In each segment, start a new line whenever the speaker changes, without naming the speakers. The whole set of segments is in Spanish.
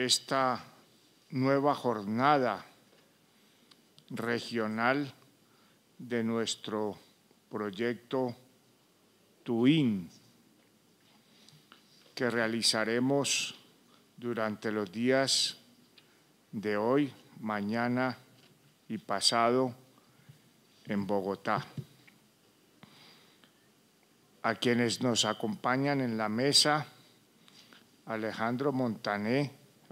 esta nueva jornada regional de nuestro proyecto TUIN, que realizaremos durante los días de hoy, mañana y pasado en Bogotá. A quienes nos acompañan en la mesa, Alejandra Montané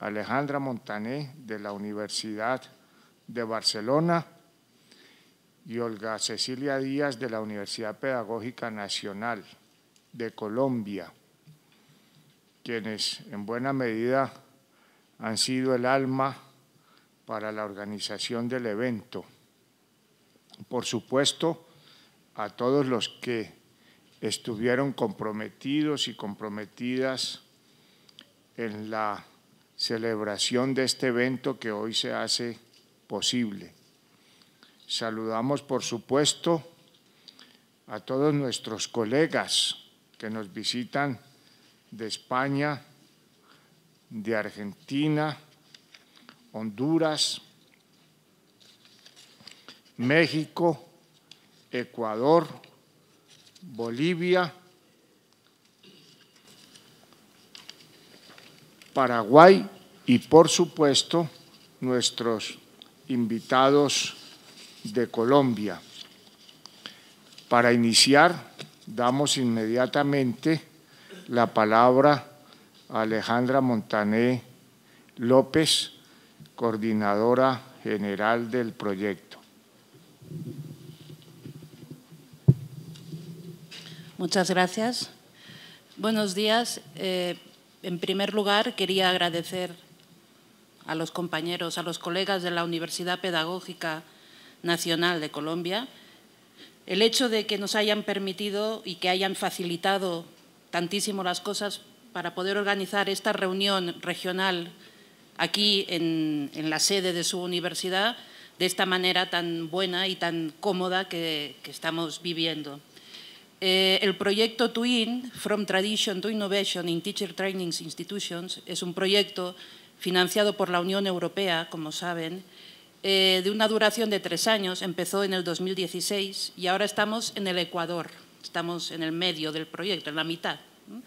de la Universidad de Barcelona y Olga Cecilia Díaz de la Universidad Pedagógica Nacional de Colombia, quienes en buena medida han sido el alma para la organización del evento. Por supuesto, a todos los que estuvieron comprometidos y comprometidas en la celebración de este evento que hoy se hace posible. Saludamos, por supuesto, a todos nuestros colegas que nos visitan de España, de Argentina, Honduras, México, Ecuador, Bolivia, Paraguay y, por supuesto, nuestros invitados de Colombia. Para iniciar, damos inmediatamente la palabra a Alejandra Montané López, coordinadora general del proyecto.
Muchas gracias. Buenos días. En primer lugar, quería agradecer a los compañeros, a los colegas de la Universidad Pedagógica Nacional de Colombia, el hecho de que nos hayan permitido y que hayan facilitado tantísimo las cosas para poder organizar esta reunión regional aquí en la sede de su universidad, de esta manera tan buena y tan cómoda que estamos viviendo. El proyecto TUIN, From Tradition to Innovation in Teacher Training Institutions, es un proyecto financiado por la Unión Europea, como saben, de una duración de 3 años. Empezó en el 2016 y ahora estamos en el Ecuador, estamos en el medio del proyecto, en la mitad.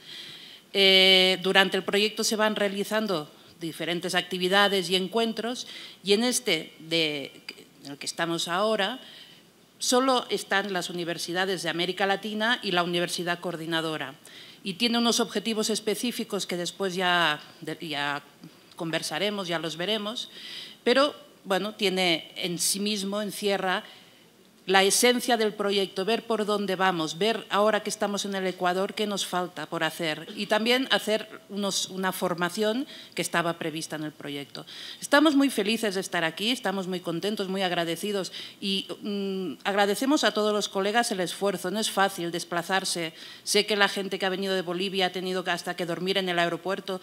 Durante el proyecto se van realizando diferentes actividades y encuentros, y en este en el que estamos ahora, solo están las universidades de América Latina y la universidad coordinadora. Y tiene unos objetivos específicos que después ya conversaremos, ya los veremos, pero bueno, tiene en sí mismo, encierra la esencia del proyecto, ver por dónde vamos, ver ahora que estamos en el Ecuador qué nos falta por hacer y también hacer una formación que estaba prevista en el proyecto. Estamos muy felices de estar aquí, estamos muy contentos, muy agradecidos y agradecemos a todos los colegas el esfuerzo. No es fácil desplazarse, sé que la gente que ha venido de Bolivia ha tenido hasta que dormir en el aeropuerto,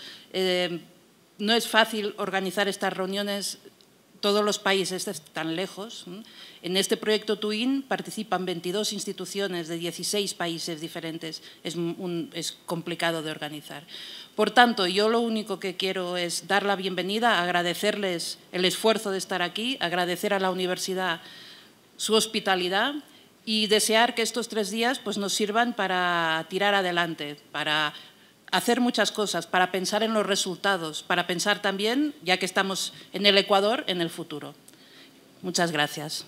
no es fácil organizar estas reuniones. Todos los países están lejos. En este proyecto TUIN participan 22 instituciones de 16 países diferentes. Es complicado de organizar. Por tanto, yo lo único que quiero es dar la bienvenida, agradecerles el esfuerzo de estar aquí, agradecer a la universidad su hospitalidad y desear que estos 3 días pues, nos sirvan para tirar adelante, para hacer muchas cosas, para pensar en los resultados, para pensar también, ya que estamos en el Ecuador, en el futuro. Muchas gracias.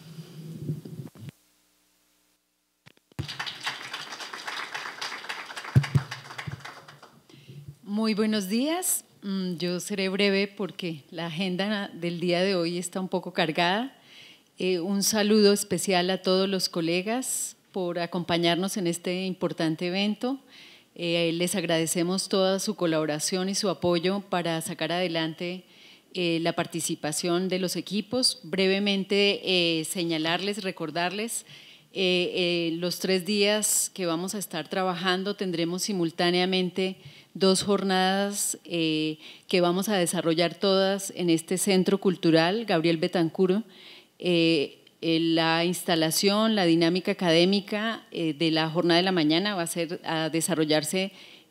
Muy buenos días. Yo seré breve porque la agenda del día de hoy está un poco cargada. Un saludo especial a todos los colegas por acompañarnos en este importante evento. Les agradecemos toda su colaboración y su apoyo para sacar adelante la participación de los equipos. Brevemente señalarles, recordarles, los 3 días que vamos a estar trabajando tendremos simultáneamente 2 jornadas que vamos a desarrollar todas en este Centro Cultural Gabriel Betancur. La instalación, la dinámica académica de la jornada de la mañana va a desarrollarse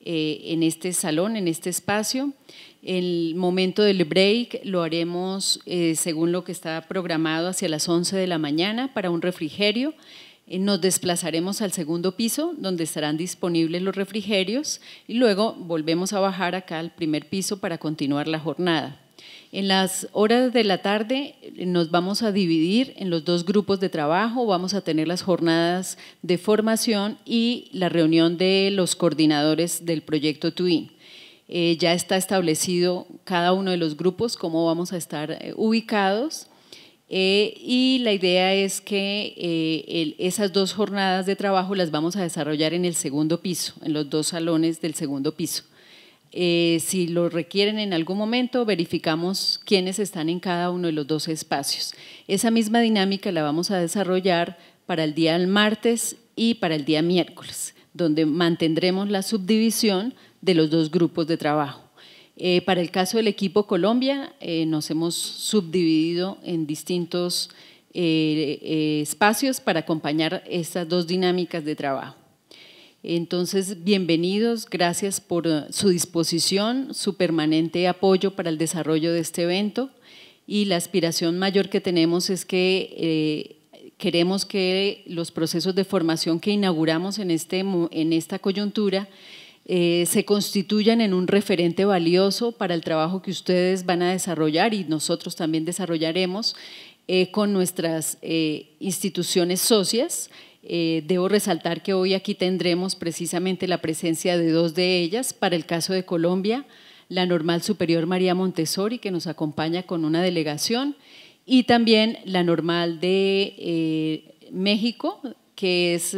en este salón, en este espacio. El momento del break lo haremos según lo que está programado hacia las 11 de la mañana para un refrigerio. Nos desplazaremos al segundo piso donde estarán disponibles los refrigerios y luego volvemos a bajar acá al primer piso para continuar la jornada. En las horas de la tarde nos vamos a dividir en los dos grupos de trabajo, vamos a tener las jornadas de formación y la reunión de los coordinadores del proyecto TUIN. Ya está establecido cada uno de los grupos, cómo vamos a estar ubicados. Y la idea es que esas dos jornadas de trabajo las vamos a desarrollar en el segundo piso, en los dos salones del segundo piso. Si lo requieren en algún momento, verificamos quiénes están en cada uno de los dos espacios. Esa misma dinámica la vamos a desarrollar para el día del martes y para el día miércoles, donde mantendremos la subdivisión de los dos grupos de trabajo. Para el caso del equipo Colombia, nos hemos subdividido en distintos espacios para acompañar estas dos dinámicas de trabajo. Entonces, bienvenidos, gracias por su disposición, su permanente apoyo para el desarrollo de este evento y la aspiración mayor que tenemos es que queremos que los procesos de formación que inauguramos en esta coyuntura se constituyan en un referente valioso para el trabajo que ustedes van a desarrollar y nosotros también desarrollaremos con nuestras instituciones socias. Debo resaltar que hoy aquí tendremos precisamente la presencia de dos de ellas. Para el caso de Colombia, la Normal Superior María Montessori, que nos acompaña con una delegación, y también la Normal de México, que es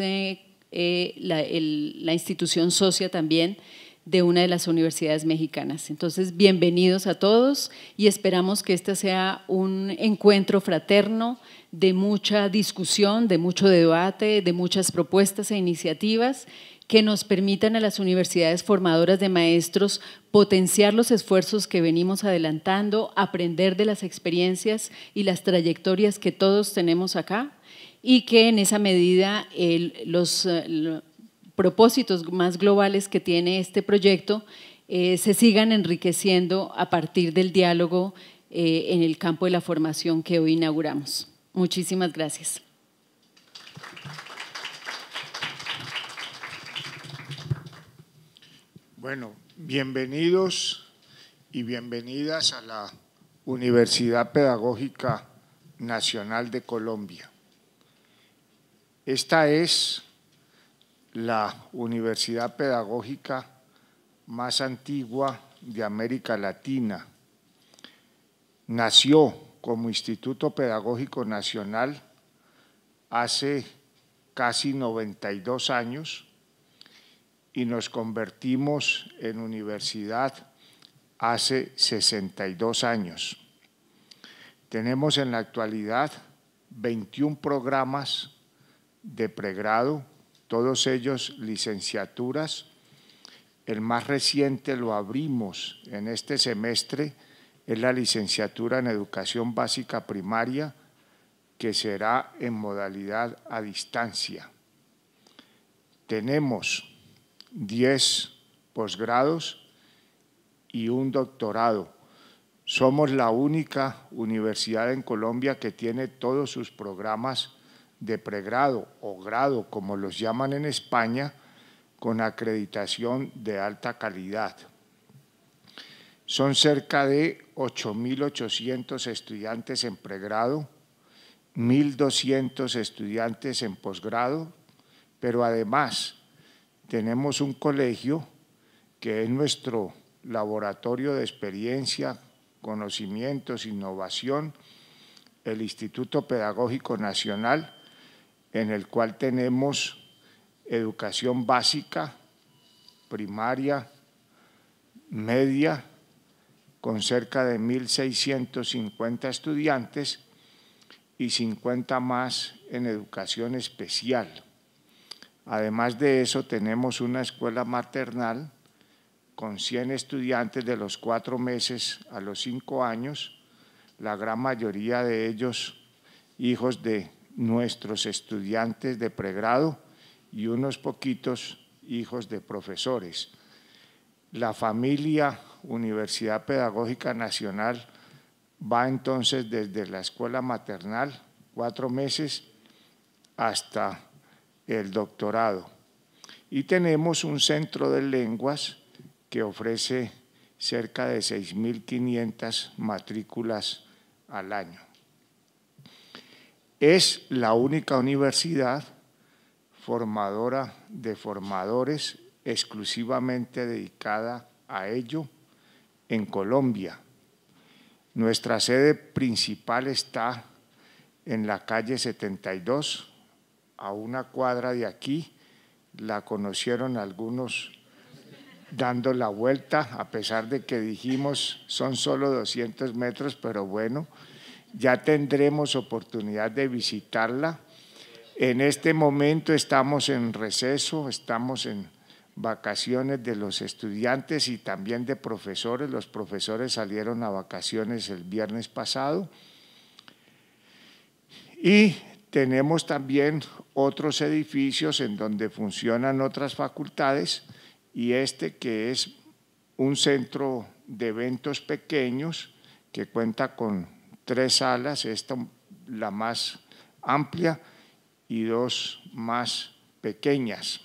la institución socia también de una de las universidades mexicanas. Entonces, bienvenidos a todos y esperamos que este sea un encuentro fraterno de mucha discusión, de mucho debate, de muchas propuestas e iniciativas que nos permitan a las universidades formadoras de maestros potenciar los esfuerzos que venimos adelantando, aprender de las experiencias y las trayectorias que todos tenemos acá y que en esa medida los propósitos más globales que tiene este proyecto se sigan enriqueciendo a partir del diálogo en el campo de la formación que hoy inauguramos. Muchísimas gracias.
Bueno, bienvenidos y bienvenidas a la Universidad Pedagógica Nacional de Colombia. Esta es la universidad pedagógica más antigua de América Latina. Nació como Instituto Pedagógico Nacional hace casi 92 años y nos convertimos en universidad hace 62 años. Tenemos en la actualidad 21 programas de pregrado, todos ellos licenciaturas. El más reciente lo abrimos en este semestre, es la licenciatura en Educación Básica Primaria, que será en modalidad a distancia. Tenemos 10 posgrados y un doctorado. Somos la única universidad en Colombia que tiene todos sus programas de pregrado o grado, como los llaman en España, con acreditación de alta calidad. Son cerca de 8.800 estudiantes en pregrado, 1.200 estudiantes en posgrado, pero además tenemos un colegio que es nuestro laboratorio de experiencia, conocimientos, innovación, el Instituto Pedagógico Nacional, en el cual tenemos educación básica, primaria, media, con cerca de 1.650 estudiantes y 50 más en educación especial. Además de eso, tenemos una escuela maternal con 100 estudiantes de los 4 meses a los 5 años, la gran mayoría de ellos hijos de nuestros estudiantes de pregrado y unos poquitos hijos de profesores. La familia Universidad Pedagógica Nacional va entonces desde la escuela maternal, 4 meses, hasta el doctorado. Y tenemos un centro de lenguas que ofrece cerca de 6.500 matrículas al año. Es la única universidad formadora de formadores exclusivamente dedicada a ello en Colombia. Nuestra sede principal está en la calle 72, a una cuadra de aquí. La conocieron algunos dando la vuelta, a pesar de que dijimos son solo 200 metros, pero bueno, ya tendremos oportunidad de visitarla. En este momento estamos en receso, estamos en vacaciones de los estudiantes y también de profesores. Los profesores salieron a vacaciones el viernes pasado. Y tenemos también otros edificios en donde funcionan otras facultades, y este que es un centro de eventos pequeños que cuenta con 3 salas, esta la más amplia y 2 más pequeñas.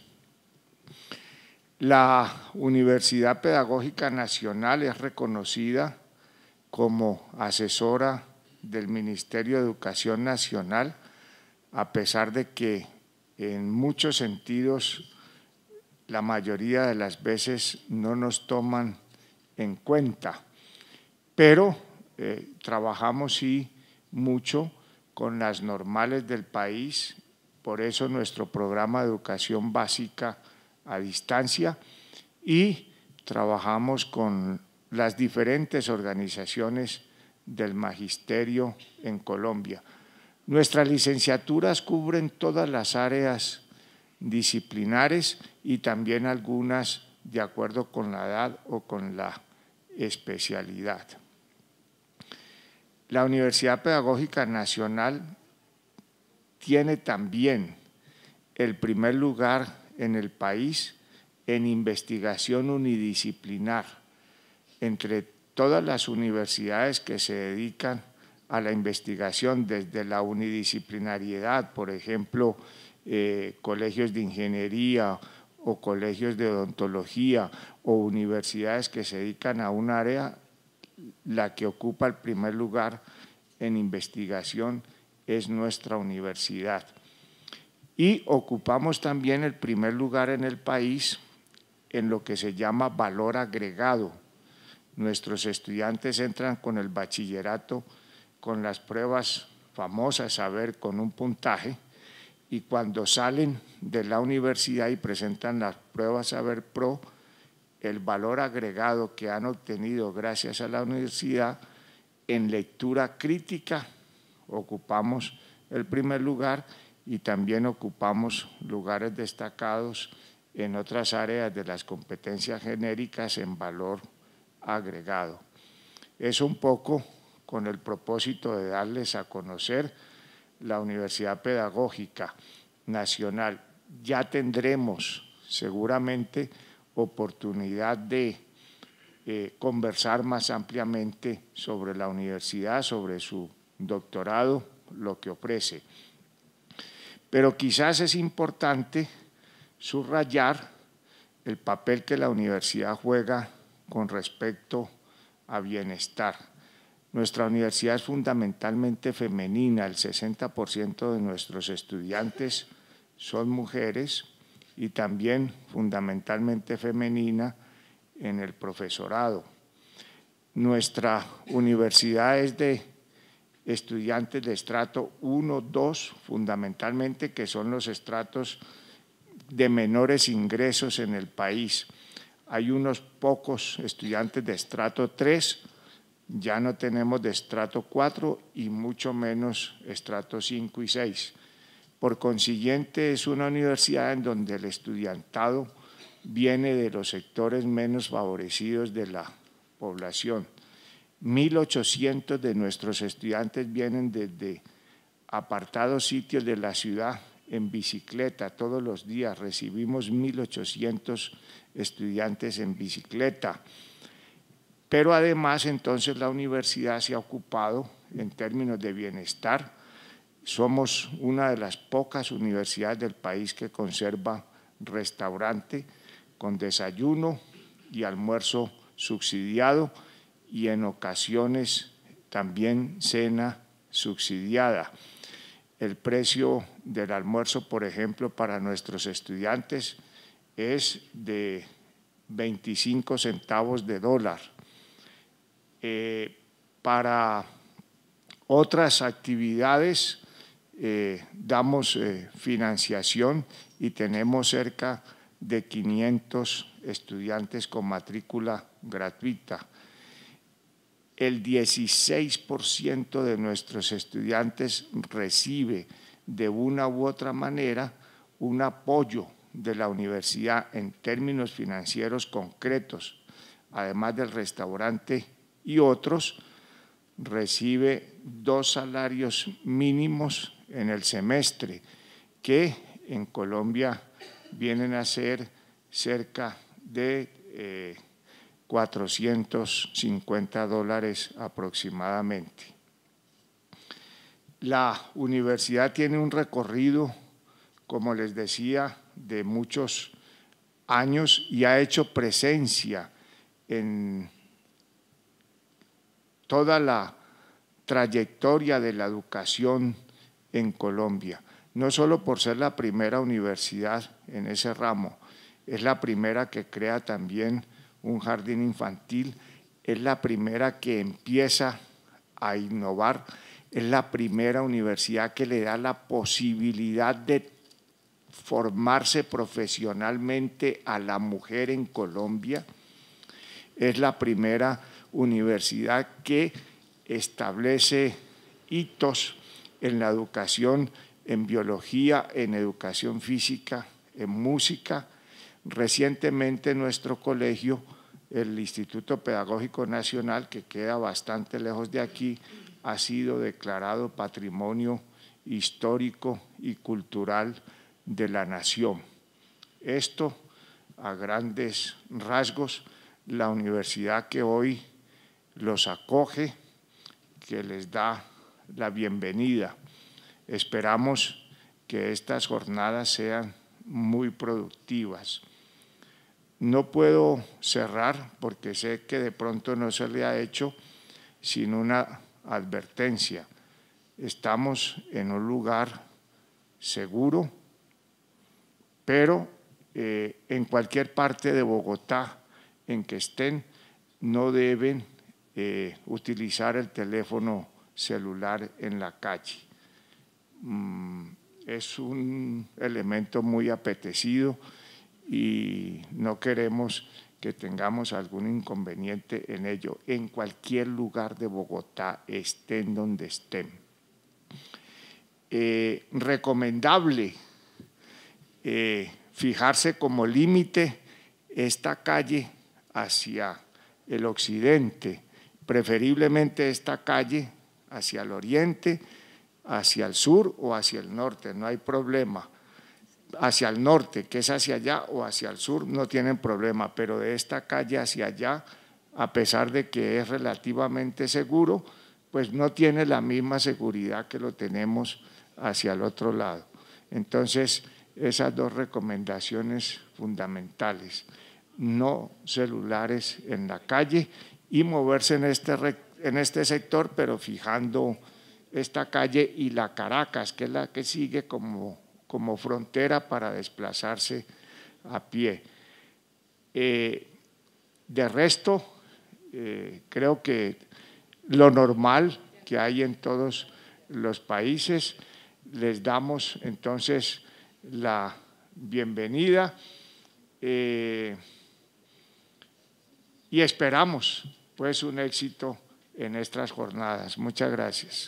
La Universidad Pedagógica Nacional es reconocida como asesora del Ministerio de Educación Nacional, a pesar de que en muchos sentidos la mayoría de las veces no nos toman en cuenta, pero trabajamos sí mucho con las normales del país, por eso nuestro programa de educación básica a distancia, y trabajamos con las diferentes organizaciones del magisterio en Colombia. Nuestras licenciaturas cubren todas las áreas disciplinares y también algunas de acuerdo con la edad o con la especialidad. La Universidad Pedagógica Nacional tiene también el primer lugar en el país en investigación unidisciplinar entre todas las universidades que se dedican a la investigación, desde la unidisciplinariedad, por ejemplo, colegios de ingeniería o colegios de odontología o universidades que se dedican a un área. La que ocupa el primer lugar en investigación es nuestra universidad. Y ocupamos también el primer lugar en el país en lo que se llama valor agregado. Nuestros estudiantes entran con el bachillerato con las pruebas famosas, saber, con un puntaje, y cuando salen de la universidad y presentan las pruebas Saber Pro, el valor agregado que han obtenido gracias a la universidad en lectura crítica, ocupamos el primer lugar, y también ocupamos lugares destacados en otras áreas de las competencias genéricas en valor agregado. Es un poco con el propósito de darles a conocer la Universidad Pedagógica Nacional. Ya tendremos seguramente oportunidad de conversar más ampliamente sobre la universidad, sobre su doctorado, lo que ofrece. Pero quizás es importante subrayar el papel que la universidad juega con respecto a bienestar. Nuestra universidad es fundamentalmente femenina, el 60% de nuestros estudiantes son mujeres, y también fundamentalmente femenina en el profesorado. Nuestra universidad es de estudiantes de estrato 1, 2, fundamentalmente, que son los estratos de menores ingresos en el país. Hay unos pocos estudiantes de estrato 3, ya no tenemos de estrato 4 y mucho menos estrato 5 y 6. Por consiguiente, es una universidad en donde el estudiantado viene de los sectores menos favorecidos de la población. 1.800 de nuestros estudiantes vienen desde apartados sitios de la ciudad en bicicleta todos los días, recibimos 1.800 estudiantes en bicicleta. Pero además entonces la universidad se ha ocupado en términos de bienestar. Somos una de las pocas universidades del país que conserva restaurante con desayuno y almuerzo subsidiado y en ocasiones también cena subsidiada. El precio del almuerzo, por ejemplo, para nuestros estudiantes es de 25 centavos de dólar. Para otras actividades damos financiación y tenemos cerca de 500 estudiantes con matrícula gratuita. El 16% de nuestros estudiantes recibe de una u otra manera un apoyo de la universidad en términos financieros concretos, además del restaurante y otros, recibe 2 salarios mínimos en el semestre, que en Colombia vienen a ser cerca de $450 aproximadamente. La universidad tiene un recorrido, como les decía, de muchos años y ha hecho presencia en toda la trayectoria de la educación en Colombia, no solo por ser la primera universidad en ese ramo, es la primera que crea también un jardín infantil, es la primera que empieza a innovar, es la primera universidad que le da la posibilidad de formarse profesionalmente a la mujer en Colombia, es la primera universidad que establece hitos en la educación, en biología, en educación física, en música. Recientemente nuestro colegio, el Instituto Pedagógico Nacional, que queda bastante lejos de aquí, ha sido declarado Patrimonio Histórico y Cultural de la Nación. Esto, a grandes rasgos, la universidad que hoy los acoge, que les da la bienvenida. Esperamos que estas jornadas sean muy productivas. No puedo cerrar porque sé que de pronto no se le ha hecho sin una advertencia. Estamos en un lugar seguro, pero en cualquier parte de Bogotá en que estén, no deben utilizar el teléfono celular en la calle. Es un elemento muy apetecido y no queremos que tengamos algún inconveniente en ello, en cualquier lugar de Bogotá, estén donde estén. Recomendable fijarse como límite esta calle hacia el occidente, preferiblemente esta calle hacia el oriente, hacia el sur o hacia el norte, no hay problema. Hacia el norte, que es hacia allá, o hacia el sur, no tienen problema, pero de esta calle hacia allá, a pesar de que es relativamente seguro, pues no tiene la misma seguridad que lo tenemos hacia el otro lado. Entonces, esas 2 recomendaciones fundamentales: no celulares en la calle y moverse en este sector, pero fijando esta calle y la Caracas, que es la que sigue como frontera para desplazarse a pie. De resto, creo que lo normal que hay en todos los países. Les damos entonces la bienvenida y esperamos pues un éxito en estas jornadas. Muchas gracias.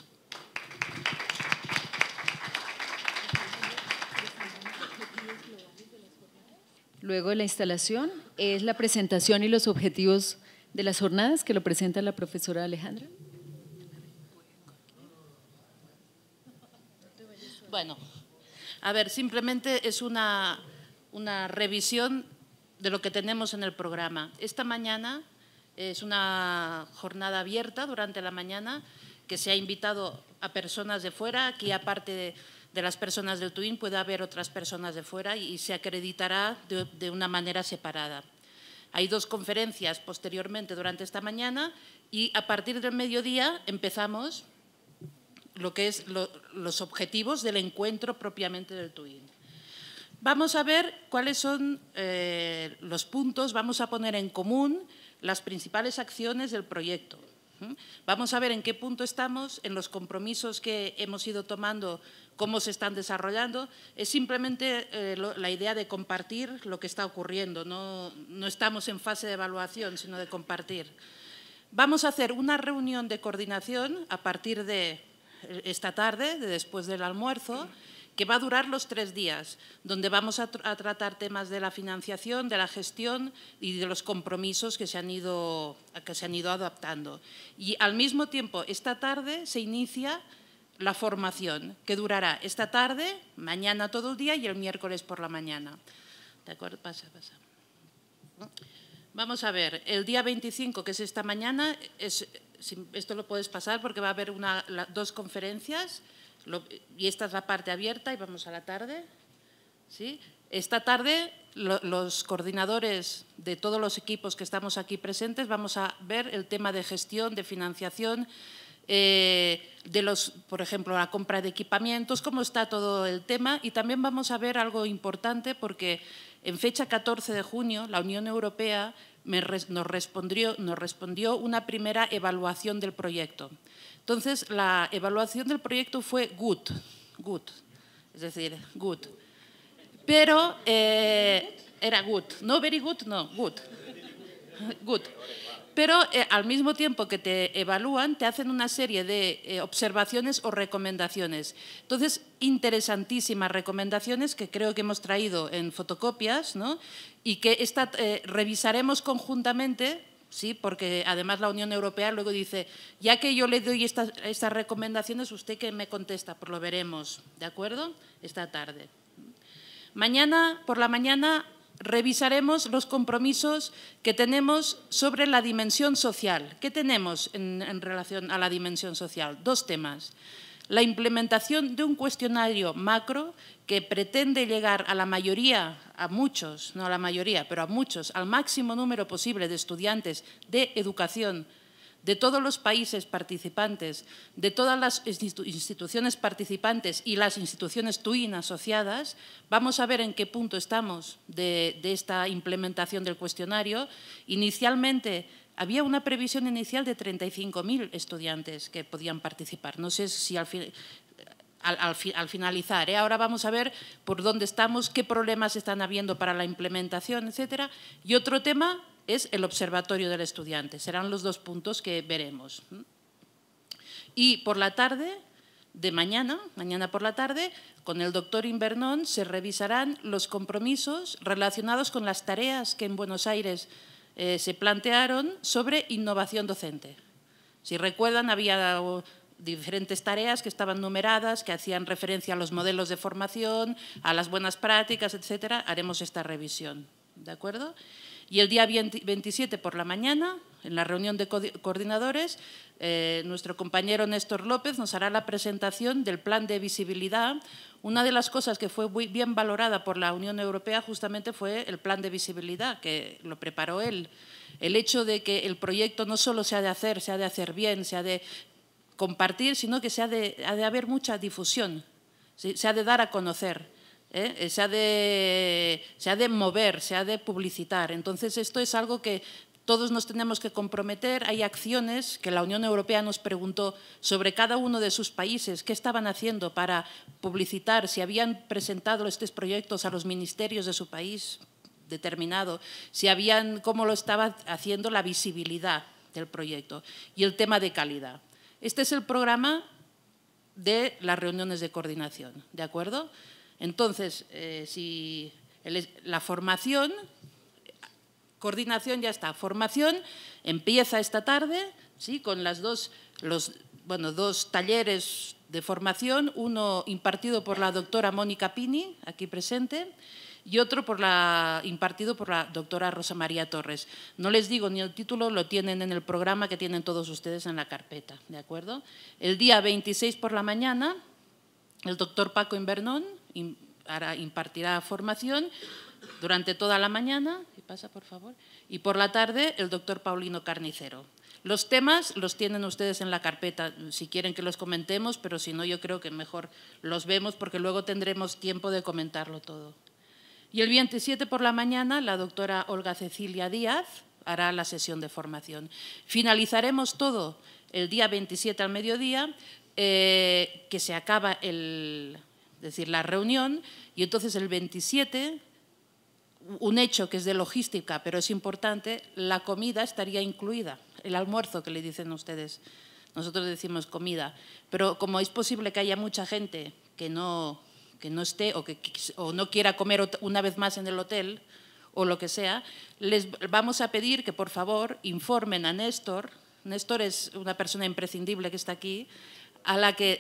Luego de la instalación es la presentación y los objetivos de las jornadas, que lo presenta la profesora Alejandra.
Bueno, A ver, simplemente es una revisión de lo que tenemos en el programa. Esta mañana es una jornada abierta durante la mañana que se ha invitado a personas de fuera. Aquí, aparte de las personas del TUIN, puede haber otras personas de fuera y se acreditará de una manera separada. Hay 2 conferencias posteriormente durante esta mañana y a partir del mediodía empezamos lo que es los objetivos del encuentro propiamente del TUIN. Vamos a ver cuáles son los puntos, vamos a poner en común las principales acciones del proyecto. Vamos a ver en qué punto estamos, en los compromisos que hemos ido tomando, cómo se están desarrollando. Es simplemente la idea de compartir lo que está ocurriendo, no estamos en fase de evaluación, sino de compartir. Vamos a hacer una reunión de coordinación a partir de esta tarde, después del almuerzo, que va a durar los 3 días, donde vamos a tratar temas de la financiación, de la gestión y de los compromisos que se han ido adaptando. Y al mismo tiempo, esta tarde se inicia la formación, que durará esta tarde, mañana todo el día y el miércoles por la mañana. ¿De acuerdo? Pasa. Vamos a ver, el día 25, que es esta mañana, esto lo puedes pasar porque va a haber 2 conferencias. Y esta es la parte abierta y vamos a la tarde. ¿Sí? Esta tarde los coordinadores de todos los equipos que estamos aquí presentes vamos a ver el tema de gestión, de financiación, por ejemplo, la compra de equipamientos, cómo está todo el tema. Y también vamos a ver algo importante porque en fecha 14 de junio la Unión Europea nos respondió una primera evaluación del proyecto. Entonces, la evaluación del proyecto fue good, es decir, good. Pero era good, no very good, no, good. Pero al mismo tiempo que te evalúan, te hacen una serie de observaciones o recomendaciones. Entonces, interesantísimas recomendaciones que creo que hemos traído en fotocopias, ¿no? Y que revisaremos conjuntamente. Sí, porque además la Unión Europea luego dice, ya que yo le doy estas recomendaciones, ¿usted qué me contesta? Pues lo veremos, ¿de acuerdo? Esta tarde. Mañana, por la mañana, revisaremos los compromisos que tenemos sobre la dimensión social. ¿Qué tenemos en relación a la dimensión social? 2 temas. La implementación de un cuestionario macro que pretende llegar a la mayoría, a muchos, no a la mayoría, pero a muchos, al máximo número posible de estudiantes de educación de todos los países participantes, de todas las instituciones participantes y las instituciones TUIN asociadas. Vamos a ver en qué punto estamos de esta implementación del cuestionario. Inicialmente, había una previsión inicial de 35.000 estudiantes que podían participar. No sé si al finalizar. Ahora vamos a ver por dónde estamos, qué problemas están habiendo para la implementación, etcétera. Y otro tema es el observatorio del estudiante. Serán los 2 puntos que veremos. Y por la tarde de mañana por la tarde, con el doctor Invernón se revisarán los compromisos relacionados con las tareas que en Buenos Aires se plantearon sobre innovación docente. Si recuerdan, había diferentes tareas que estaban numeradas, que hacían referencia a los modelos de formación, a las buenas prácticas, etcétera. Haremos esta revisión, ¿de acuerdo? Y el día 27 por la mañana, en la reunión de coordinadores, nuestro compañero Néstor López nos hará la presentación del plan de visibilidad. Una de las cosas que fue muy bien valorada por la Unión Europea justamente fue el plan de visibilidad, que lo preparó él. El hecho de que el proyecto no solo se ha de hacer bien, se ha de compartir, sino que ha de haber mucha difusión, ¿sí? Se ha de dar a conocer. Se ha de mover, se ha de publicitar. Entonces, esto es algo que todos nos tenemos que comprometer. Hay acciones que la Unión Europea nos preguntó sobre cada uno de sus países, qué estaban haciendo para publicitar, si habían presentado estos proyectos a los ministerios de su país determinado, cómo lo estaba haciendo la visibilidad del proyecto y el tema de calidad. Este es el programa de las reuniones de coordinación, ¿de acuerdo? Entonces, la formación, coordinación ya está. Formación empieza esta tarde, ¿sí? Con dos talleres de formación, uno impartido por la doctora Mónica Pini, aquí presente, y otro impartido por la doctora Rosa María Torres. No les digo ni el título, lo tienen en el programa que tienen todos ustedes en la carpeta, ¿de acuerdo? El día 26 por la mañana, el doctor Paco Invernón impartirá formación durante toda la mañana, pasa por favor, y por la tarde el doctor Paulino Carnicero. Los temas los tienen ustedes en la carpeta, si quieren que los comentemos, pero si no yo creo que mejor los vemos porque luego tendremos tiempo de comentarlo todo. Y el 27 por la mañana la doctora Olga Cecilia Díaz hará la sesión de formación. Finalizaremos todo el día 27 al mediodía, que se acaba la reunión, y entonces el 27, un hecho que es de logística, pero es importante, la comida estaría incluida, el almuerzo que le dicen ustedes. Nosotros decimos comida, pero como es posible que haya mucha gente que no esté o no quiera comer una vez más en el hotel o lo que sea, les vamos a pedir que por favor informen a Néstor. Néstor es una persona imprescindible que está aquí, a la que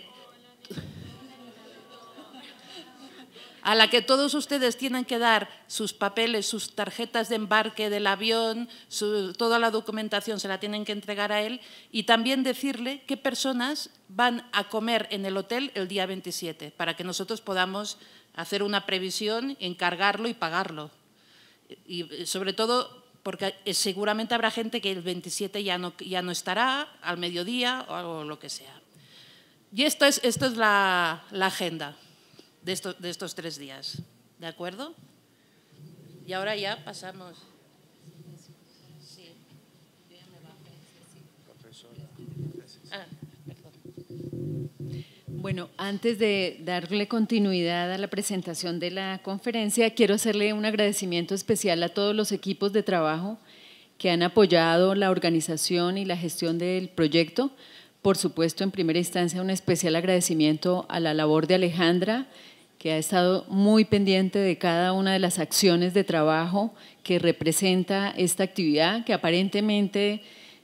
todos ustedes tienen que dar sus papeles, sus tarjetas de embarque del avión, toda la documentación se la tienen que entregar a él, y también decirle qué personas van a comer en el hotel el día 27, para que nosotros podamos hacer una previsión, encargarlo y pagarlo. Y sobre todo porque seguramente habrá gente que el 27 ya no estará al mediodía o lo que sea. Y esto es la agenda de estos 3 días, ¿de acuerdo? Y ahora ya pasamos. Sí.
Perdón. Bueno, antes de darle continuidad a la presentación de la conferencia, quiero hacerle un agradecimiento especial a todos los equipos de trabajo que han apoyado la organización y la gestión del proyecto. Por supuesto, en primera instancia, un especial agradecimiento a la labor de Alejandra, que ha estado muy pendiente de cada una de las acciones de trabajo que representa esta actividad, que aparentemente,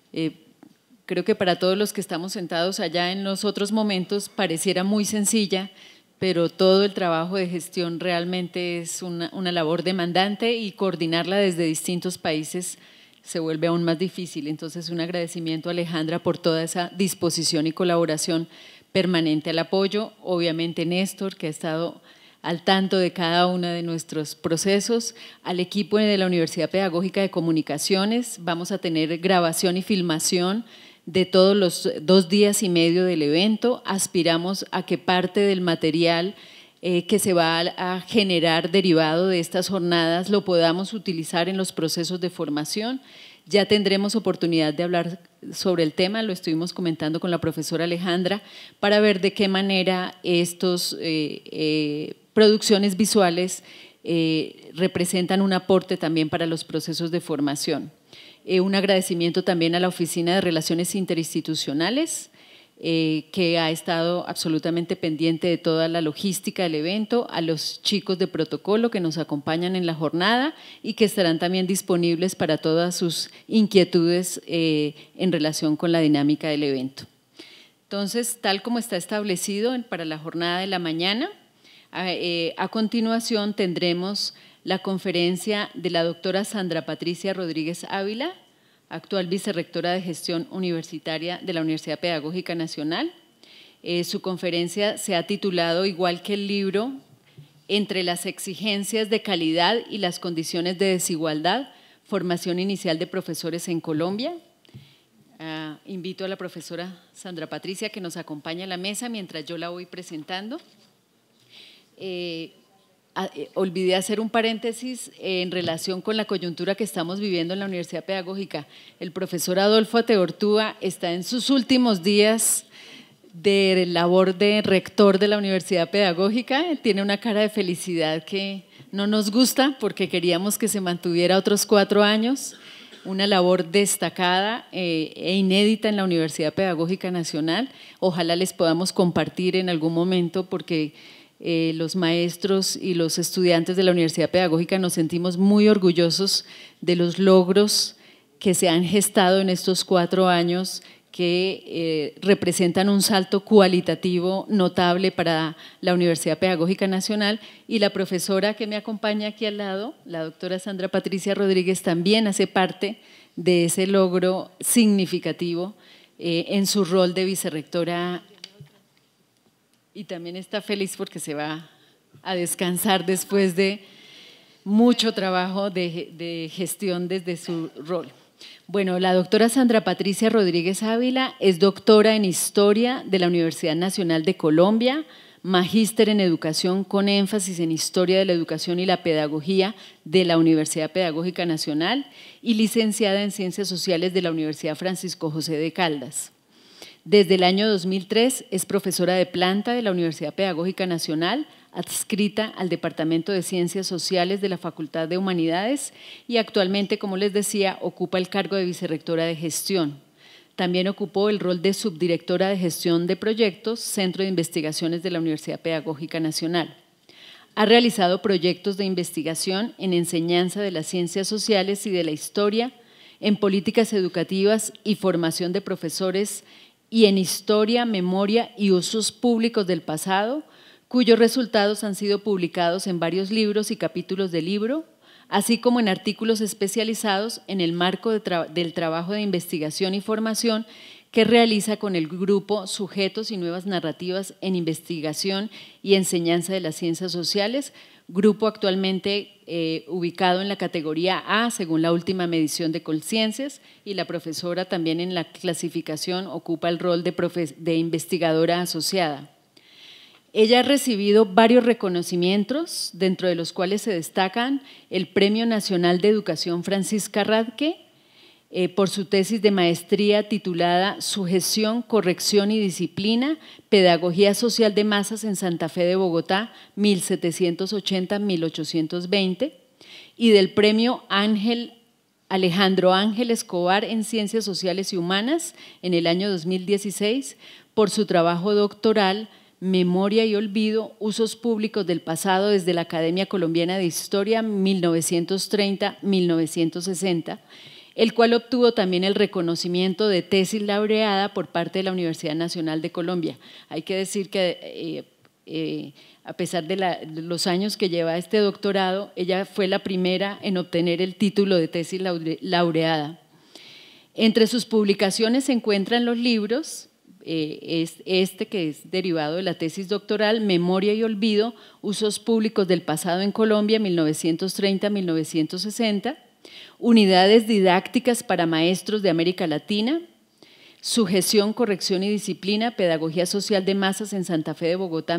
creo que para todos los que estamos sentados allá en los otros momentos, pareciera muy sencilla, pero todo el trabajo de gestión realmente es una labor demandante y coordinarla desde distintos países se vuelve aún más difícil. Entonces, un agradecimiento a Alejandra por toda esa disposición y colaboración permanente al apoyo. Obviamente Néstor, que ha estado al tanto de cada uno de nuestros procesos, al equipo de la Universidad Pedagógica de Comunicaciones. Vamos a tener grabación y filmación de todos los 2 días y medio del evento. Aspiramos a que parte del material que se va a generar derivado de estas jornadas lo podamos utilizar en los procesos de formación. Ya tendremos oportunidad de hablar sobre el tema, lo estuvimos comentando con la profesora Alejandra, para ver de qué manera estos producciones visuales representan un aporte también para los procesos de formación. Un agradecimiento también a la Oficina de Relaciones Interinstitucionales, que ha estado absolutamente pendiente de toda la logística del evento, a los chicos de protocolo que nos acompañan en la jornada y que estarán también disponibles para todas sus inquietudes en relación con la dinámica del evento. Entonces, tal como está establecido para la jornada de la mañana, a continuación tendremos la conferencia de la doctora Sandra Patricia Rodríguez Ávila, actual vicerrectora de Gestión Universitaria de la Universidad Pedagógica Nacional. Su conferencia se ha titulado, igual que el libro, Entre las exigencias de calidad y las condiciones de desigualdad, formación inicial de profesores en Colombia. Invito a la profesora Sandra Patricia que nos acompañe a la mesa mientras yo la voy presentando. Olvidé hacer un paréntesis en relación con la coyuntura que estamos viviendo en la Universidad Pedagógica. El profesor Adolfo Ateortúa está en sus últimos días de labor de rector de la Universidad Pedagógica. Tiene una cara de felicidad que no nos gusta porque queríamos que se mantuviera otros 4 años. Una labor destacada e inédita en la Universidad Pedagógica Nacional. Ojalá les podamos compartir en algún momento porque los maestros y los estudiantes de la Universidad Pedagógica nos sentimos muy orgullosos de los logros que se han gestado en estos 4 años que representan un salto cualitativo notable para la Universidad Pedagógica Nacional, y la profesora que me acompaña aquí al lado, la doctora Sandra Patricia Rodríguez, también hace parte de ese logro significativo en su rol de vicerrectora, y también está feliz porque se va a descansar después de mucho trabajo de gestión desde su rol. Bueno, la doctora Sandra Patricia Rodríguez Ávila es doctora en Historia de la Universidad Nacional de Colombia, magíster en Educación con énfasis en Historia de la Educación y la Pedagogía de la Universidad Pedagógica Nacional y licenciada en Ciencias Sociales de la Universidad Francisco José de Caldas. Desde el año 2003 es profesora de planta de la Universidad Pedagógica Nacional, adscrita al Departamento de Ciencias Sociales de la Facultad de Humanidades y actualmente, como les decía, ocupa el cargo de vicerrectora de gestión. También ocupó el rol de subdirectora de gestión de proyectos, Centro de Investigaciones de la Universidad Pedagógica Nacional. Ha realizado proyectos de investigación en enseñanza de las ciencias sociales y de la historia, en políticas educativas y formación de profesores y en historia, memoria y usos públicos del pasado, cuyos resultados han sido publicados en varios libros y capítulos de libro, así como en artículos especializados en el marco del trabajo de investigación y formación que realiza con el grupo Sujetos y Nuevas Narrativas en Investigación y Enseñanza de las Ciencias Sociales, grupo actualmente ubicado en la categoría A, según la última medición de Colciencias, y la profesora también en la clasificación ocupa el rol de investigadora asociada. Ella ha recibido varios reconocimientos, dentro de los cuales se destacan el Premio Nacional de Educación Francisca Radke, por su tesis de maestría titulada Sujeción, Corrección y Disciplina, Pedagogía Social de Masas en Santa Fe de Bogotá, 1780-1820, y del Premio Alejandro Ángel Escobar en Ciencias Sociales y Humanas en el año 2016 por su trabajo doctoral Memoria y Olvido, Usos Públicos del Pasado desde la Academia Colombiana de Historia 1930-1960, el cual obtuvo también el reconocimiento de tesis laureada por parte de la Universidad Nacional de Colombia. Hay que decir que a pesar de los años que lleva este doctorado, ella fue la primera en obtener el título de tesis laureada. Entre sus publicaciones se encuentran los libros, que es derivado de la tesis doctoral, Memoria y Olvido, Usos Públicos del Pasado en Colombia, 1930-1960, Unidades Didácticas para Maestros de América Latina, Sujeción, Corrección y Disciplina, Pedagogía Social de Masas en Santa Fe de Bogotá,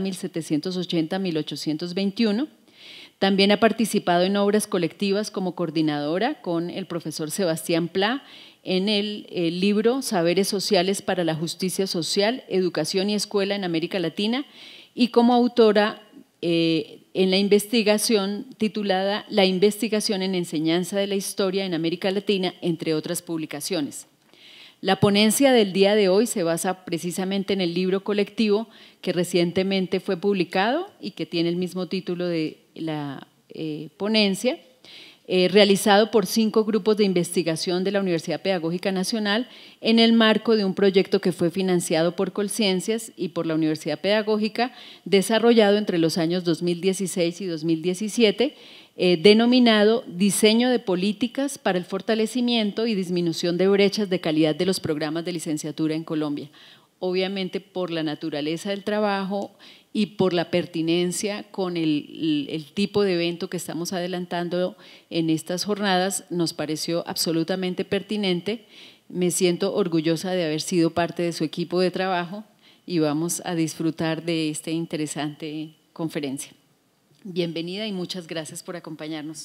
1780-1821. También ha participado en obras colectivas como coordinadora con el profesor Sebastián Pla en el libro Saberes Sociales para la Justicia Social, Educación y Escuela en América Latina, y como autora en la investigación titulada La investigación en enseñanza de la historia en América Latina, entre otras publicaciones. La ponencia del día de hoy se basa precisamente en el libro colectivo que recientemente fue publicado y que tiene el mismo título de la ponencia, realizado por 5 grupos de investigación de la Universidad Pedagógica Nacional en el marco de un proyecto que fue financiado por Colciencias y por la Universidad Pedagógica, desarrollado entre los años 2016 y 2017, denominado Diseño de Políticas para el Fortalecimiento y Disminución de Brechas de Calidad de los Programas de Licenciatura en Colombia. Obviamente, por la naturaleza del trabajo y por la pertinencia con el tipo de evento que estamos adelantando en estas jornadas, nos pareció absolutamente pertinente. Me siento orgullosa de haber sido parte de su equipo de trabajo y vamos a disfrutar de esta interesante conferencia. Bienvenida y muchas gracias por acompañarnos.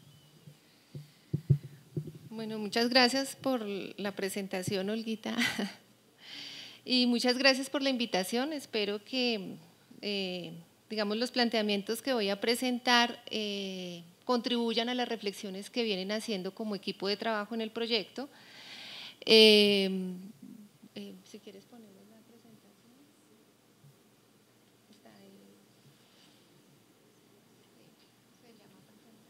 Bueno, muchas gracias por la presentación, Olguita. Y muchas gracias por la invitación. Espero que digamos, los planteamientos que voy a presentar contribuyan a las reflexiones que vienen haciendo como equipo de trabajo en el proyecto. Si quieres ponernos la presentación. Está ahí. Se llama presentación.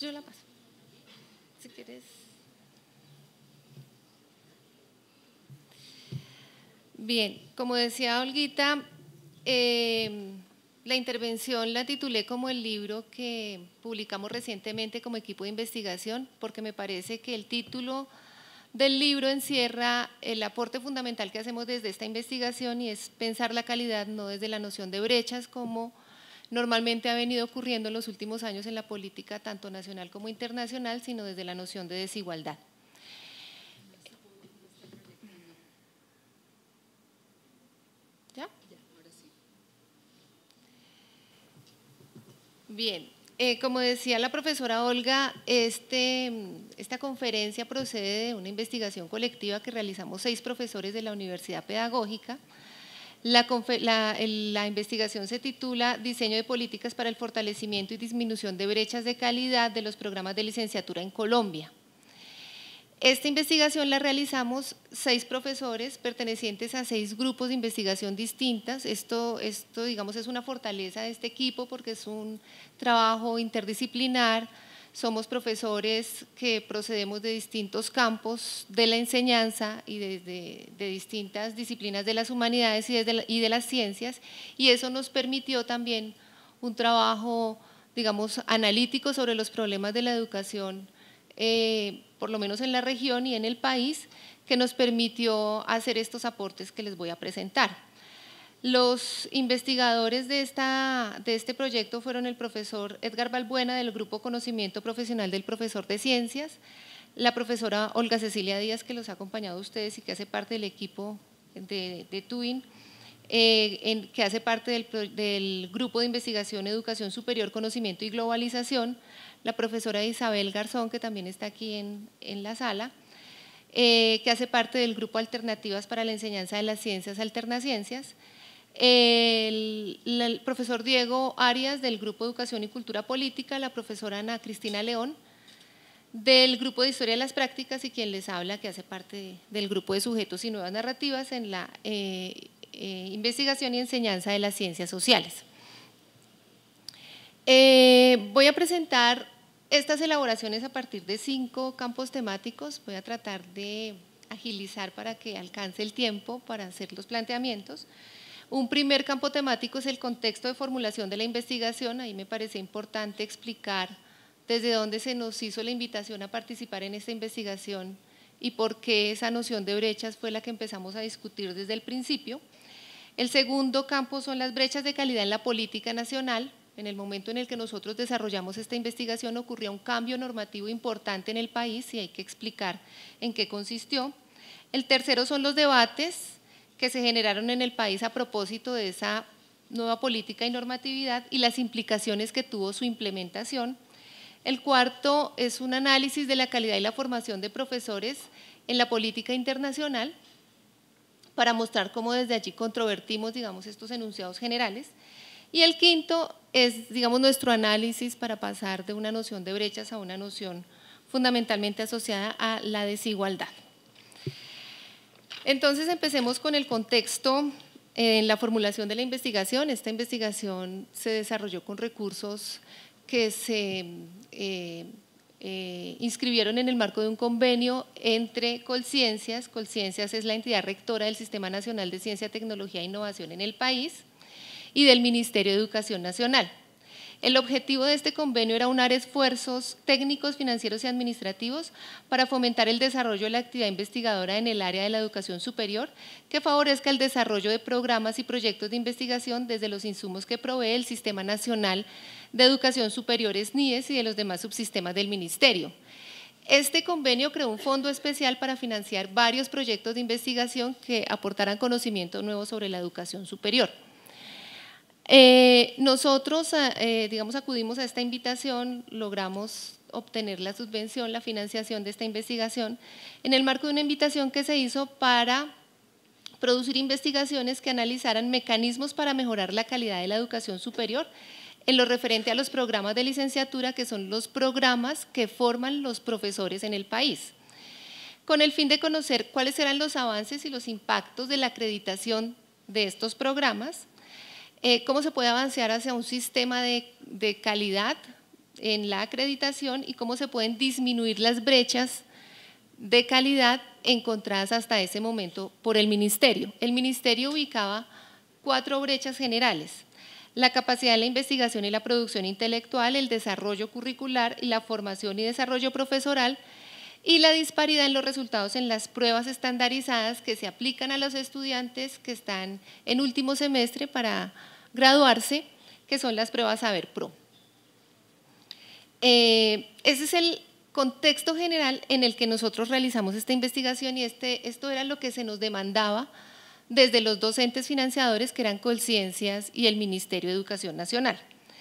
Yo la paso. Si quieres. Bien, como decía Olguita, la intervención la titulé como el libro que publicamos recientemente como equipo de investigación, porque me parece que el título del libro encierra el aporte fundamental que hacemos desde esta investigación, y es pensar la calidad no desde la noción de brechas, como normalmente ha venido ocurriendo en los últimos años en la política tanto nacional como internacional, sino desde la noción de desigualdad. ¿Ya? Bien, como decía la profesora Olga, esta conferencia procede de una investigación colectiva que realizamos 6 profesores de la Universidad Pedagógica. La investigación se titula Diseño de políticas para el fortalecimiento y disminución de brechas de calidad de los programas de licenciatura en Colombia. Esta investigación la realizamos 6 profesores pertenecientes a 6 grupos de investigación distintas. Esto digamos, es una fortaleza de este equipo porque es un trabajo interdisciplinar. Somos profesores que procedemos de distintos campos de la enseñanza y de distintas disciplinas de las humanidades y de las ciencias, y eso nos permitió también un trabajo, digamos, analítico sobre los problemas de la educación, por lo menos en la región y en el país, que nos permitió hacer estos aportes que les voy a presentar. Los investigadores de este proyecto fueron el profesor Edgar Balbuena del Grupo Conocimiento Profesional del Profesor de Ciencias, la profesora Olga Cecilia Díaz, que los ha acompañado a ustedes y que hace parte del equipo de TUIN, que hace parte del Grupo de Investigación, Educación Superior, Conocimiento y Globalización, la profesora Isabel Garzón, que también está aquí en la sala, que hace parte del Grupo Alternativas para la Enseñanza de las Ciencias Alternaciencias, el profesor Diego Arias del Grupo Educación y Cultura Política, la profesora Ana Cristina León del Grupo de Historia de las Prácticas, y quien les habla, que hace parte del Grupo de Sujetos y Nuevas Narrativas en la Investigación y Enseñanza de las Ciencias Sociales. Voy a presentar estas elaboraciones a partir de 5 campos temáticos. Voy a tratar de agilizar para que alcance el tiempo para hacer los planteamientos. Un primer campo temático es el contexto de formulación de la investigación. Ahí me parece importante explicar desde dónde se nos hizo la invitación a participar en esta investigación y por qué esa noción de brechas fue la que empezamos a discutir desde el principio. El segundo campo son las brechas de calidad en la política nacional. En el momento en el que nosotros desarrollamos esta investigación ocurrió un cambio normativo importante en el país y hay que explicar en qué consistió. El tercero son los debates que se generaron en el país a propósito de esa nueva política y normatividad y las implicaciones que tuvo su implementación. El cuarto es un análisis de la calidad y la formación de profesores en la política internacional para mostrar cómo desde allí controvertimos, digamos, estos enunciados generales. Y el quinto es, digamos, nuestro análisis para pasar de una noción de brechas a una noción fundamentalmente asociada a la desigualdad. Entonces, empecemos con el contexto en la formulación de la investigación. Esta investigación se desarrolló con recursos que se inscribieron en el marco de un convenio entre Colciencias. Colciencias es la entidad rectora del Sistema Nacional de Ciencia, Tecnología e Innovación en el país, y del Ministerio de Educación Nacional. El objetivo de este convenio era unar esfuerzos técnicos, financieros y administrativos para fomentar el desarrollo de la actividad investigadora en el área de la educación superior, que favorezca el desarrollo de programas y proyectos de investigación desde los insumos que provee el Sistema Nacional de Educación Superior, SNIES, y de los demás subsistemas del Ministerio. Este convenio creó un fondo especial para financiar varios proyectos de investigación que aportaran conocimiento nuevo sobre la educación superior. Nosotros, digamos, acudimos a esta invitación, logramos obtener la subvención, la financiación de esta investigación, en el marco de una invitación que se hizo para producir investigaciones que analizaran mecanismos para mejorar la calidad de la educación superior en lo referente a los programas de licenciatura, que son los programas que forman los profesores en el país, con el fin de conocer cuáles eran los avances y los impactos de la acreditación de estos programas, cómo se puede avanzar hacia un sistema de calidad en la acreditación y cómo se pueden disminuir las brechas de calidad encontradas hasta ese momento por el Ministerio. El Ministerio ubicaba 4 brechas generales: la capacidad de la investigación y la producción intelectual, el desarrollo curricular y la formación y desarrollo profesoral, y la disparidad en los resultados en las pruebas estandarizadas que se aplican a los estudiantes que están en último semestre para graduarse, que son las pruebas Saber Pro. Ese es el contexto general en el que nosotros realizamos esta investigación y esto era lo que se nos demandaba desde los docentes financiadores, que eran Colciencias y el Ministerio de Educación Nacional.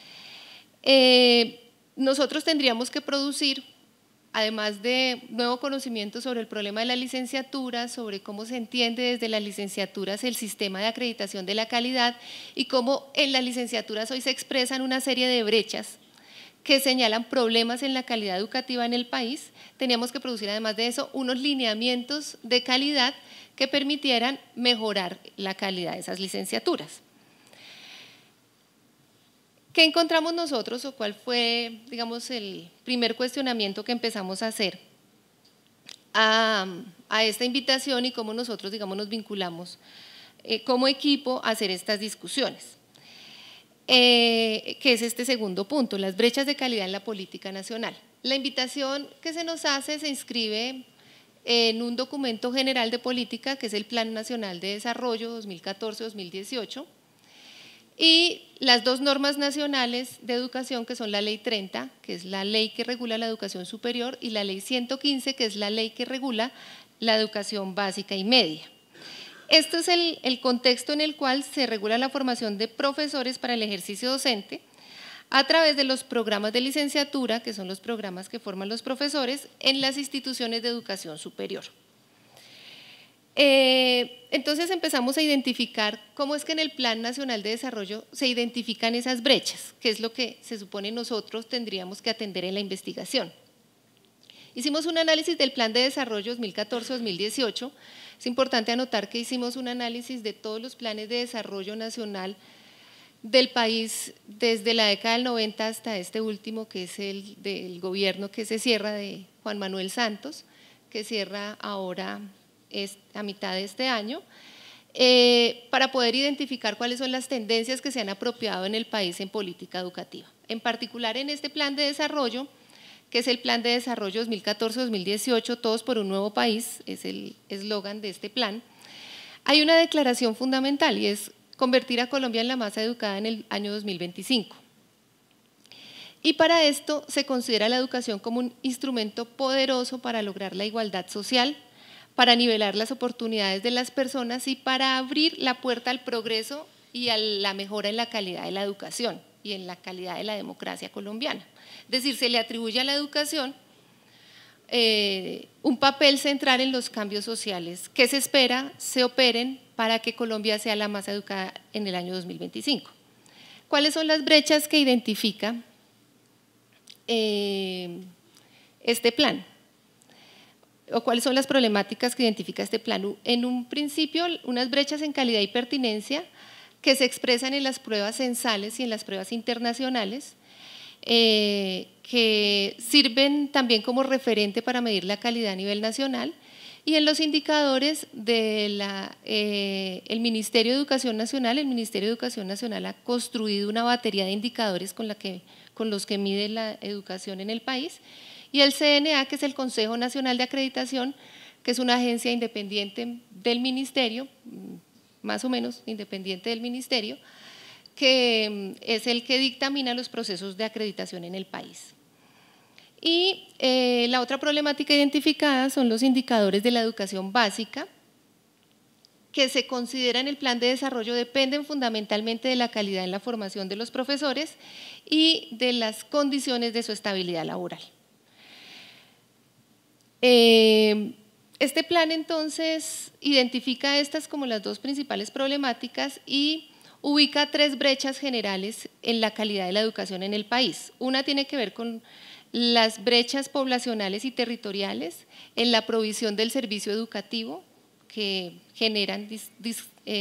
Nosotros tendríamos que producir, además de nuevo conocimiento sobre el problema de la licenciatura, sobre cómo se entiende desde las licenciaturas el sistema de acreditación de la calidad y cómo en las licenciaturas hoy se expresan una serie de brechas que señalan problemas en la calidad educativa en el país. Teníamos que producir, además de eso, unos lineamientos de calidad que permitieran mejorar la calidad de esas licenciaturas. ¿Qué encontramos nosotros o cuál fue, digamos, el primer cuestionamiento que empezamos a hacer a esta invitación y cómo nosotros, digamos, nos vinculamos como equipo a hacer estas discusiones? Que es este segundo punto, las brechas de calidad en la política nacional. La invitación que se nos hace se inscribe en un documento general de política que es el Plan Nacional de Desarrollo 2014-2018 y las 2 normas nacionales de educación, que son la Ley 30, que es la ley que regula la educación superior, y la Ley 115, que es la ley que regula la educación básica y media. Este es el contexto en el cual se regula la formación de profesores para el ejercicio docente a través de los programas de licenciatura, que son los programas que forman los profesores en las instituciones de educación superior. Entonces empezamos a identificar cómo es que en el Plan Nacional de Desarrollo se identifican esas brechas, que es lo que se supone nosotros tendríamos que atender en la investigación. Hicimos un análisis del Plan de Desarrollo 2014-2018. Es importante anotar que hicimos un análisis de todos los planes de desarrollo nacional del país desde la década del 90 hasta este último, que es el del gobierno que se cierra, de Juan Manuel Santos, que cierra ahora a mitad de este año, para poder identificar cuáles son las tendencias que se han apropiado en el país en política educativa. En particular en este plan de desarrollo, que es el Plan de Desarrollo 2014-2018, Todos por un Nuevo País, es el eslogan de este plan, hay una declaración fundamental y es convertir a Colombia en la masa educada en el año 2025. Y para esto se considera la educación como un instrumento poderoso para lograr la igualdad social, para nivelar las oportunidades de las personas y para abrir la puerta al progreso y a la mejora en la calidad de la educación y en la calidad de la democracia colombiana. Es decir, se le atribuye a la educación un papel central en los cambios sociales que se espera se operen para que Colombia sea la más educada en el año 2025. ¿Cuáles son las brechas que identifica este plan? ¿O cuáles son las problemáticas que identifica este plan? En un principio, unas brechas en calidad y pertinencia que se expresan en las pruebas censales y en las pruebas internacionales, que sirven también como referente para medir la calidad a nivel nacional, y en los indicadores del Ministerio de Educación Nacional. El Ministerio de Educación Nacional ha construido una batería de indicadores con los que mide la educación en el país, y el CNA, que es el Consejo Nacional de Acreditación, que es una agencia independiente del Ministerio, más o menos independiente del Ministerio, que es el que dictamina los procesos de acreditación en el país. Y la otra problemática identificada son los indicadores de la educación básica, que se considera en el plan de desarrollo dependen fundamentalmente de la calidad en la formación de los profesores y de las condiciones de su estabilidad laboral. Este plan entonces identifica estas como las 2 principales problemáticas y ubica 3 brechas generales en la calidad de la educación en el país. Una tiene que ver con las brechas poblacionales y territoriales en la provisión del servicio educativo, que generan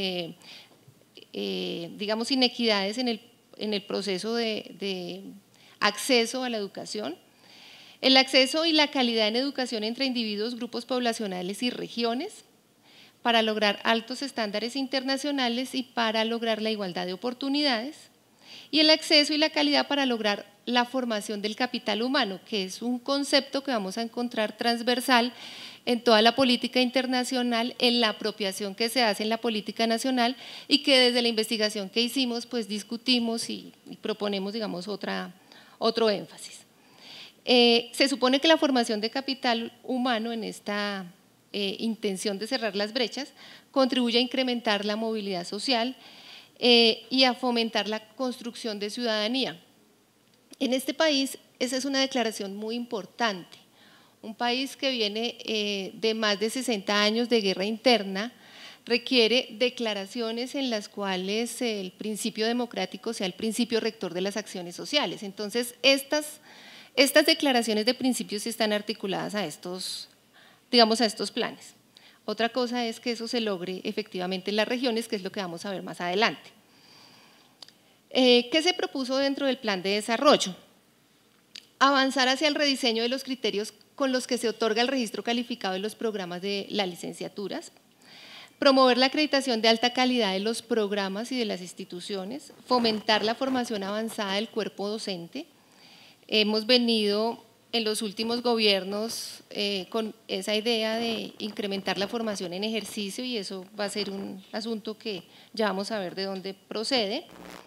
digamos, inequidades en el proceso de acceso a la educación, el acceso y la calidad en educación entre individuos, grupos poblacionales y regiones, para lograr altos estándares internacionales y para lograr la igualdad de oportunidades, y el acceso y la calidad para lograr la formación del capital humano, que es un concepto que vamos a encontrar transversal en toda la política internacional, en la apropiación que se hace en la política nacional y que desde la investigación que hicimos pues discutimos y proponemos, digamos, otro énfasis. Se supone que la formación de capital humano en esta intención de cerrar las brechas contribuye a incrementar la movilidad social y a fomentar la construcción de ciudadanía. En este país esa es una declaración muy importante. Un país que viene de más de 60 años de guerra interna requiere declaraciones en las cuales el principio democrático sea el principio rector de las acciones sociales. Entonces, estas declaraciones de principios están articuladas a estos, digamos, a estos planes. Otra cosa es que eso se logre efectivamente en las regiones, que es lo que vamos a ver más adelante. ¿Qué se propuso dentro del plan de desarrollo? Avanzar hacia el rediseño de los criterios con los que se otorga el registro calificado de los programas de las licenciaturas, promover la acreditación de alta calidad de los programas y de las instituciones, fomentar la formación avanzada del cuerpo docente. Hemos venido en los últimos gobiernos con esa idea de incrementar la formación en ejercicio y eso va a ser un asunto que ya vamos a ver de dónde procede.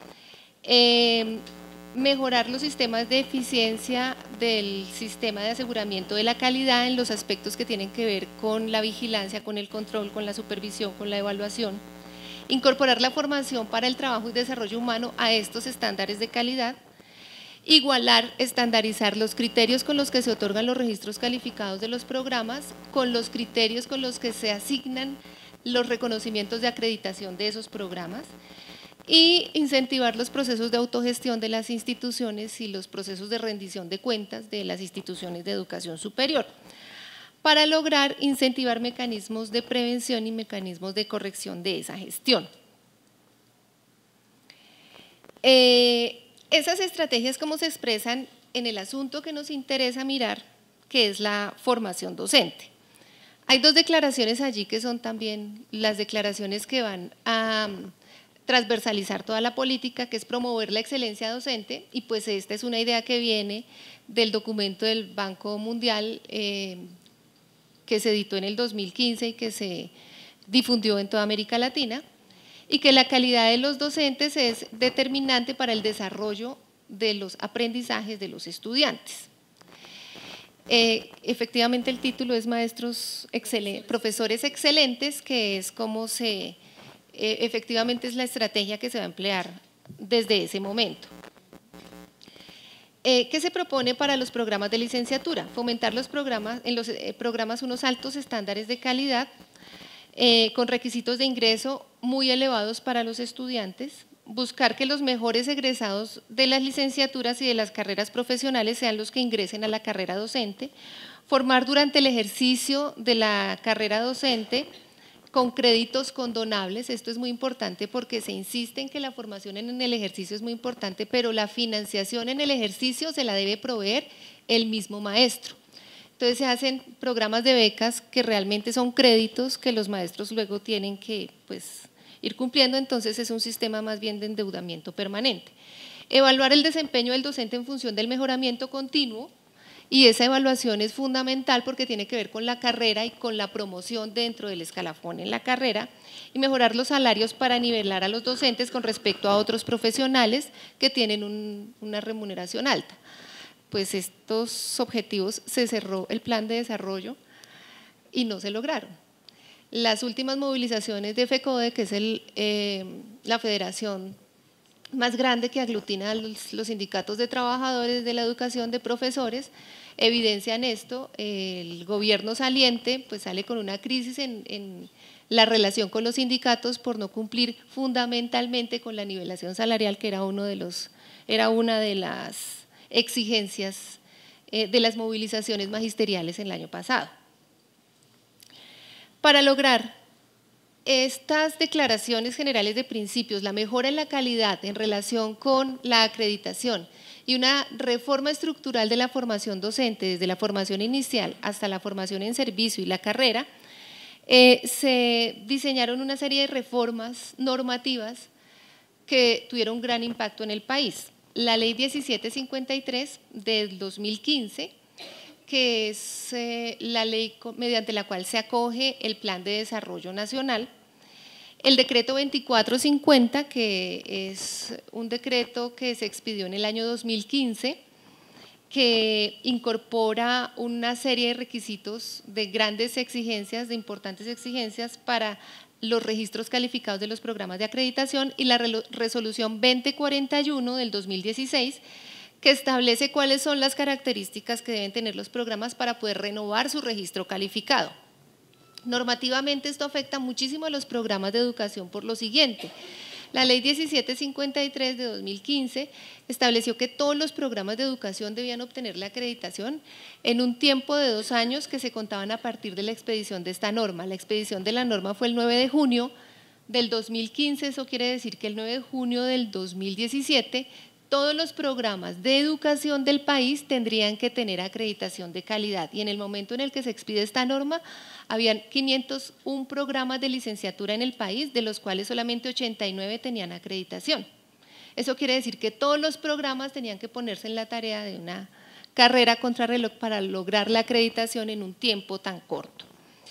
Mejorar los sistemas de eficiencia del sistema de aseguramiento de la calidad en los aspectos que tienen que ver con la vigilancia, con el control, con la supervisión, con la evaluación. Incorporar la formación para el trabajo y desarrollo humano a estos estándares de calidad. Igualar, estandarizar los criterios con los que se otorgan los registros calificados de los programas con los criterios con los que se asignan los reconocimientos de acreditación de esos programas. Y incentivar los procesos de autogestión de las instituciones y los procesos de rendición de cuentas de las instituciones de educación superior, para lograr incentivar mecanismos de prevención y mecanismos de corrección de esa gestión. Esas estrategias, ¿cómo se expresan en el asunto que nos interesa mirar, que es la formación docente? Hay dos declaraciones allí que son también las declaraciones que van a transversalizar toda la política, que es promover la excelencia docente, y pues esta es una idea que viene del documento del Banco Mundial que se editó en el 2015 y que se difundió en toda América Latina, y que la calidad de los docentes es determinante para el desarrollo de los aprendizajes de los estudiantes. Efectivamente el título es Profesores Excelentes, que es como efectivamente es la estrategia que se va a emplear desde ese momento. ¿Qué se propone para los programas de licenciatura? Fomentar los programas, en los programas unos altos estándares de calidad con requisitos de ingreso muy elevados para los estudiantes, buscar que los mejores egresados de las licenciaturas y de las carreras profesionales sean los que ingresen a la carrera docente, formar durante el ejercicio de la carrera docente con créditos condonables. Esto es muy importante porque se insiste en que la formación en el ejercicio es muy importante, pero la financiación en el ejercicio se la debe proveer el mismo maestro. Entonces se hacen programas de becas que realmente son créditos que los maestros luego tienen que ir cumpliendo, entonces es un sistema más bien de endeudamiento permanente. Evaluar el desempeño del docente en función del mejoramiento continuo, y esa evaluación es fundamental porque tiene que ver con la carrera y con la promoción dentro del escalafón en la carrera, y mejorar los salarios para nivelar a los docentes con respecto a otros profesionales que tienen una remuneración alta. Pues estos objetivos se cerró el plan de desarrollo y no se lograron. Las últimas movilizaciones de FECODE, que es la federación más grande que aglutina a los sindicatos de trabajadores de la educación de profesores, evidencian esto. El gobierno saliente pues sale con una crisis en la relación con los sindicatos por no cumplir fundamentalmente con la nivelación salarial, que era una de las exigencias de las movilizaciones magisteriales en el año pasado. Para lograr estas declaraciones generales de principios, la mejora en la calidad en relación con la acreditación y una reforma estructural de la formación docente, desde la formación inicial hasta la formación en servicio y la carrera, se diseñaron una serie de reformas normativas que tuvieron un gran impacto en el país. La Ley 1753 del 2015, que es la ley mediante la cual se acoge el Plan de Desarrollo Nacional. El decreto 2450, que es un decreto que se expidió en el año 2015, que incorpora una serie de requisitos de grandes exigencias, de importantes exigencias para los registros calificados de los programas de acreditación, y la resolución 2041 del 2016, que establece cuáles son las características que deben tener los programas para poder renovar su registro calificado. Normativamente esto afecta muchísimo a los programas de educación por lo siguiente. La Ley 1753 de 2015 estableció que todos los programas de educación debían obtener la acreditación en un tiempo de 2 años que se contaban a partir de la expedición de esta norma. La expedición de la norma fue el 9 de junio del 2015, eso quiere decir que el 9 de junio del 2017 todos los programas de educación del país tendrían que tener acreditación de calidad, y en el momento en el que se expide esta norma, habían 501 programas de licenciatura en el país, de los cuales solamente 89 tenían acreditación. Eso quiere decir que todos los programas tenían que ponerse en la tarea de una carrera contrarreloj para lograr la acreditación en un tiempo tan corto.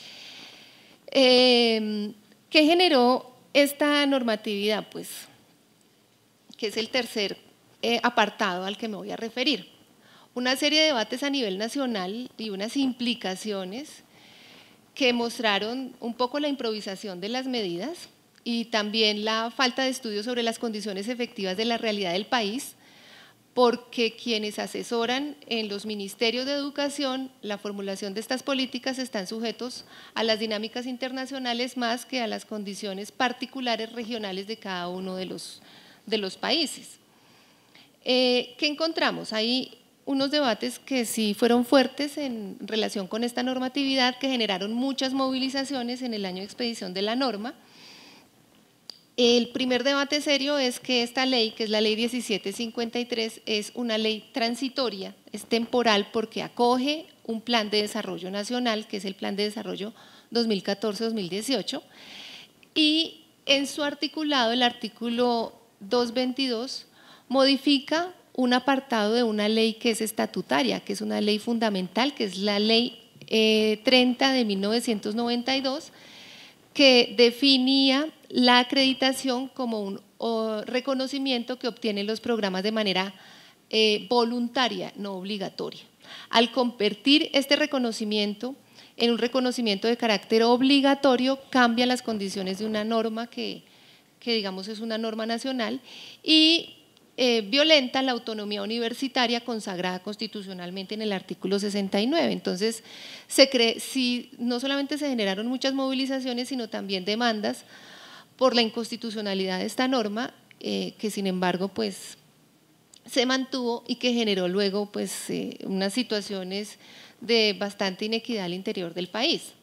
¿Qué generó esta normatividad? Pues, que es el tercer apartado al que me voy a referir. Una serie de debates a nivel nacional y unas implicaciones que mostraron un poco la improvisación de las medidas y también la falta de estudios sobre las condiciones efectivas de la realidad del país, porque quienes asesoran en los ministerios de educación la formulación de estas políticas están sujetos a las dinámicas internacionales más que a las condiciones particulares regionales de cada uno de los países. ¿Qué encontramos? Hay unos debates que sí fueron fuertes en relación con esta normatividad, que generaron muchas movilizaciones en el año de expedición de la norma. El primer debate serio es que esta ley, que es la Ley 1753, es una ley transitoria, es temporal porque acoge un plan de desarrollo nacional, que es el Plan de Desarrollo 2014-2018, y en su articulado, el artículo 222, modifica un apartado de una ley que es estatutaria, que es una ley fundamental, que es la Ley 30 de 1992, que definía la acreditación como un reconocimiento que obtienen los programas de manera voluntaria, no obligatoria. Al convertir este reconocimiento en un reconocimiento de carácter obligatorio, cambia las condiciones de una norma que digamos es una norma nacional y violenta la autonomía universitaria consagrada constitucionalmente en el artículo 69. Entonces, no solamente se generaron muchas movilizaciones, sino también demandas por la inconstitucionalidad de esta norma, que sin embargo pues se mantuvo y que generó luego pues unas situaciones de bastante inequidad al interior del país.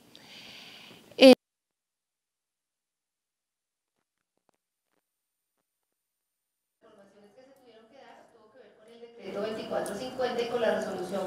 El 2450 y con la resolución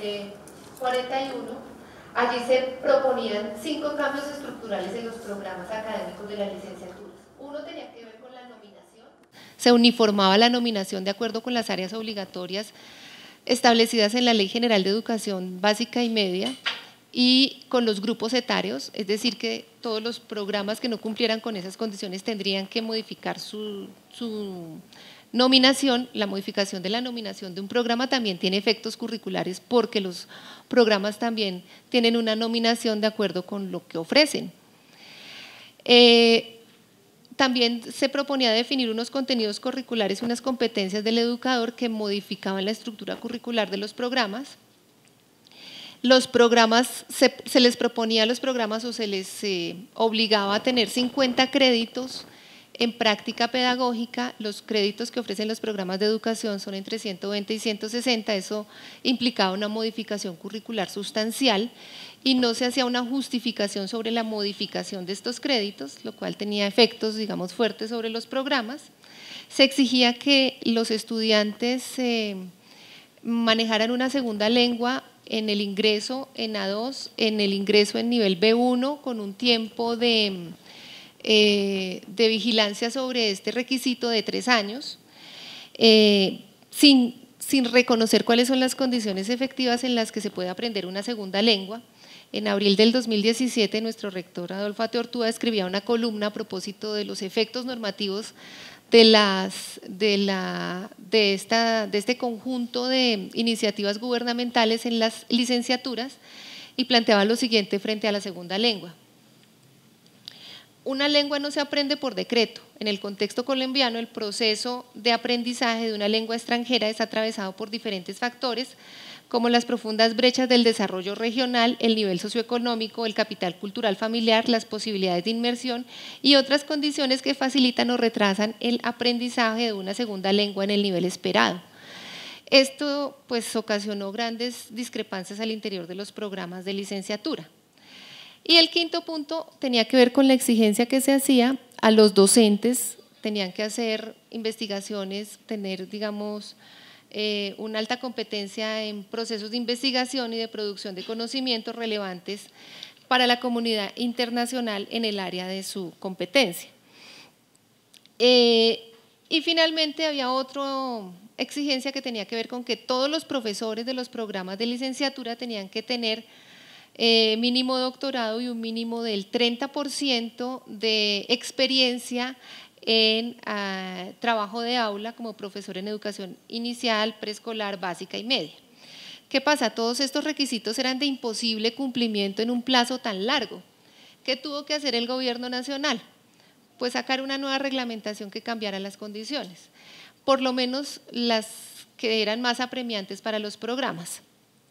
2041, allí se proponían 5 cambios estructurales en los programas académicos de las licenciaturas. Uno tenía que ver con la nominación. Se uniformaba la nominación de acuerdo con las áreas obligatorias establecidas en la Ley General de Educación Básica y Media y con los grupos etarios, es decir que todos los programas que no cumplieran con esas condiciones tendrían que modificar su nominación. La modificación de la nominación de un programa también tiene efectos curriculares porque los programas también tienen una nominación de acuerdo con lo que ofrecen. También se proponía definir unos contenidos curriculares y unas competencias del educador que modificaban la estructura curricular de los programas. Los programas, se les proponía a los programas o se les obligaba a tener 50 créditos en práctica pedagógica. Los créditos que ofrecen los programas de educación son entre 120 y 160, eso implicaba una modificación curricular sustancial y no se hacía una justificación sobre la modificación de estos créditos, lo cual tenía efectos, digamos, fuertes sobre los programas. se exigía que los estudiantes manejaran una segunda lengua en el ingreso en A2, en el ingreso en nivel B1, con un tiempo de vigilancia sobre este requisito de 3 años, sin reconocer cuáles son las condiciones efectivas en las que se puede aprender una segunda lengua. En abril del 2017, nuestro rector Adolfo Ateortúa escribía una columna a propósito de los efectos normativos de este conjunto de iniciativas gubernamentales en las licenciaturas y planteaba lo siguiente frente a la segunda lengua. Una lengua no se aprende por decreto. En el contexto colombiano, el proceso de aprendizaje de una lengua extranjera es atravesado por diferentes factores, como las profundas brechas del desarrollo regional, el nivel socioeconómico, el capital cultural familiar, las posibilidades de inmersión y otras condiciones que facilitan o retrasan el aprendizaje de una segunda lengua en el nivel esperado. Esto pues ocasionó grandes discrepancias al interior de los programas de licenciatura. Y el quinto punto tenía que ver con la exigencia que se hacía a los docentes, tenían que hacer investigaciones, tener, digamos, una alta competencia en procesos de investigación y de producción de conocimientos relevantes para la comunidad internacional en el área de su competencia. Y finalmente había otra exigencia que tenía que ver con que todos los profesores de los programas de licenciatura tenían que tener mínimo doctorado y un mínimo del 30% de experiencia en trabajo de aula como profesor en educación inicial, preescolar, básica y media. ¿Qué pasa? Todos estos requisitos eran de imposible cumplimiento en un plazo tan largo. ¿Qué tuvo que hacer el gobierno nacional? Pues sacar una nueva reglamentación que cambiara las condiciones, por lo menos las que eran más apremiantes para los programas.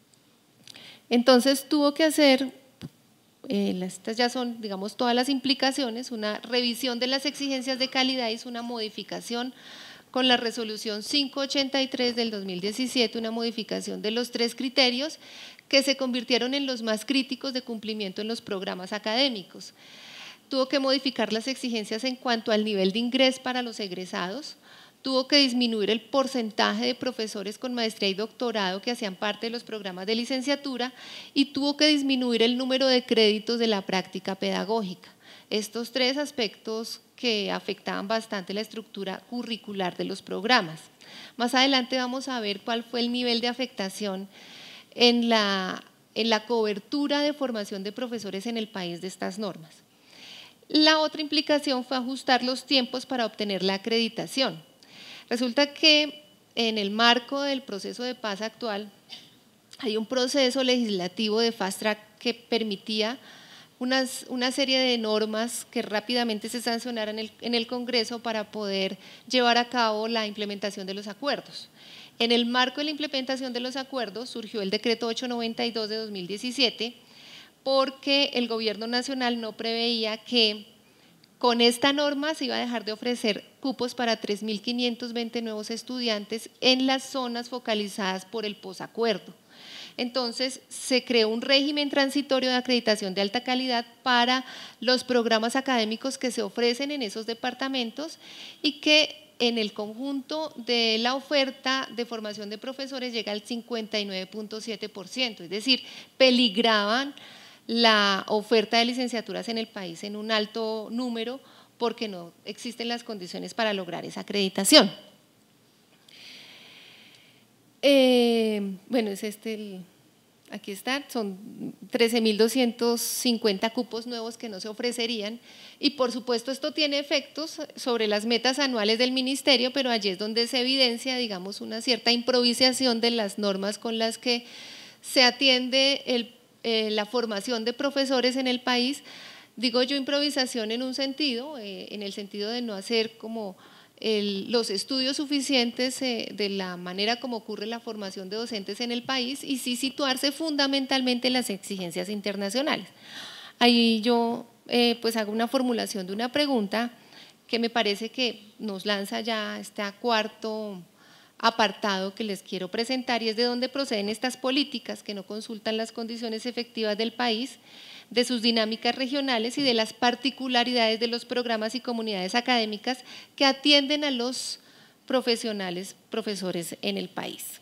Entonces tuvo que hacer, estas ya son, digamos, todas las implicaciones, una revisión de las exigencias de calidad, hizo una modificación con la resolución 583 del 2017, una modificación de los 3 criterios que se convirtieron en los más críticos de cumplimiento en los programas académicos. Tuvo que modificar las exigencias en cuanto al nivel de ingreso para los egresados, tuvo que disminuir el porcentaje de profesores con maestría y doctorado que hacían parte de los programas de licenciatura y tuvo que disminuir el número de créditos de la práctica pedagógica. Estos 3 aspectos que afectaban bastante la estructura curricular de los programas. Más adelante vamos a ver cuál fue el nivel de afectación en la cobertura de formación de profesores en el país de estas normas. La otra implicación fue ajustar los tiempos para obtener la acreditación. Resulta que en el marco del proceso de paz actual hay un proceso legislativo de fast track que permitía una serie de normas que rápidamente se sancionaran en el Congreso para poder llevar a cabo la implementación de los acuerdos. En el marco de la implementación de los acuerdos surgió el decreto 892 de 2017 porque el gobierno nacional no preveía que con esta norma se iba a dejar de ofrecer cupos para 3.520 nuevos estudiantes en las zonas focalizadas por el posacuerdo. Entonces, se creó un régimen transitorio de acreditación de alta calidad para los programas académicos que se ofrecen en esos departamentos y que en el conjunto de la oferta de formación de profesores llega al 59.7%, es decir, peligraban la oferta de licenciaturas en el país en un alto número porque no existen las condiciones para lograr esa acreditación. Bueno, es aquí está, son 13.250 cupos nuevos que no se ofrecerían y por supuesto esto tiene efectos sobre las metas anuales del ministerio, pero allí es donde se evidencia, digamos, una cierta improvisación de las normas con las que se atiende la formación de profesores en el país. Digo yo improvisación en un sentido, en el sentido de no hacer como los estudios suficientes de la manera como ocurre la formación de docentes en el país y sí situarse fundamentalmente en las exigencias internacionales. Ahí yo pues hago una formulación de una pregunta que me parece que nos lanza ya este cuarto apartado que les quiero presentar y es de dónde proceden estas políticas que no consultan las condiciones efectivas del país, de sus dinámicas regionales y de las particularidades de los programas y comunidades académicas que atienden a los profesionales, profesores en el país.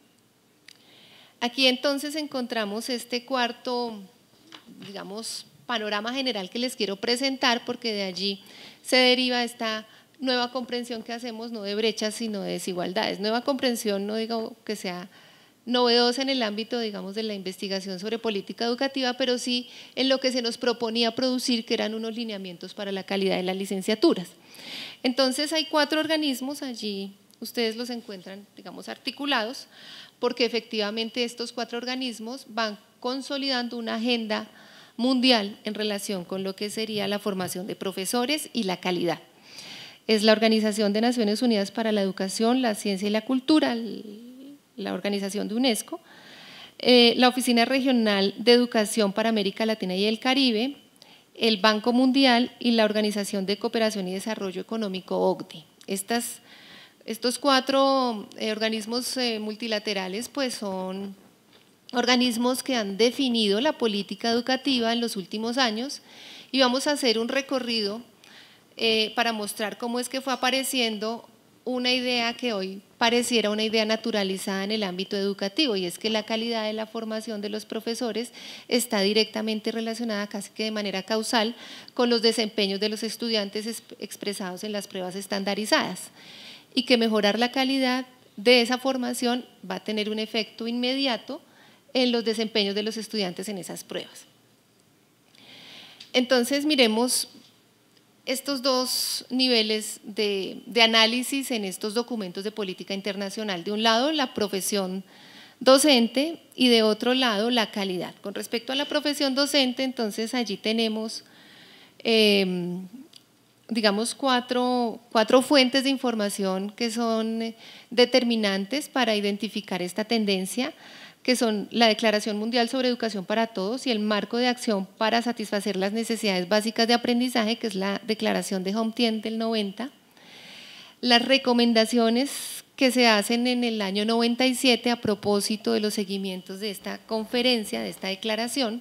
Aquí entonces encontramos este cuarto, digamos, panorama general que les quiero presentar, porque de allí se deriva esta nueva comprensión que hacemos, no de brechas, sino de desigualdades. Nueva comprensión, no digo que sea novedosa en el ámbito, digamos, de la investigación sobre política educativa, pero sí en lo que se nos proponía producir, que eran unos lineamientos para la calidad de las licenciaturas. Entonces hay 4 organismos, allí ustedes los encuentran, digamos, articulados, porque efectivamente estos 4 organismos van consolidando una agenda mundial en relación con lo que sería la formación de profesores y la calidad. Es la Organización de Naciones Unidas para la Educación, la Ciencia y la Cultura, la organización de UNESCO, la Oficina Regional de Educación para América Latina y el Caribe, el Banco Mundial y la Organización de Cooperación y Desarrollo Económico, OCDE. Estos 4 organismos multilaterales pues son organismos que han definido la política educativa en los últimos años, y vamos a hacer un recorrido para mostrar cómo es que fue apareciendo una idea que hoy pareciera una idea naturalizada en el ámbito educativo, y es que la calidad de la formación de los profesores está directamente relacionada, casi que de manera causal, con los desempeños de los estudiantes expresados en las pruebas estandarizadas, y que mejorar la calidad de esa formación va a tener un efecto inmediato en los desempeños de los estudiantes en esas pruebas. Entonces miremos estos 2 niveles de análisis en estos documentos de política internacional. De un lado, la profesión docente, y de otro lado, la calidad. Con respecto a la profesión docente, entonces allí tenemos, digamos, cuatro fuentes de información que son determinantes para identificar esta tendencia, que son la Declaración Mundial sobre Educación para Todos y el Marco de Acción para Satisfacer las Necesidades Básicas de Aprendizaje, que es la Declaración de Homtien del 90, las recomendaciones que se hacen en el año 97 a propósito de los seguimientos de esta conferencia, de esta declaración,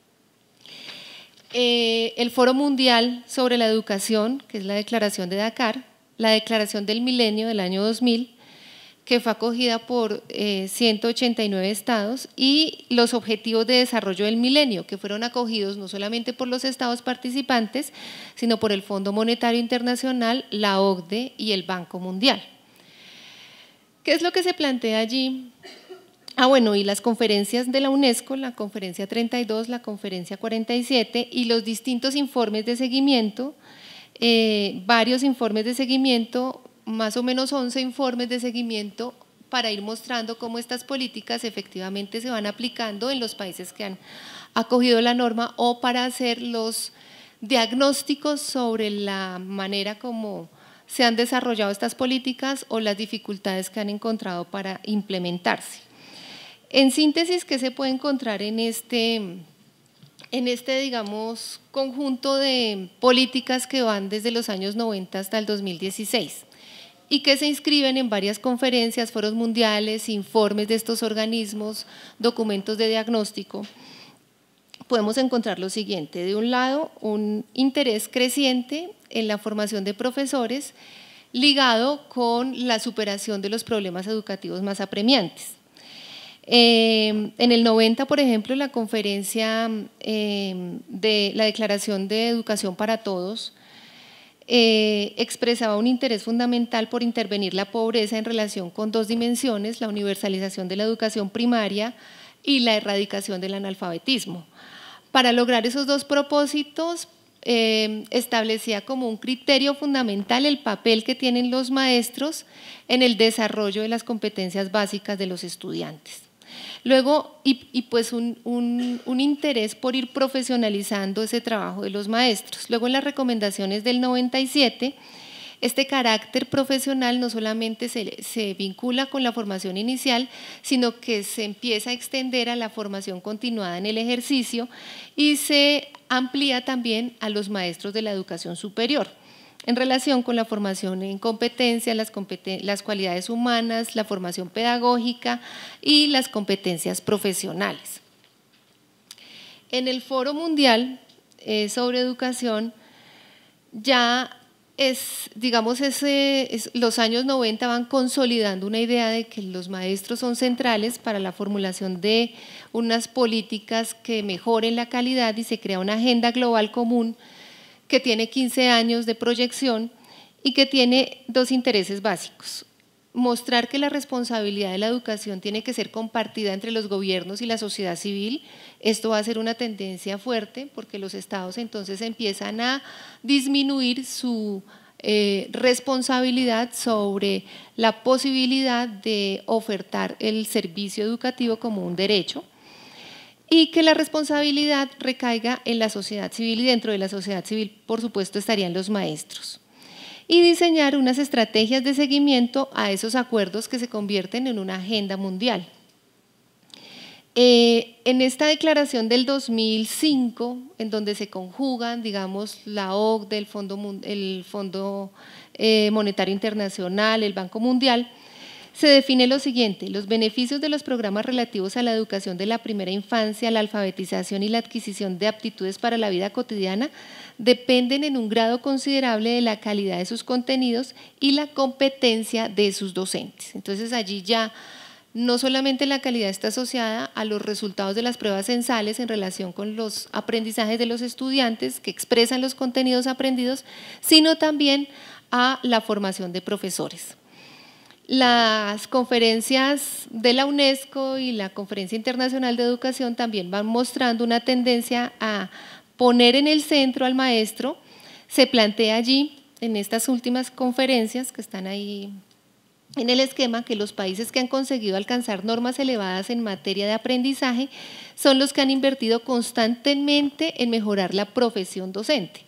el Foro Mundial sobre la Educación, que es la Declaración de Dakar, la Declaración del Milenio del año 2000, que fue acogida por 189 estados, y los Objetivos de Desarrollo del Milenio, que fueron acogidos no solamente por los estados participantes, sino por el Fondo Monetario Internacional, la OCDE y el Banco Mundial. ¿Qué es lo que se plantea allí? Bueno, y las conferencias de la UNESCO, la conferencia 32, la conferencia 47 y los distintos informes de seguimiento, varios informes de seguimiento, más o menos 11 informes de seguimiento, para ir mostrando cómo estas políticas efectivamente se van aplicando en los países que han acogido la norma, o para hacer los diagnósticos sobre la manera como se han desarrollado estas políticas o las dificultades que han encontrado para implementarse. En síntesis, ¿qué se puede encontrar en este, digamos, conjunto de políticas que van desde los años 90 hasta el 2016? Y que se inscriben en varias conferencias, foros mundiales, informes de estos organismos, documentos de diagnóstico. Podemos encontrar lo siguiente: de un lado, un interés creciente en la formación de profesores ligado con la superación de los problemas educativos más apremiantes. En el 90, por ejemplo, la conferencia de la Declaración de Educación para Todos expresaba un interés fundamental por intervenir la pobreza en relación con 2 dimensiones: la universalización de la educación primaria y la erradicación del analfabetismo. Para lograr esos 2 propósitos, establecía como un criterio fundamental el papel que tienen los maestros en el desarrollo de las competencias básicas de los estudiantes. Luego, pues un interés por ir profesionalizando ese trabajo de los maestros. Luego, en las recomendaciones del 97, este carácter profesional no solamente se vincula con la formación inicial, sino que se empieza a extender a la formación continuada en el ejercicio, y se amplía también a los maestros de la educación superior, en relación con la formación en competencias, las cualidades humanas, la formación pedagógica y las competencias profesionales. En el Foro Mundial sobre Educación ya los años 90 van consolidando una idea de que los maestros son centrales para la formulación de unas políticas que mejoren la calidad y se crea una agenda global común que tiene 15 años de proyección y que tiene dos intereses básicos. Mostrar que la responsabilidad de la educación tiene que ser compartida entre los gobiernos y la sociedad civil. Esto va a ser una tendencia fuerte porque los estados entonces empiezan a disminuir su responsabilidad sobre la posibilidad de ofertar el servicio educativo como un derecho y que la responsabilidad recaiga en la sociedad civil, y dentro de la sociedad civil, por supuesto, estarían los maestros. Y diseñar unas estrategias de seguimiento a esos acuerdos que se convierten en una agenda mundial. En esta declaración del 2005, en donde se conjugan, digamos, la OCDE, el Fondo Monetario Internacional, el Banco Mundial, se define lo siguiente: los beneficios de los programas relativos a la educación de la primera infancia, la alfabetización y la adquisición de aptitudes para la vida cotidiana dependen en un grado considerable de la calidad de sus contenidos y la competencia de sus docentes. Entonces allí ya no solamente la calidad está asociada a los resultados de las pruebas censales en relación con los aprendizajes de los estudiantes que expresan los contenidos aprendidos, sino también a la formación de profesores. Las conferencias de la UNESCO y la Conferencia Internacional de Educación también van mostrando una tendencia a poner en el centro al maestro. Se plantea allí, en estas últimas conferencias que están ahí en el esquema, que los países que han conseguido alcanzar normas elevadas en materia de aprendizaje son los que han invertido constantemente en mejorar la profesión docente.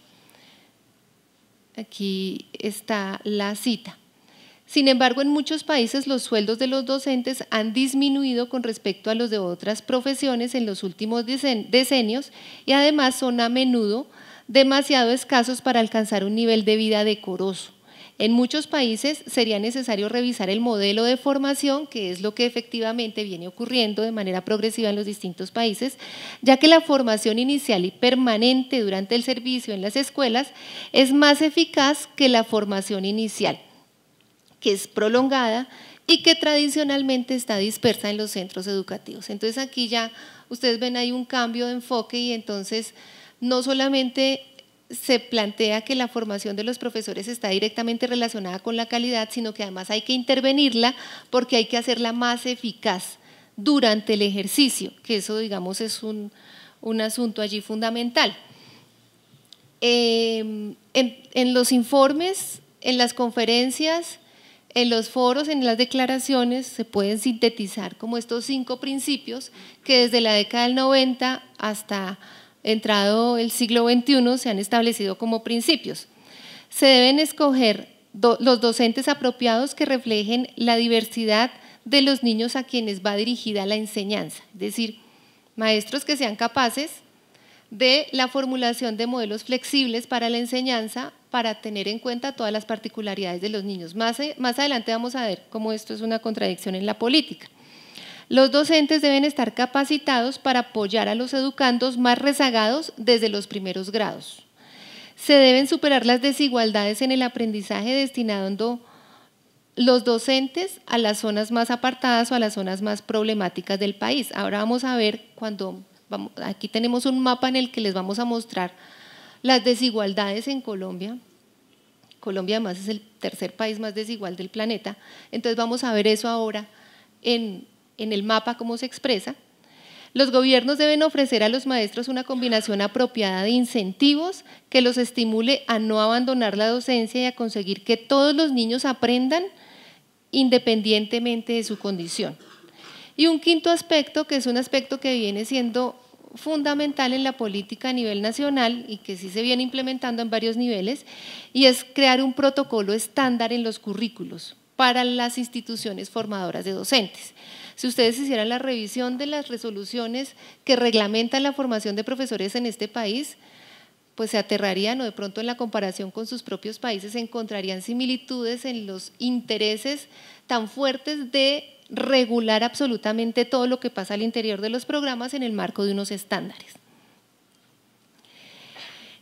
Aquí está la cita. Sin embargo, en muchos países los sueldos de los docentes han disminuido con respecto a los de otras profesiones en los últimos decenios y además son a menudo demasiado escasos para alcanzar un nivel de vida decoroso. En muchos países sería necesario revisar el modelo de formación, que es lo que efectivamente viene ocurriendo de manera progresiva en los distintos países, ya que la formación inicial y permanente durante el servicio en las escuelas es más eficaz que la formación inicial, que es prolongada y que tradicionalmente está dispersa en los centros educativos. Entonces aquí ya ustedes ven ahí un cambio de enfoque y entonces no solamente se plantea que la formación de los profesores está directamente relacionada con la calidad, sino que además hay que intervenirla porque hay que hacerla más eficaz durante el ejercicio, que eso, digamos, es un asunto allí fundamental. En los informes, en las conferencias, en los foros, en las declaraciones, se pueden sintetizar como estos 5 principios que desde la década del 90 hasta entrado el siglo XXI se han establecido como principios. Se deben escoger los docentes apropiados que reflejen la diversidad de los niños a quienes va dirigida la enseñanza, es decir, maestros que sean capaces de la formulación de modelos flexibles para la enseñanza para tener en cuenta todas las particularidades de los niños. Más adelante vamos a ver cómo esto es una contradicción en la política. Los docentes deben estar capacitados para apoyar a los educandos más rezagados desde los primeros grados. Se deben superar las desigualdades en el aprendizaje destinando los docentes a las zonas más apartadas o a las zonas más problemáticas del país. Ahora vamos a ver aquí tenemos un mapa en el que les vamos a mostrar las desigualdades en Colombia. Colombia además es el tercer país más desigual del planeta, entonces vamos a ver eso ahora en el mapa cómo se expresa. Los gobiernos deben ofrecer a los maestros una combinación apropiada de incentivos que los estimule a no abandonar la docencia y a conseguir que todos los niños aprendan independientemente de su condición. Y un quinto aspecto, que es un aspecto que viene siendo fundamental en la política a nivel nacional y que sí se viene implementando en varios niveles, y es crear un protocolo estándar en los currículos para las instituciones formadoras de docentes. Si ustedes hicieran la revisión de las resoluciones que reglamentan la formación de profesores en este país, pues se aterrarían, o de pronto en la comparación con sus propios países encontrarían similitudes en los intereses tan fuertes de regular absolutamente todo lo que pasa al interior de los programas en el marco de unos estándares.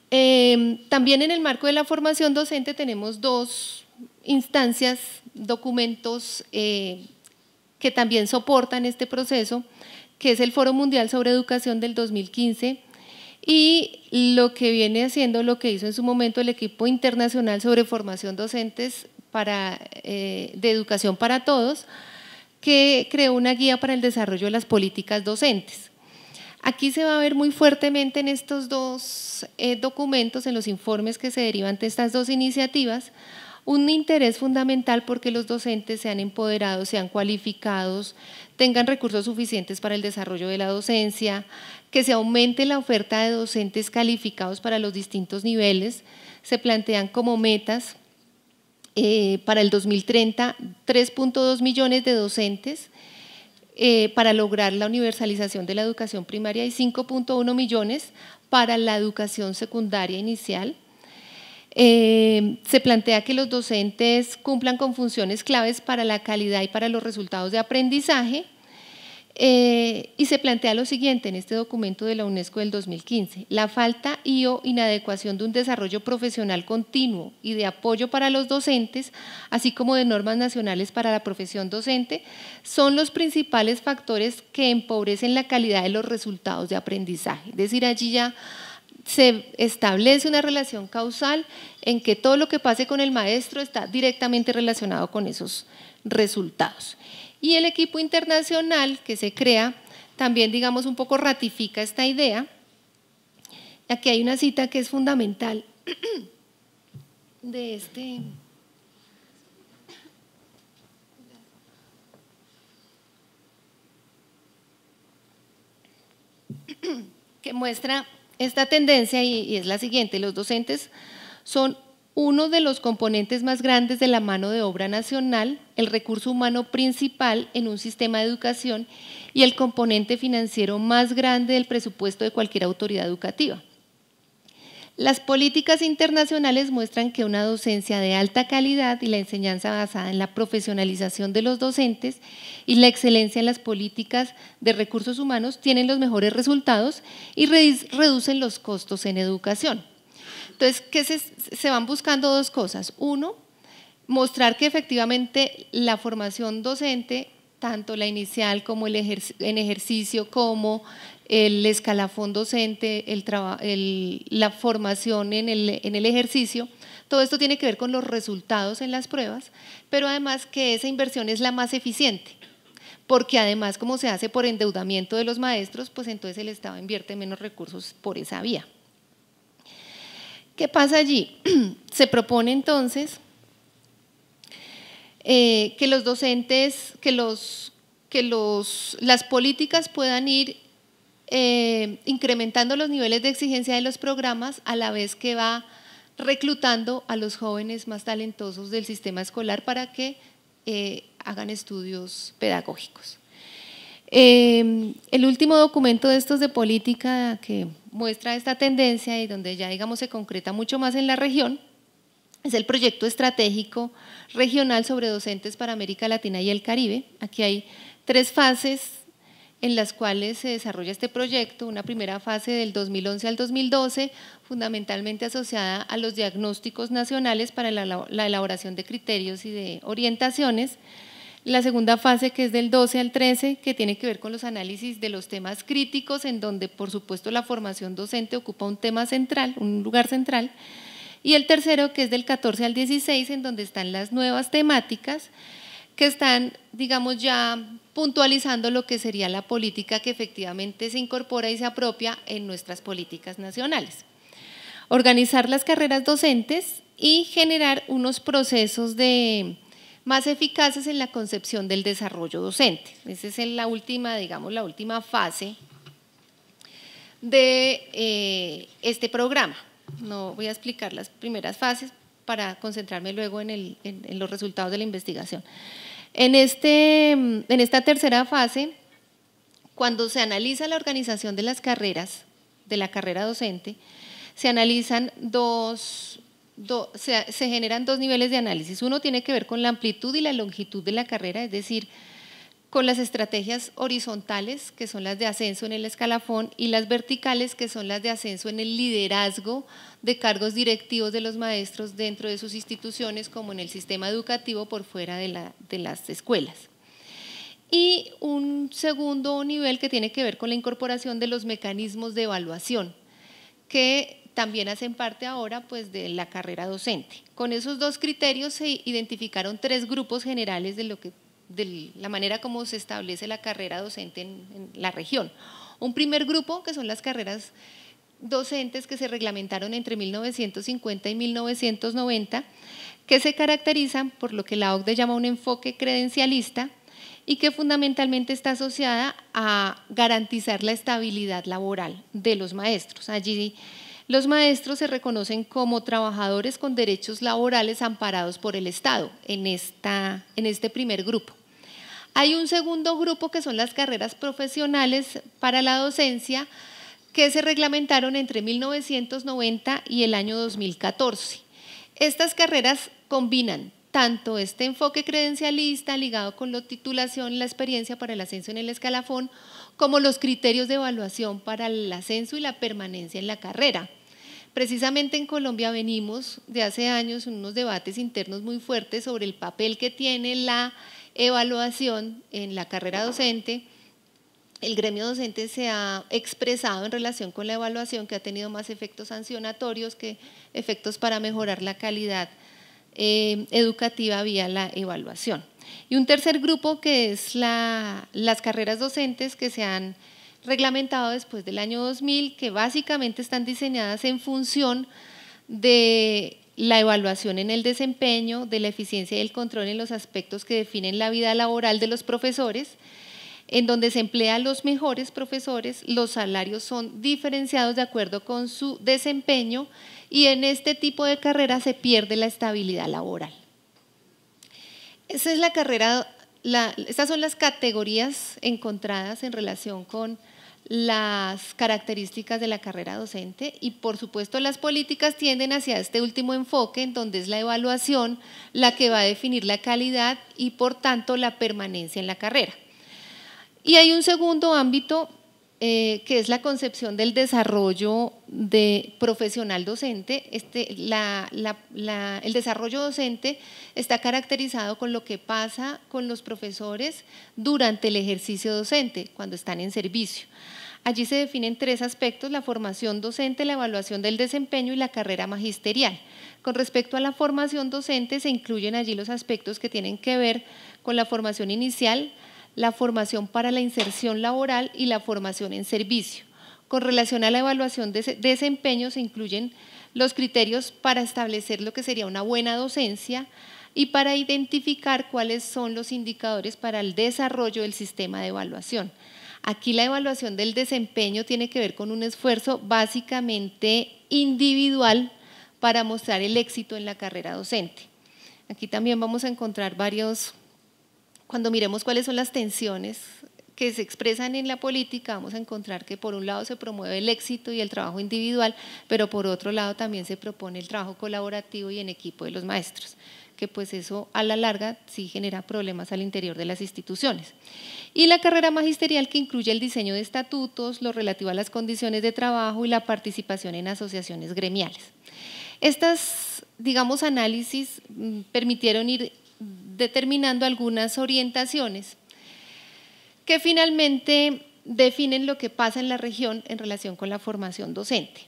También en el marco de la formación docente tenemos dos instancias, documentos que también soportan este proceso, que es el Foro Mundial sobre Educación del 2015 y lo que viene haciendo, lo que hizo en su momento el equipo internacional sobre formación docentes de educación para todos, que creó una guía para el desarrollo de las políticas docentes. Aquí se va a ver muy fuertemente en estos dos documentos, en los informes que se derivan de estas dos iniciativas, un interés fundamental porque los docentes sean empoderados, sean cualificados, tengan recursos suficientes para el desarrollo de la docencia, que se aumente la oferta de docentes calificados para los distintos niveles. Se plantean como metas para el 2030 3.2 millones de docentes para lograr la universalización de la educación primaria y 5.1 millones para la educación secundaria inicial. Se plantea que los docentes cumplan con funciones claves para la calidad y para los resultados de aprendizaje y se plantea lo siguiente en este documento de la UNESCO del 2015, la falta o inadecuación de un desarrollo profesional continuo y de apoyo para los docentes, así como de normas nacionales para la profesión docente, son los principales factores que empobrecen la calidad de los resultados de aprendizaje. Es decir, allí ya se establece una relación causal en que todo lo que pase con el maestro está directamente relacionado con esos resultados. Y el equipo internacional que se crea también, digamos, un poco ratifica esta idea. Aquí hay una cita que es fundamental de que muestra esta tendencia y es la siguiente: los docentes son uno de los componentes más grandes de la mano de obra nacional, el recurso humano principal en un sistema de educación y el componente financiero más grande del presupuesto de cualquier autoridad educativa. Las políticas internacionales muestran que una docencia de alta calidad y la enseñanza basada en la profesionalización de los docentes y la excelencia en las políticas de recursos humanos tienen los mejores resultados y reducen los costos en educación. Entonces, ¿qué se van buscando dos cosas? Uno, mostrar que efectivamente la formación docente, tanto la inicial como en ejercicio, como el escalafón docente, la formación en el ejercicio, todo esto tiene que ver con los resultados en las pruebas, pero además que esa inversión es la más eficiente, porque además como se hace por endeudamiento de los maestros, pues entonces el Estado invierte menos recursos por esa vía. ¿Qué pasa allí? Se propone entonces que los docentes, las políticas puedan ir incrementando los niveles de exigencia de los programas a la vez que va reclutando a los jóvenes más talentosos del sistema escolar para que hagan estudios pedagógicos. El último documento de estos de política que muestra esta tendencia y donde ya digamos se concreta mucho más en la región es el proyecto estratégico regional sobre docentes para América Latina y el Caribe. Aquí hay 3 fases en las cuales se desarrolla este proyecto, una primera fase del 2011 al 2012, fundamentalmente asociada a los diagnósticos nacionales para la elaboración de criterios y de orientaciones. La segunda fase, que es del 12 al 13, que tiene que ver con los análisis de los temas críticos, en donde por supuesto la formación docente ocupa un tema central, un lugar central. Y el tercero, que es del 14 al 16, en donde están las nuevas temáticas que están, digamos, ya puntualizando lo que sería la política que efectivamente se incorpora y se apropia en nuestras políticas nacionales. Organizar las carreras docentes y generar unos procesos más eficaces en la concepción del desarrollo docente. Esa es la última, digamos, la última fase de este programa. No voy a explicar las primeras fases para concentrarme luego en los resultados de la investigación. En esta tercera fase, cuando se analiza la organización de las carreras, de la carrera docente, se analizan se generan 2 niveles de análisis. Uno tiene que ver con la amplitud y la longitud de la carrera, es decir, con las estrategias horizontales, que son las de ascenso en el escalafón, y las verticales, que son las de ascenso en el liderazgo de cargos directivos de los maestros dentro de sus instituciones, como en el sistema educativo por fuera de las escuelas. Y un segundo nivel que tiene que ver con la incorporación de los mecanismos de evaluación, que también hacen parte ahora pues, de la carrera docente. Con esos dos criterios se identificaron 3 grupos generales de la manera como se establece la carrera docente en la región. Un primer grupo, que son las carreras docentes que se reglamentaron entre 1950 y 1990, que se caracterizan por lo que la OCDE llama un enfoque credencialista y que fundamentalmente está asociada a garantizar la estabilidad laboral de los maestros. Allí los maestros se reconocen como trabajadores con derechos laborales amparados por el Estado en este primer grupo. Hay un segundo grupo que son las carreras profesionales para la docencia que se reglamentaron entre 1990 y el año 2014. Estas carreras combinan tanto este enfoque credencialista ligado con la titulación, la experiencia para el ascenso en el escalafón, como los criterios de evaluación para el ascenso y la permanencia en la carrera. Precisamente en Colombia venimos de hace años unos debates internos muy fuertes sobre el papel que tiene la evaluación en la carrera docente. El gremio docente se ha expresado en relación con la evaluación, que ha tenido más efectos sancionatorios que efectos para mejorar la calidad educativa vía la evaluación. Y un tercer grupo que es las carreras docentes que se han reglamentado después del año 2000, que básicamente están diseñadas en función de la evaluación en el desempeño, de la eficiencia y el control en los aspectos que definen la vida laboral de los profesores, en donde se emplea a los mejores profesores, los salarios son diferenciados de acuerdo con su desempeño y en este tipo de carrera se pierde la estabilidad laboral. Esa es la carrera, estas son las categorías encontradas en relación con las características de la carrera docente y por supuesto las políticas tienden hacia este último enfoque en donde es la evaluación la que va a definir la calidad y por tanto la permanencia en la carrera. Y hay un segundo ámbito que es la concepción del desarrollo de profesional docente. El desarrollo docente está caracterizado con lo que pasa con los profesores durante el ejercicio docente, cuando están en servicio. Allí se definen 3 aspectos: la formación docente, la evaluación del desempeño y la carrera magisterial. Con respecto a la formación docente se incluyen allí los aspectos que tienen que ver con la formación inicial, la formación para la inserción laboral y la formación en servicio. Con relación a la evaluación de desempeño se incluyen los criterios para establecer lo que sería una buena docencia y para identificar cuáles son los indicadores para el desarrollo del sistema de evaluación. Aquí la evaluación del desempeño tiene que ver con un esfuerzo básicamente individual para mostrar el éxito en la carrera docente. Aquí también vamos a encontrar cuando miremos cuáles son las tensiones que se expresan en la política, vamos a encontrar que por un lado se promueve el éxito y el trabajo individual, pero por otro lado también se propone el trabajo colaborativo y en equipo de los maestros, que pues eso a la larga sí genera problemas al interior de las instituciones. Y la carrera magisterial, que incluye el diseño de estatutos, lo relativo a las condiciones de trabajo y la participación en asociaciones gremiales. Estas, digamos, análisis permitieron ir determinando algunas orientaciones que finalmente definen lo que pasa en la región en relación con la formación docente.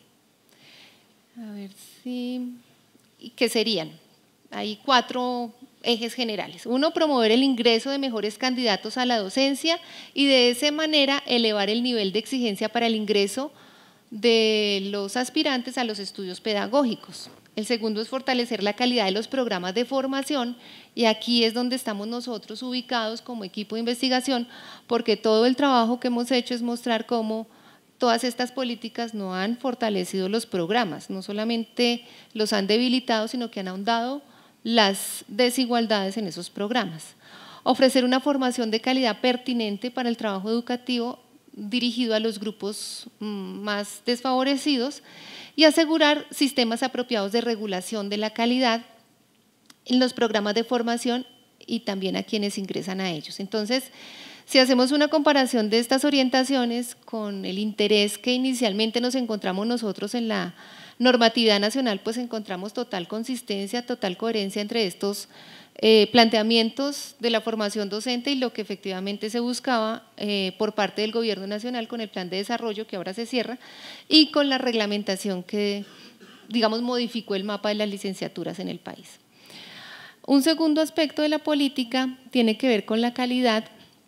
A ver si… ¿Qué serían? Hay 4 ejes generales. 1, promover el ingreso de mejores candidatos a la docencia y de esa manera elevar el nivel de exigencia para el ingreso de los aspirantes a los estudios pedagógicos. El segundo es fortalecer la calidad de los programas de formación y aquí es donde estamos nosotros ubicados como equipo de investigación, porque todo el trabajo que hemos hecho es mostrar cómo todas estas políticas no han fortalecido los programas, no solamente los han debilitado, sino que han ahondado las desigualdades en esos programas. Ofrecer una formación de calidad pertinente para el trabajo educativo dirigido a los grupos más desfavorecidos y asegurar sistemas apropiados de regulación de la calidad en los programas de formación y también a quienes ingresan a ellos. Entonces, Si hacemos una comparación de estas orientaciones con el interés que inicialmente nos encontramos nosotros en la normatividad nacional, pues encontramos total consistencia, total coherencia entre estos planteamientos de la formación docente y lo que efectivamente se buscaba por parte del Gobierno Nacional con el plan de desarrollo que ahora se cierra y con la reglamentación que, digamos, modificó el mapa de las licenciaturas en el país. Un segundo aspecto de la política tiene que ver con la calidad.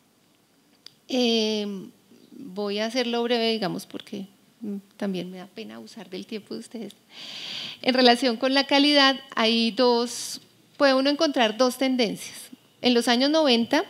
Voy a hacerlo breve, digamos, porque también me da pena usar del tiempo de ustedes. En relación con la calidad, puede uno encontrar dos tendencias. En los años 90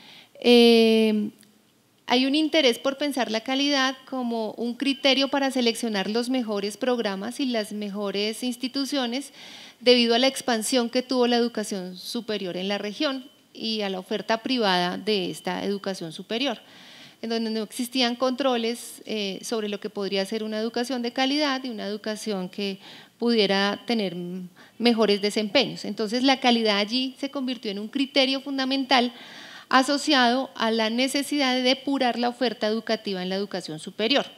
hay un interés por pensar la calidad como un criterio para seleccionar los mejores programas y las mejores instituciones debido a la expansión que tuvo la educación superior en la región y a la oferta privada de esta educación superior, en donde no existían controles sobre lo que podría ser una educación de calidad y una educación que pudiera tener mejores desempeños. Entonces la calidad allí se convirtió en un criterio fundamental asociado a la necesidad de depurar la oferta educativa en la educación superior.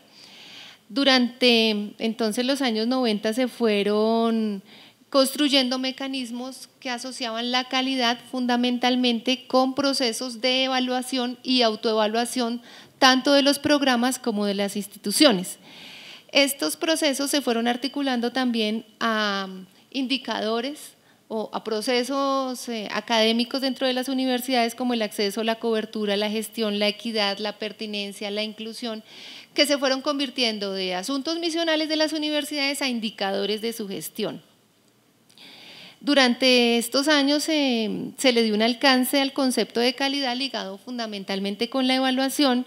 Durante entonces los años 90 se fueron construyendo mecanismos que asociaban la calidad fundamentalmente con procesos de evaluación y autoevaluación tanto de los programas como de las instituciones. Estos procesos se fueron articulando también a indicadores o a procesos académicos dentro de las universidades como el acceso, la cobertura, la gestión, la equidad, la pertinencia, la inclusión, que se fueron convirtiendo de asuntos misionales de las universidades a indicadores de su gestión. Durante estos años se le dio un alcance al concepto de calidad ligado fundamentalmente con la evaluación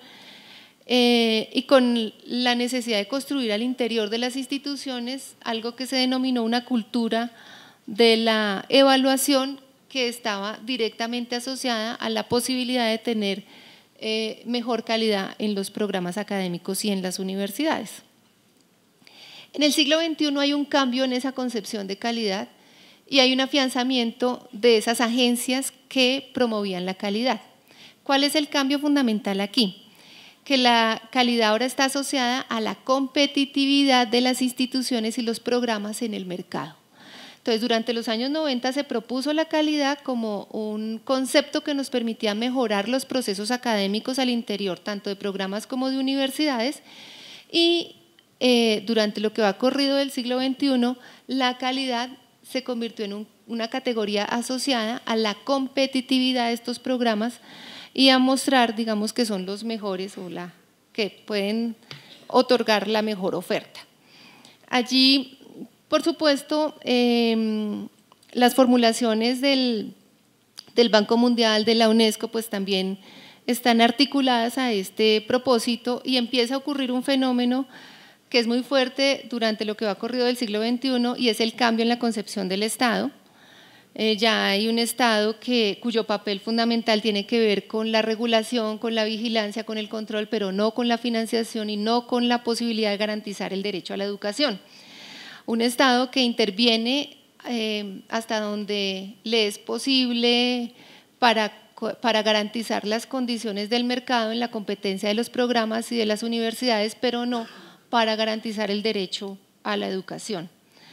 y con la necesidad de construir al interior de las instituciones algo que se denominó una cultura de la evaluación que estaba directamente asociada a la posibilidad de tener mejor calidad en los programas académicos y en las universidades. En el siglo XXI hay un cambio en esa concepción de calidad y hay un afianzamiento de esas agencias que promovían la calidad. ¿Cuál es el cambio fundamental aquí? Que la calidad ahora está asociada a la competitividad de las instituciones y los programas en el mercado. Entonces, durante los años 90 se propuso la calidad como un concepto que nos permitía mejorar los procesos académicos al interior, tanto de programas como de universidades, y durante lo que va corrido del siglo XXI, la calidad se convirtió en una categoría asociada a la competitividad de estos programas y a mostrar, digamos, que son los mejores o que pueden otorgar la mejor oferta. Allí, por supuesto, las formulaciones del Banco Mundial, de la UNESCO, pues también están articuladas a este propósito y empieza a ocurrir un fenómeno que es muy fuerte durante lo que va corrido del siglo XXI y es el cambio en la concepción del Estado. Ya hay un Estado cuyo papel fundamental tiene que ver con la regulación, con la vigilancia, con el control, pero no con la financiación y no con la posibilidad de garantizar el derecho a la educación. Un Estado que interviene hasta donde le es posible para garantizar las condiciones del mercado en la competencia de los programas y de las universidades, pero no para garantizar el derecho a la educación.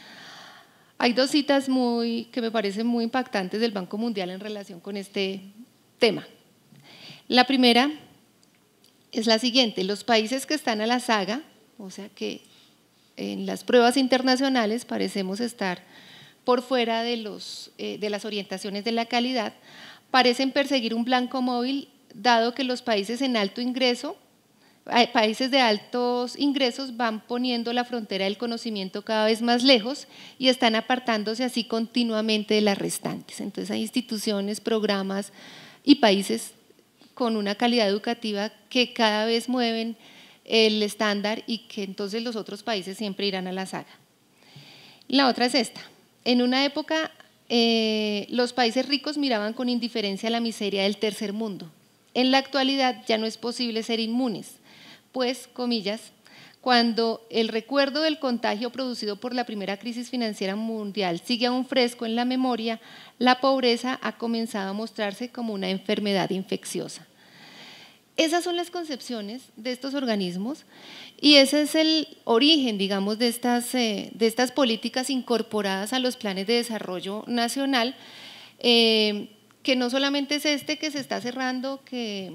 Hay dos citas que me parecen muy impactantes del Banco Mundial en relación con este tema. La primera es la siguiente: los países que están a la saga, o sea que en las pruebas internacionales parecemos estar por fuera de las orientaciones de la calidad, parecen perseguir un blanco móvil, dado que los países en alto ingreso, países de altos ingresos van poniendo la frontera del conocimiento cada vez más lejos y están apartándose así continuamente de las restantes. Entonces hay instituciones, programas y países con una calidad educativa que cada vez mueven el estándar y que entonces los otros países siempre irán a la saga. La otra es esta: en una época los países ricos miraban con indiferencia la miseria del tercer mundo. En la actualidad ya no es posible ser inmunes, pues, comillas, cuando el recuerdo del contagio producido por la primera crisis financiera mundial sigue aún fresco en la memoria, la pobreza ha comenzado a mostrarse como una enfermedad infecciosa. Esas son las concepciones de estos organismos y ese es el origen, digamos, de estas políticas incorporadas a los planes de desarrollo nacional, que no solamente es este que se está cerrando, que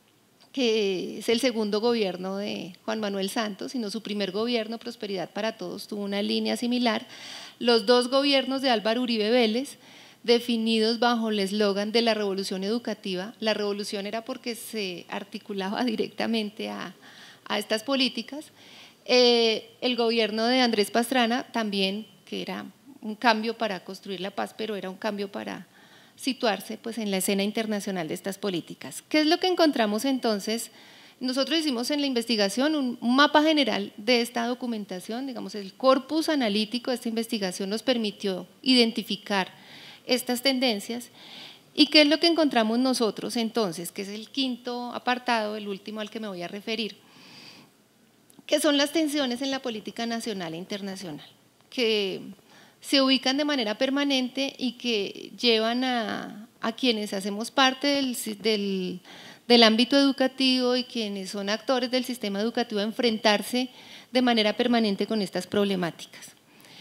es el segundo gobierno de Juan Manuel Santos, sino su primer gobierno, Prosperidad para Todos, tuvo una línea similar. Los dos gobiernos de Álvaro Uribe Vélez, definidos bajo el eslogan de la revolución educativa. La revolución era porque se articulaba directamente a estas políticas. El gobierno de Andrés Pastrana también, que era un cambio para construir la paz, pero era un cambio para situarse pues, en la escena internacional de estas políticas. ¿Qué es lo que encontramos entonces? Nosotros hicimos en la investigación un mapa general de esta documentación, digamos el corpus analítico de esta investigación nos permitió identificar estas tendencias. ¿Y qué es lo que encontramos nosotros entonces? Que es el quinto apartado, el último al que me voy a referir, que son las tensiones en la política nacional e internacional, que se ubican de manera permanente y que llevan a quienes hacemos parte del ámbito educativo y quienes son actores del sistema educativo a enfrentarse de manera permanente con estas problemáticas.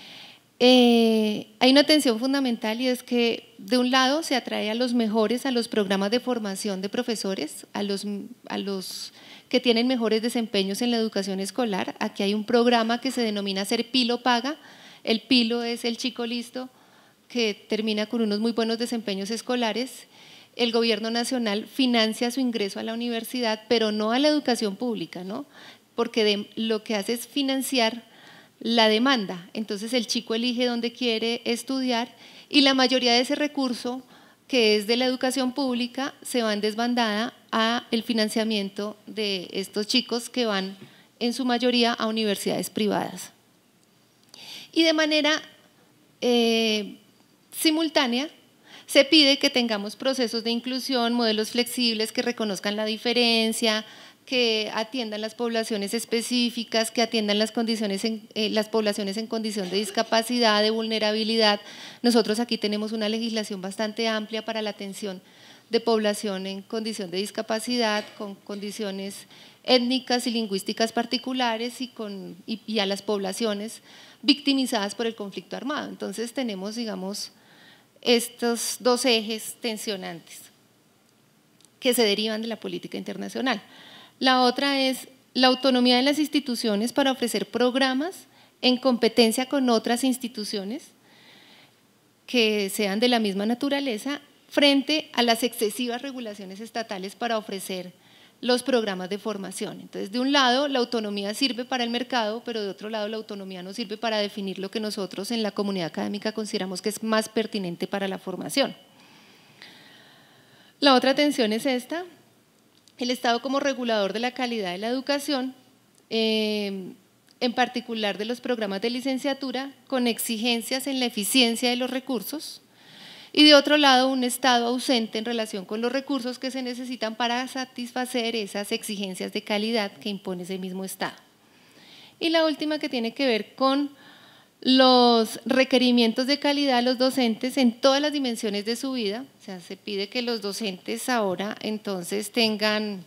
Hay una tensión fundamental y es que de un lado se atrae a los mejores a los programas de formación de profesores, a los que tienen mejores desempeños en la educación escolar. Aquí hay un programa que se denomina Ser Pilo Paga. El Pilo es el chico listo que termina con unos muy buenos desempeños escolares. El gobierno nacional financia su ingreso a la universidad, pero no a la educación pública, ¿no? Porque lo que hace es financiar la demanda. Entonces el chico elige dónde quiere estudiar y la mayoría de ese recurso, que es de la educación pública, se va en desbandada a el financiamiento de estos chicos que van en su mayoría a universidades privadas. Y de manera simultánea se pide que tengamos procesos de inclusión, modelos flexibles que reconozcan la diferencia, que atiendan las poblaciones específicas, que atiendan las poblaciones en condición de discapacidad, de vulnerabilidad. Nosotros aquí tenemos una legislación bastante amplia para la atención de población en condición de discapacidad, con condiciones étnicas y lingüísticas particulares y a las poblaciones victimizadas por el conflicto armado. Entonces tenemos, digamos, estos dos ejes tensionantes que se derivan de la política internacional. La otra es la autonomía de las instituciones para ofrecer programas en competencia con otras instituciones que sean de la misma naturaleza frente a las excesivas regulaciones estatales para ofrecer los programas de formación. Entonces, de un lado, la autonomía sirve para el mercado, pero de otro lado, la autonomía nos sirve para definir lo que nosotros en la comunidad académica consideramos que es más pertinente para la formación. La otra tensión es esta: el Estado como regulador de la calidad de la educación, en particular de los programas de licenciatura, con exigencias en la eficiencia de los recursos, y de otro lado un Estado ausente en relación con los recursos que se necesitan para satisfacer esas exigencias de calidad que impone ese mismo Estado. Y la última, que tiene que ver con los requerimientos de calidad a los docentes en todas las dimensiones de su vida. O sea, se pide que los docentes ahora entonces tengan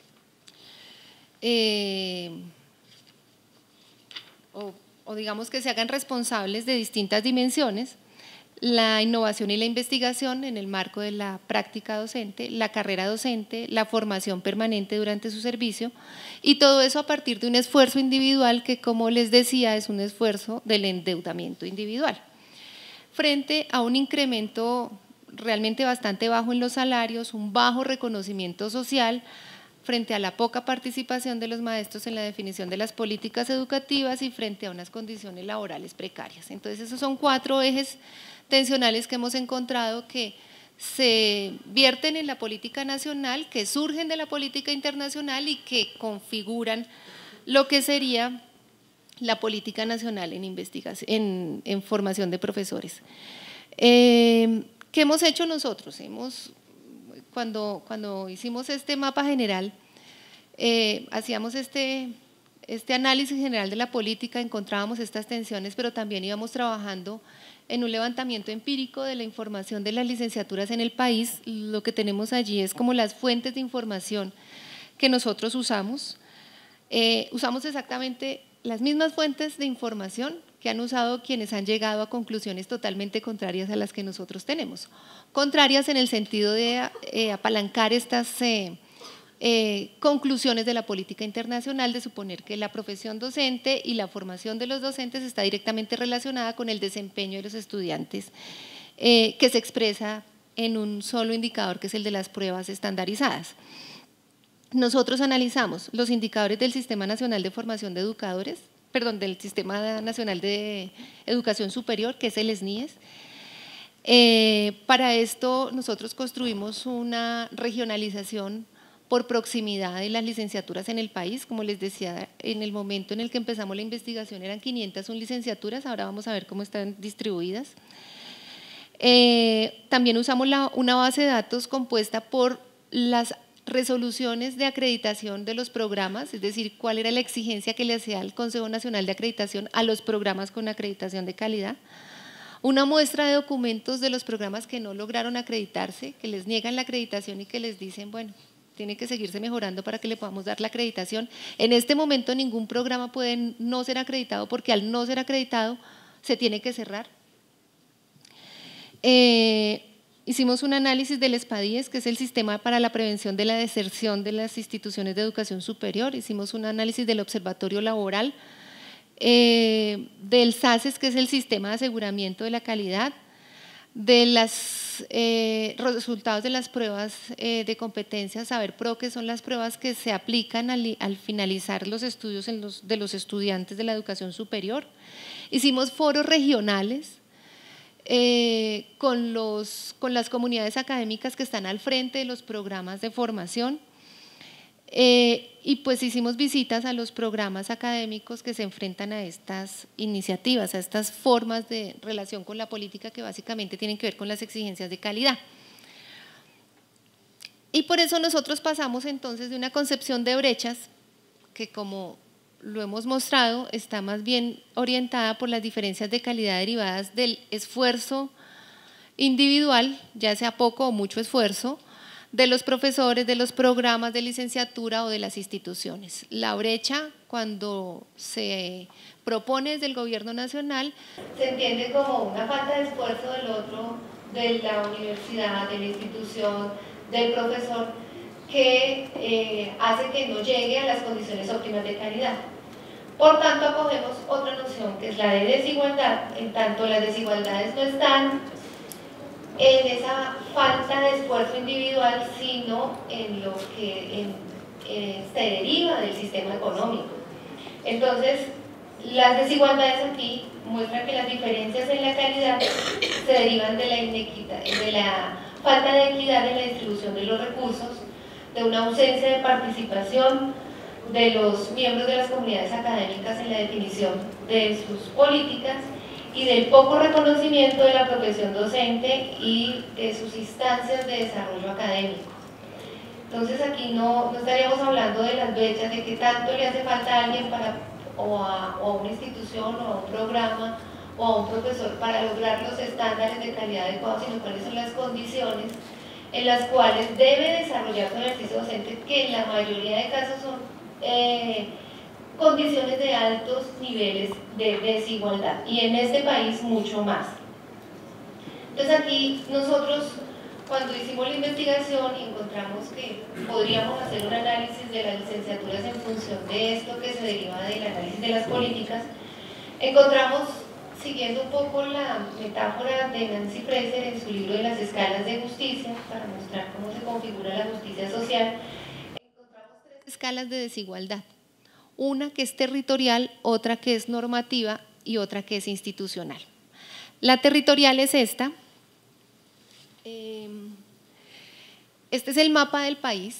o digamos que se hagan responsables de distintas dimensiones: la innovación y la investigación en el marco de la práctica docente, la carrera docente, la formación permanente durante su servicio, y todo eso a partir de un esfuerzo individual que, como les decía, es un esfuerzo del endeudamiento individual. Frente a un incremento realmente bastante bajo en los salarios, un bajo reconocimiento social, frente a la poca participación de los maestros en la definición de las políticas educativas y frente a unas condiciones laborales precarias. Entonces, esos son 4 ejes tensionales que hemos encontrado que se vierten en la política nacional, que surgen de la política internacional y que configuran lo que sería la política nacional en investigación, en formación de profesores. ¿Qué hemos hecho nosotros? Cuando hicimos este mapa general, hacíamos este análisis general de la política, encontrábamos estas tensiones, pero también íbamos trabajando en un levantamiento empírico de la información de las licenciaturas en el país. Lo que tenemos allí es como las fuentes de información que nosotros usamos. Usamos exactamente las mismas fuentes de información que han usado quienes han llegado a conclusiones totalmente contrarias a las que nosotros tenemos. Contrarias en el sentido de apalancar estas conclusiones de la política internacional, de suponer que la profesión docente y la formación de los docentes está directamente relacionada con el desempeño de los estudiantes, que se expresa en un solo indicador, que es el de las pruebas estandarizadas. Nosotros analizamos los indicadores del Sistema Nacional de Formación de Educadores, perdón, del Sistema Nacional de Educación Superior, que es el SNIES. Para esto nosotros construimos una regionalización por proximidad de las licenciaturas en el país. Como les decía, en el momento en el que empezamos la investigación eran 501 licenciaturas, ahora vamos a ver cómo están distribuidas. También usamos una base de datos compuesta por las resoluciones de acreditación de los programas, es decir, cuál era la exigencia que le hacía el Consejo Nacional de Acreditación a los programas con acreditación de calidad, una muestra de documentos de los programas que no lograron acreditarse, que les niegan la acreditación y que les dicen, bueno, tiene que seguirse mejorando para que le podamos dar la acreditación. En este momento ningún programa puede no ser acreditado, porque al no ser acreditado se tiene que cerrar. Hicimos un análisis del SPADIES, que es el Sistema para la Prevención de la Deserción de las Instituciones de Educación Superior. Hicimos un análisis del Observatorio Laboral, del SACES, que es el Sistema de Aseguramiento de la Calidad, de los resultados de las pruebas de competencia Saber Pro, que son las pruebas que se aplican al finalizar los estudios de los estudiantes de la educación superior. Hicimos foros regionales con las comunidades académicas que están al frente de los programas de formación, y pues hicimos visitas a los programas académicos que se enfrentan a estas iniciativas, a estas formas de relación con la política que básicamente tienen que ver con las exigencias de calidad. Y por eso nosotros pasamos entonces de una concepción de brechas que, como lo hemos mostrado, está más bien orientada por las diferencias de calidad derivadas del esfuerzo individual, ya sea poco o mucho esfuerzo, de los profesores, de los programas de licenciatura o de las instituciones. La brecha, cuando se propone desde el gobierno nacional, se entiende como una falta de esfuerzo del otro, de la universidad, de la institución, del profesor, que hace que no llegue a las condiciones óptimas de calidad. Por tanto, acogemos otra noción, que es la de desigualdad, en tanto las desigualdades no están en esa falta de esfuerzo individual, sino en lo que se deriva del sistema económico. Entonces, las desigualdades aquí muestran que las diferencias en la calidad se derivan de la inequidad, de la falta de equidad en la distribución de los recursos, de una ausencia de participación de los miembros de las comunidades académicas en la definición de sus políticas y del poco reconocimiento de la profesión docente y de sus instancias de desarrollo académico. Entonces aquí no estaríamos hablando de las brechas, de qué tanto le hace falta a alguien o a una institución o a un programa o a un profesor para lograr los estándares de calidad adecuados, sino cuáles son las condiciones en las cuales debe desarrollar su ejercicio docente, que en la mayoría de casos son condiciones de altos niveles de desigualdad, y en este país mucho más. Entonces aquí nosotros, cuando hicimos la investigación y encontramos que podríamos hacer un análisis de las licenciaturas en función de esto que se deriva del análisis de las políticas, encontramos, siguiendo un poco la metáfora de Nancy Fraser en su libro de las escalas de justicia, para mostrar cómo se configura la justicia social, encontramos tres escalas de desigualdad. Una que es territorial, otra que es normativa y otra que es institucional. La territorial es esta. Este es el mapa del país.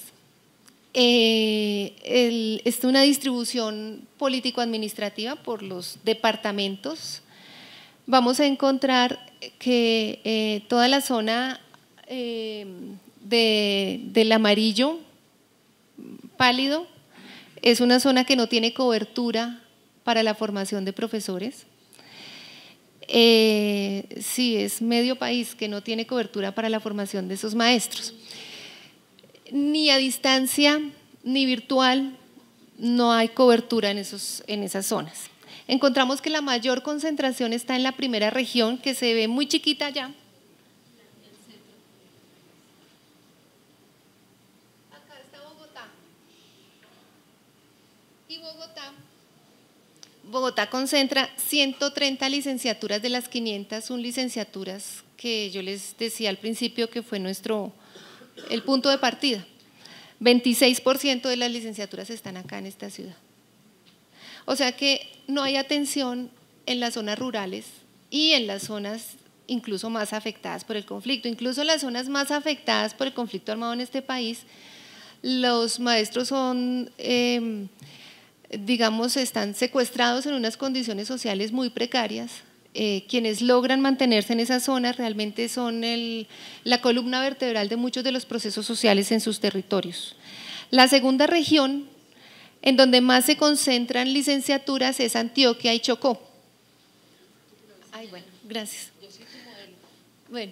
Es una distribución político-administrativa por los departamentos. Vamos a encontrar que toda la zona del amarillo pálido es una zona que no tiene cobertura para la formación de profesores. Sí, es medio país que no tiene cobertura para la formación de esos maestros. Ni a distancia ni virtual, no hay cobertura en esas zonas. Encontramos que la mayor concentración está en la primera región, que se ve muy chiquita allá. Acá está Bogotá. Y Bogotá concentra 130 licenciaturas de las 501 licenciaturas que yo les decía al principio que fue el punto de partida. 26% de las licenciaturas están acá en esta ciudad. O sea que no hay atención en las zonas rurales y en las zonas incluso más afectadas por el conflicto. Incluso las zonas más afectadas por el conflicto armado en este país, los maestros son, digamos, están secuestrados en unas condiciones sociales muy precarias. Quienes logran mantenerse en esas zonas realmente son la columna vertebral de muchos de los procesos sociales en sus territorios. La segunda región en donde más se concentran licenciaturas es Antioquia y Chocó. Ay, bueno, gracias. Bueno,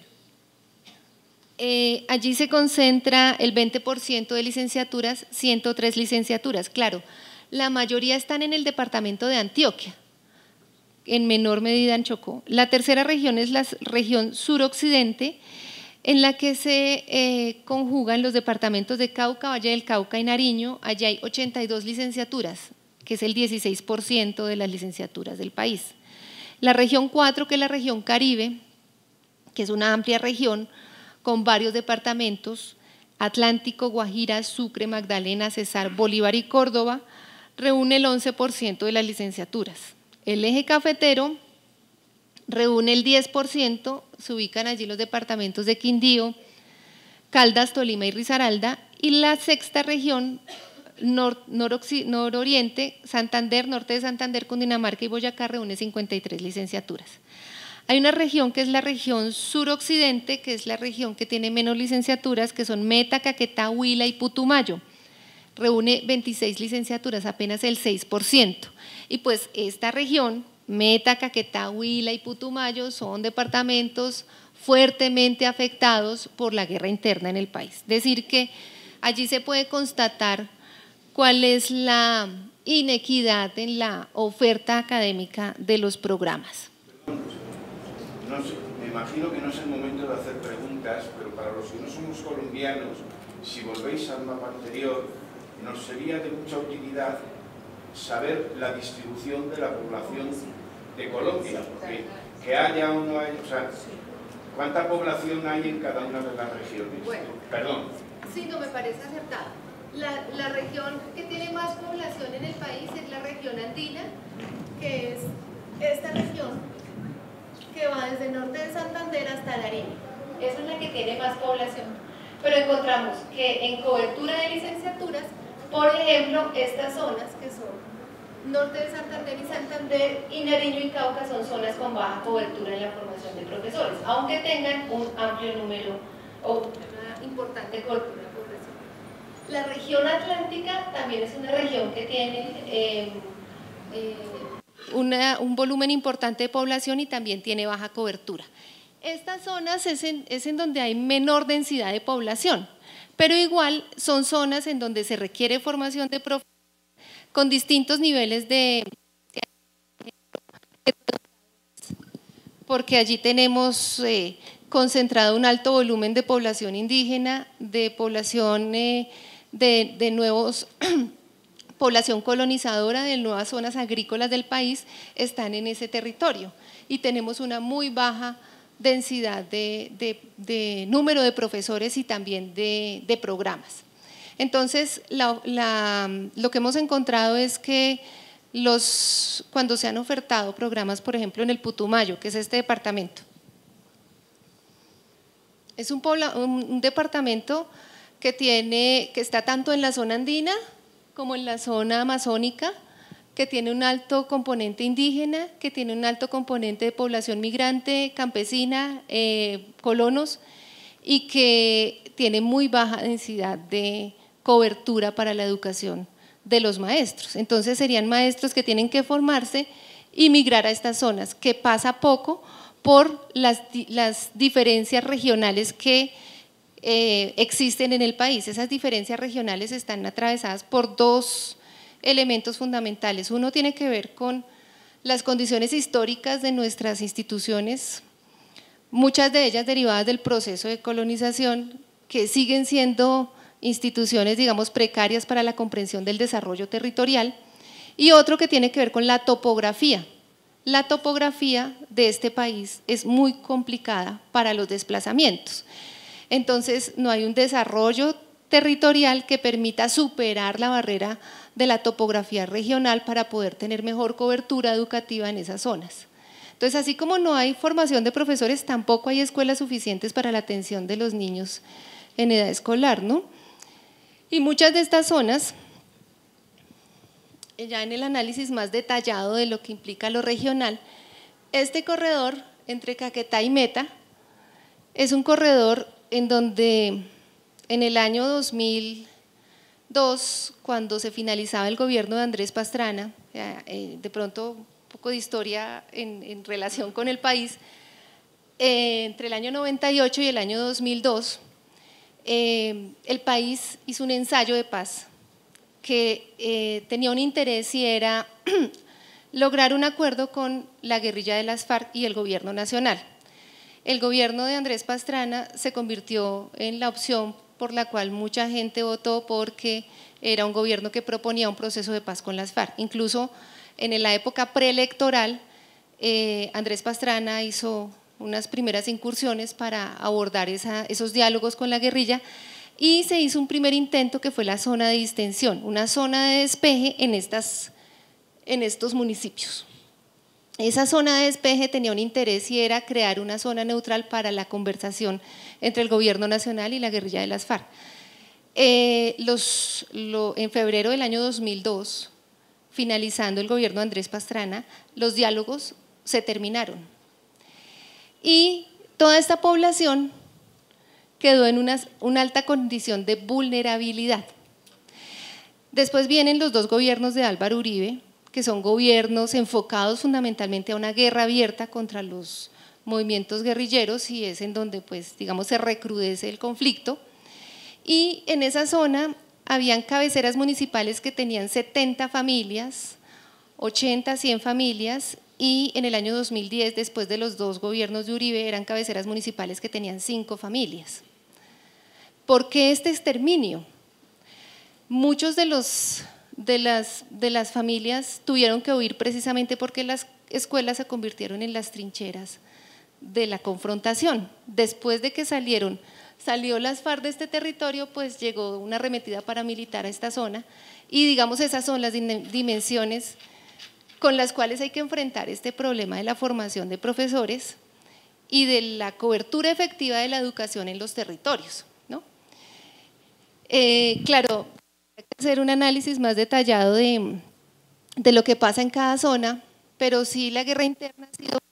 allí se concentra el 20% de licenciaturas, 103 licenciaturas. Claro, la mayoría están en el departamento de Antioquia, en menor medida en Chocó. La tercera región es la región suroccidente, en la que se conjugan los departamentos de Cauca, Valle del Cauca y Nariño. Allí hay 82 licenciaturas, que es el 16% de las licenciaturas del país. La región 4, que es la región Caribe, que es una amplia región con varios departamentos, Atlántico, Guajira, Sucre, Magdalena, Cesar, Bolívar y Córdoba, reúne el 11% de las licenciaturas. El eje cafetero reúne el 10%, se ubican allí los departamentos de Quindío, Caldas, Tolima y Risaralda, y la sexta región, nororiente, Santander, norte de Santander, Cundinamarca y Boyacá, reúne 53 licenciaturas. Hay una región que es la región suroccidente, que es la región que tiene menos licenciaturas, que son Meta, Caquetá, Huila y Putumayo. Reúne 26 licenciaturas, apenas el 6%. Y pues esta región, Meta, Caquetá, Huila y Putumayo, son departamentos fuertemente afectados por la guerra interna en el país. Es decir que allí se puede constatar cuál es la inequidad en la oferta académica de los programas.
No sé, me imagino que no es el momento de hacer preguntas, pero para los que no somos colombianos, si volvéis al mapa anterior, nos sería de mucha utilidad saber la distribución de la población de Colombia, porque que haya o no haya, o sea, ¿cuánta población hay en cada una de las regiones?
Bueno,
perdón.
Sí, no me parece acertado. La región que tiene más población en el país es la región andina, que es esta región que va desde el norte de Santander hasta Nariño. Esa es la que tiene más población. Pero encontramos que en cobertura de licenciaturas, por ejemplo, estas zonas que son norte de Santander y Nariño y Cauca son zonas con baja cobertura en la formación de profesores, aunque tengan un amplio número o una importante cobertura de población. La región atlántica también es una región que tiene un volumen importante de población y también tiene baja cobertura. Estas zonas es en donde hay menor densidad de población, pero igual son zonas en donde se requiere formación de profesores con distintos niveles porque allí tenemos concentrado un alto volumen de población indígena, de población de nuevos población colonizadora de nuevas zonas agrícolas del país están en ese territorio y tenemos una muy baja densidad de número de profesores y también de programas. Entonces, lo que hemos encontrado es que cuando se han ofertado programas, por ejemplo, en el Putumayo, que es este departamento, es un departamento que está tanto en la zona andina como en la zona amazónica, que tiene un alto componente indígena, que tiene un alto componente de población migrante, campesina, colonos, y que tiene muy baja densidad de cobertura para la educación de los maestros. Entonces serían maestros que tienen que formarse y migrar a estas zonas, que pasa poco por las diferencias regionales que existen en el país. Esas diferencias regionales están atravesadas por dos elementos fundamentales. Uno tiene que ver con las condiciones históricas de nuestras instituciones, muchas de ellas derivadas del proceso de colonización, que siguen siendo instituciones, digamos, precarias para la comprensión del desarrollo territorial, y otro que tiene que ver con la topografía. La topografía de este país es muy complicada para los desplazamientos. Entonces, no hay un desarrollo territorial que permita superar la barrera de la topografía regional para poder tener mejor cobertura educativa en esas zonas. Entonces, así como no hay formación de profesores, tampoco hay escuelas suficientes para la atención de los niños en edad escolar, ¿no? Y muchas de estas zonas, ya en el análisis más detallado de lo que implica lo regional, este corredor entre Caquetá y Meta es un corredor en donde en el año 2002, cuando se finalizaba el gobierno de Andrés Pastrana, de pronto un poco de historia en relación con el país, entre el año 98 y el año 2002, el país hizo un ensayo de paz que tenía un interés y era lograr un acuerdo con la guerrilla de las FARC y el gobierno nacional. El gobierno de Andrés Pastrana se convirtió en la opción por la cual mucha gente votó, porque era un gobierno que proponía un proceso de paz con las FARC. Incluso en la época preelectoral, Andrés Pastrana hizo unas primeras incursiones para abordar esos diálogos con la guerrilla, y se hizo un primer intento que fue la zona de distensión, una zona de despeje en estos municipios. Esa zona de despeje tenía un interés y era crear una zona neutral para la conversación entre el gobierno nacional y la guerrilla de las FARC. En febrero del año 2002, finalizando el gobierno de Andrés Pastrana, los diálogos se terminaron y toda esta población quedó en una alta condición de vulnerabilidad. Después vienen los dos gobiernos de Álvaro Uribe, que son gobiernos enfocados fundamentalmente a una guerra abierta contra los movimientos guerrilleros, y es en donde, pues, digamos, se recrudece el conflicto. Y en esa zona habían cabeceras municipales que tenían 70 familias, 80, 100 familias, y en el año 2010, después de los dos gobiernos de Uribe, eran cabeceras municipales que tenían 5 familias. ¿Por qué este exterminio? Muchos de las familias tuvieron que huir precisamente porque las escuelas se convirtieron en las trincheras de la confrontación. Después de que salió las FARC de este territorio, pues llegó una arremetida paramilitar a esta zona, y digamos esas son las dimensiones con las cuales hay que enfrentar este problema de la formación de profesores y de la cobertura efectiva de la educación en los territorios, ¿no? Claro, hay que hacer un análisis más detallado de lo que pasa en cada zona, pero sí la guerra interna ha sido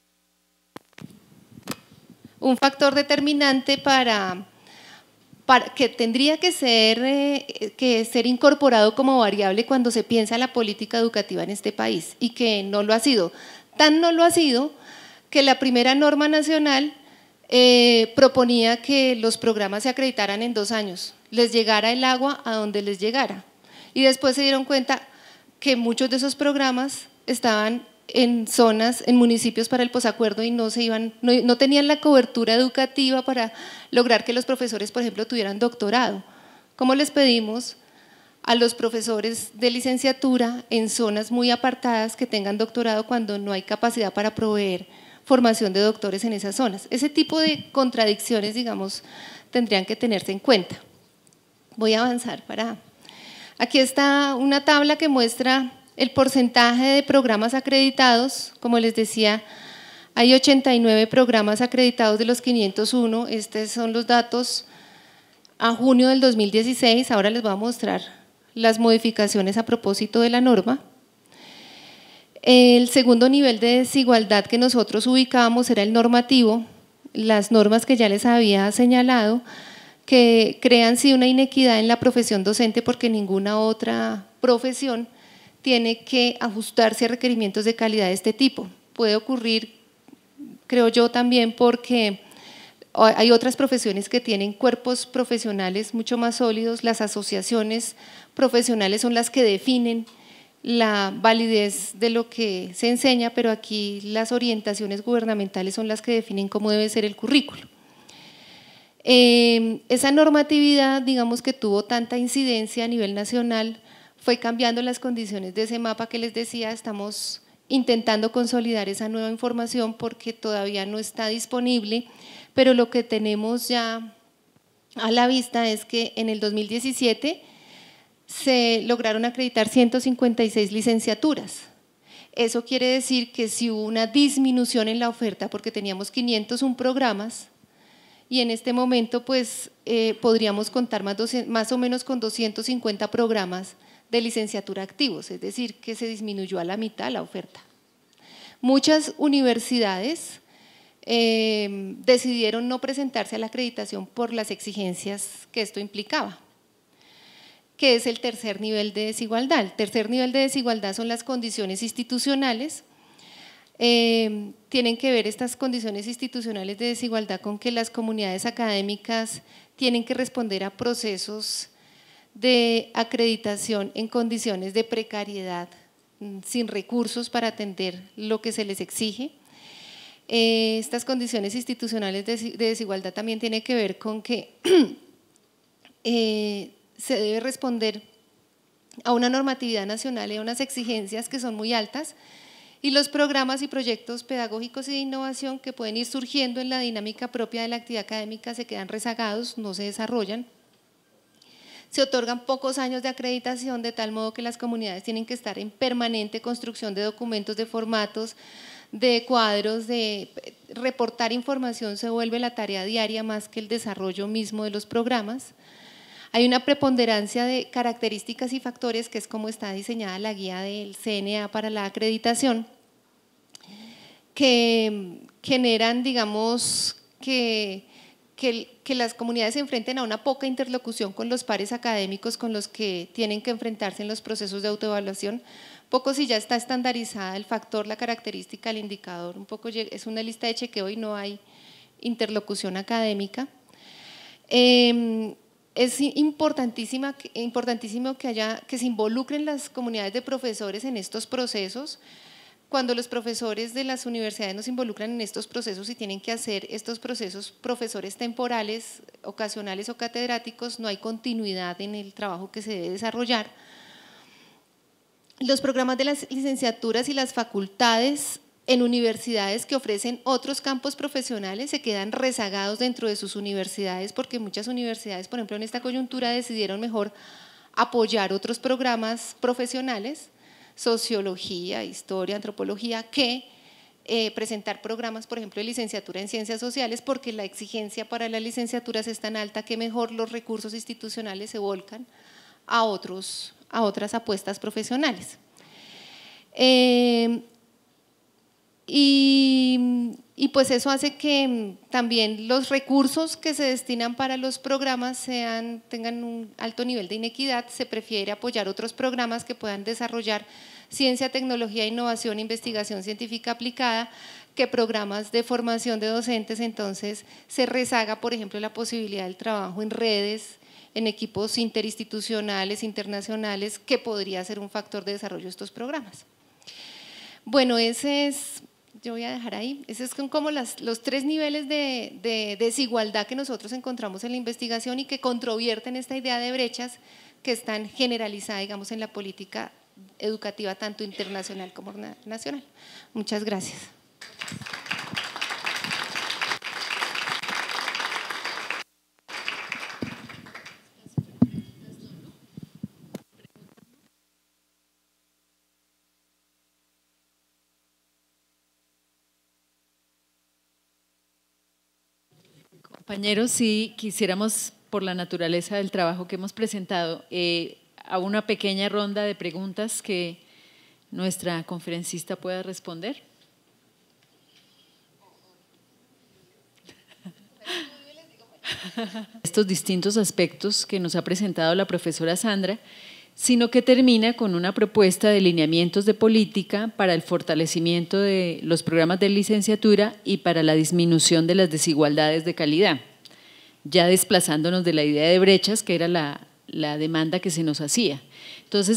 un factor determinante para que tendría que ser incorporado como variable cuando se piensa la política educativa en este país, y que no lo ha sido. Tan no lo ha sido que la primera norma nacional proponía que los programas se acreditaran en 2 años, les llegara el agua a donde les llegara, y después se dieron cuenta que muchos de esos programas estaban en zonas, en municipios para el posacuerdo, y no tenían la cobertura educativa para lograr que los profesores, por ejemplo, tuvieran doctorado. ¿Cómo les pedimos a los profesores de licenciatura en zonas muy apartadas que tengan doctorado cuando no hay capacidad para proveer formación de doctores en esas zonas? Ese tipo de contradicciones, digamos, tendrían que tenerse en cuenta. Voy a avanzar Aquí está una tabla que muestra el porcentaje de programas acreditados. Como les decía, hay 89 programas acreditados de los 501. Estos son los datos a junio del 2016. Ahora les voy a mostrar las modificaciones a propósito de la norma. El segundo nivel de desigualdad que nosotros ubicábamos era el normativo, las normas que ya les había señalado, que crean sí una inequidad en la profesión docente, porque ninguna otra profesión tiene que ajustarse a requerimientos de calidad de este tipo. Puede ocurrir, creo yo, también porque hay otras profesiones que tienen cuerpos profesionales mucho más sólidos, las asociaciones profesionales son las que definen la validez de lo que se enseña, pero aquí las orientaciones gubernamentales son las que definen cómo debe ser el currículo. Esa normatividad, digamos que tuvo tanta incidencia a nivel nacional, fue cambiando las condiciones de ese mapa que les decía, estamos intentando consolidar esa nueva información porque todavía no está disponible, pero lo que tenemos ya a la vista es que en el 2017 se lograron acreditar 156 licenciaturas. Eso quiere decir que si hubo una disminución en la oferta porque teníamos 501 programas y en este momento pues podríamos contar más o menos con 250 programas de licenciatura activos, es decir, que se disminuyó a la mitad la oferta. Muchas universidades decidieron no presentarse a la acreditación por las exigencias que esto implicaba, que es el tercer nivel de desigualdad. El tercer nivel de desigualdad son las condiciones institucionales. Tienen que ver estas condiciones institucionales de desigualdad con que las comunidades académicas tienen que responder a procesos de acreditación en condiciones de precariedad, sin recursos para atender lo que se les exige. Estas condiciones institucionales de desigualdad también tienen que ver con que se debe responder a una normatividad nacional y a unas exigencias que son muy altas y los programas y proyectos pedagógicos y de innovación que pueden ir surgiendo en la dinámica propia de la actividad académica se quedan rezagados, no se desarrollan. Se otorgan pocos años de acreditación de tal modo que las comunidades tienen que estar en permanente construcción de documentos, de formatos, de cuadros, de reportar información se vuelve la tarea diaria más que el desarrollo mismo de los programas. Hay una preponderancia de características y factores que es como está diseñada la guía del CNA para la acreditación, que generan, digamos, que las comunidades se enfrenten a una poca interlocución con los pares académicos con los que tienen que enfrentarse en los procesos de autoevaluación, poco si ya está estandarizada el factor, la característica, el indicador, un poco es una lista de chequeo y no hay interlocución académica. Es importantísimo que se involucren las comunidades de profesores en estos procesos. Cuando los profesores de las universidades nos involucran en estos procesos y tienen que hacer estos procesos profesores temporales, ocasionales o catedráticos, no hay continuidad en el trabajo que se debe desarrollar. Los programas de las licenciaturas y las facultades en universidades que ofrecen otros campos profesionales se quedan rezagados dentro de sus universidades porque muchas universidades, por ejemplo, en esta coyuntura decidieron mejor apoyar otros programas profesionales, sociología, historia, antropología, que presentar programas, por ejemplo, de licenciatura en ciencias sociales, porque la exigencia para las licenciaturas es tan alta que mejor los recursos institucionales se volcan a otras apuestas profesionales. Y pues eso hace que también los recursos que se destinan para los programas tengan un alto nivel de inequidad. Se prefiere apoyar otros programas que puedan desarrollar ciencia, tecnología, innovación, investigación científica aplicada que programas de formación de docentes. Entonces se rezaga, por ejemplo, la posibilidad del trabajo en redes, en equipos interinstitucionales, internacionales, que podría ser un factor de desarrollo de estos programas. Bueno, yo voy a dejar ahí, esos son como los tres niveles de desigualdad que nosotros encontramos en la investigación y que controvierten esta idea de brechas que están generalizadas, digamos, en la política educativa tanto internacional como nacional. Muchas gracias.
Compañeros, si quisiéramos, por la naturaleza del trabajo que hemos presentado, a una pequeña ronda de preguntas que nuestra conferencista pueda responder. Estos distintos aspectos que nos ha presentado la profesora Sandra, sino que termina con una propuesta de lineamientos de política para el fortalecimiento de los programas de licenciatura y para la disminución de las desigualdades de calidad, ya desplazándonos de la idea de brechas, que era la demanda que se nos hacía. Entonces,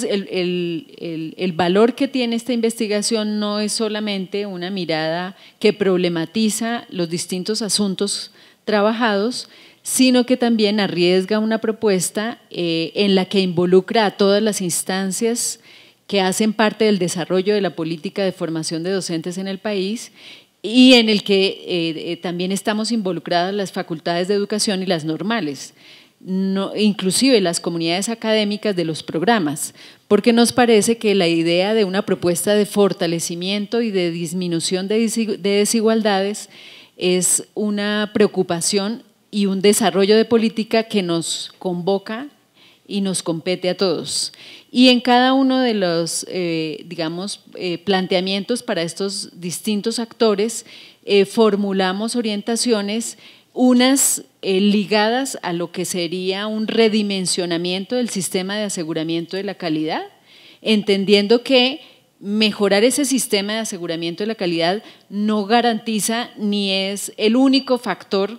el valor que tiene esta investigación no es solamente una mirada que problematiza los distintos asuntos trabajados, sino que también arriesga una propuesta en la que involucra a todas las instancias que hacen parte del desarrollo de la política de formación de docentes en el país y en el que también estamos involucradas las facultades de educación y las normales, inclusive las comunidades académicas de los programas, porque nos parece que la idea de una propuesta de fortalecimiento y de disminución de desigualdades es una preocupación y un desarrollo de política que nos convoca y nos compete a todos. Y en cada uno de los, planteamientos para estos distintos actores, formulamos orientaciones, unas ligadas a lo que sería un redimensionamiento del sistema de aseguramiento de la calidad, entendiendo que mejorar ese sistema de aseguramiento de la calidad no garantiza ni es el único factor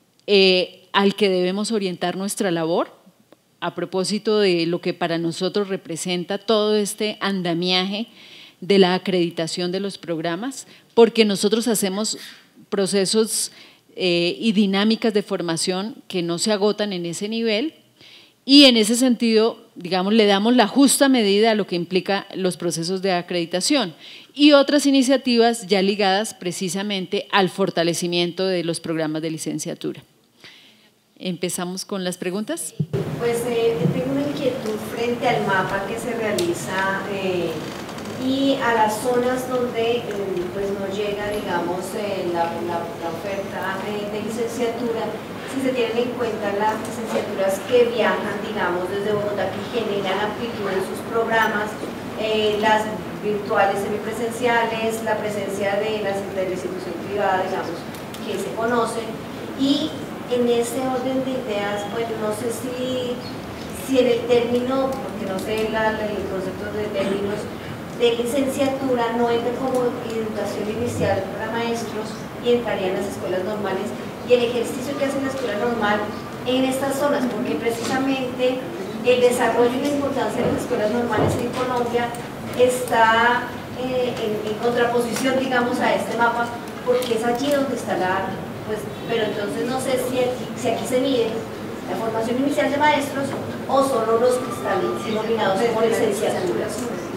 al que debemos orientar nuestra labor, a propósito de lo que para nosotros representa todo este andamiaje de la acreditación de los programas, porque nosotros hacemos procesos y dinámicas de formación que no se agotan en ese nivel y en ese sentido, digamos, le damos la justa medida a lo que implica los procesos de acreditación y otras iniciativas ya ligadas precisamente al fortalecimiento de los programas de licenciatura. ¿Empezamos con las preguntas?
Pues tengo una inquietud frente al mapa que se realiza y a las zonas donde pues no llega, digamos, la oferta de licenciatura, si se tienen en cuenta las licenciaturas que viajan, digamos, desde Bogotá, que generan amplitud en sus programas, las virtuales semipresenciales, la presencia de la institución privada, digamos, que se conocen, y en ese orden de ideas, pues no sé si en el término, porque no sé el concepto de términos de licenciatura no entra como educación inicial para maestros y entrarían las escuelas normales, y el ejercicio que hace la escuela normal en estas zonas, porque precisamente el desarrollo y la importancia de las escuelas normales en Colombia está en contraposición, digamos, a este mapa, porque es allí donde está pues, pero entonces no sé si aquí se mide la formación inicial de maestros o solo los que están denominados como licenciaturas.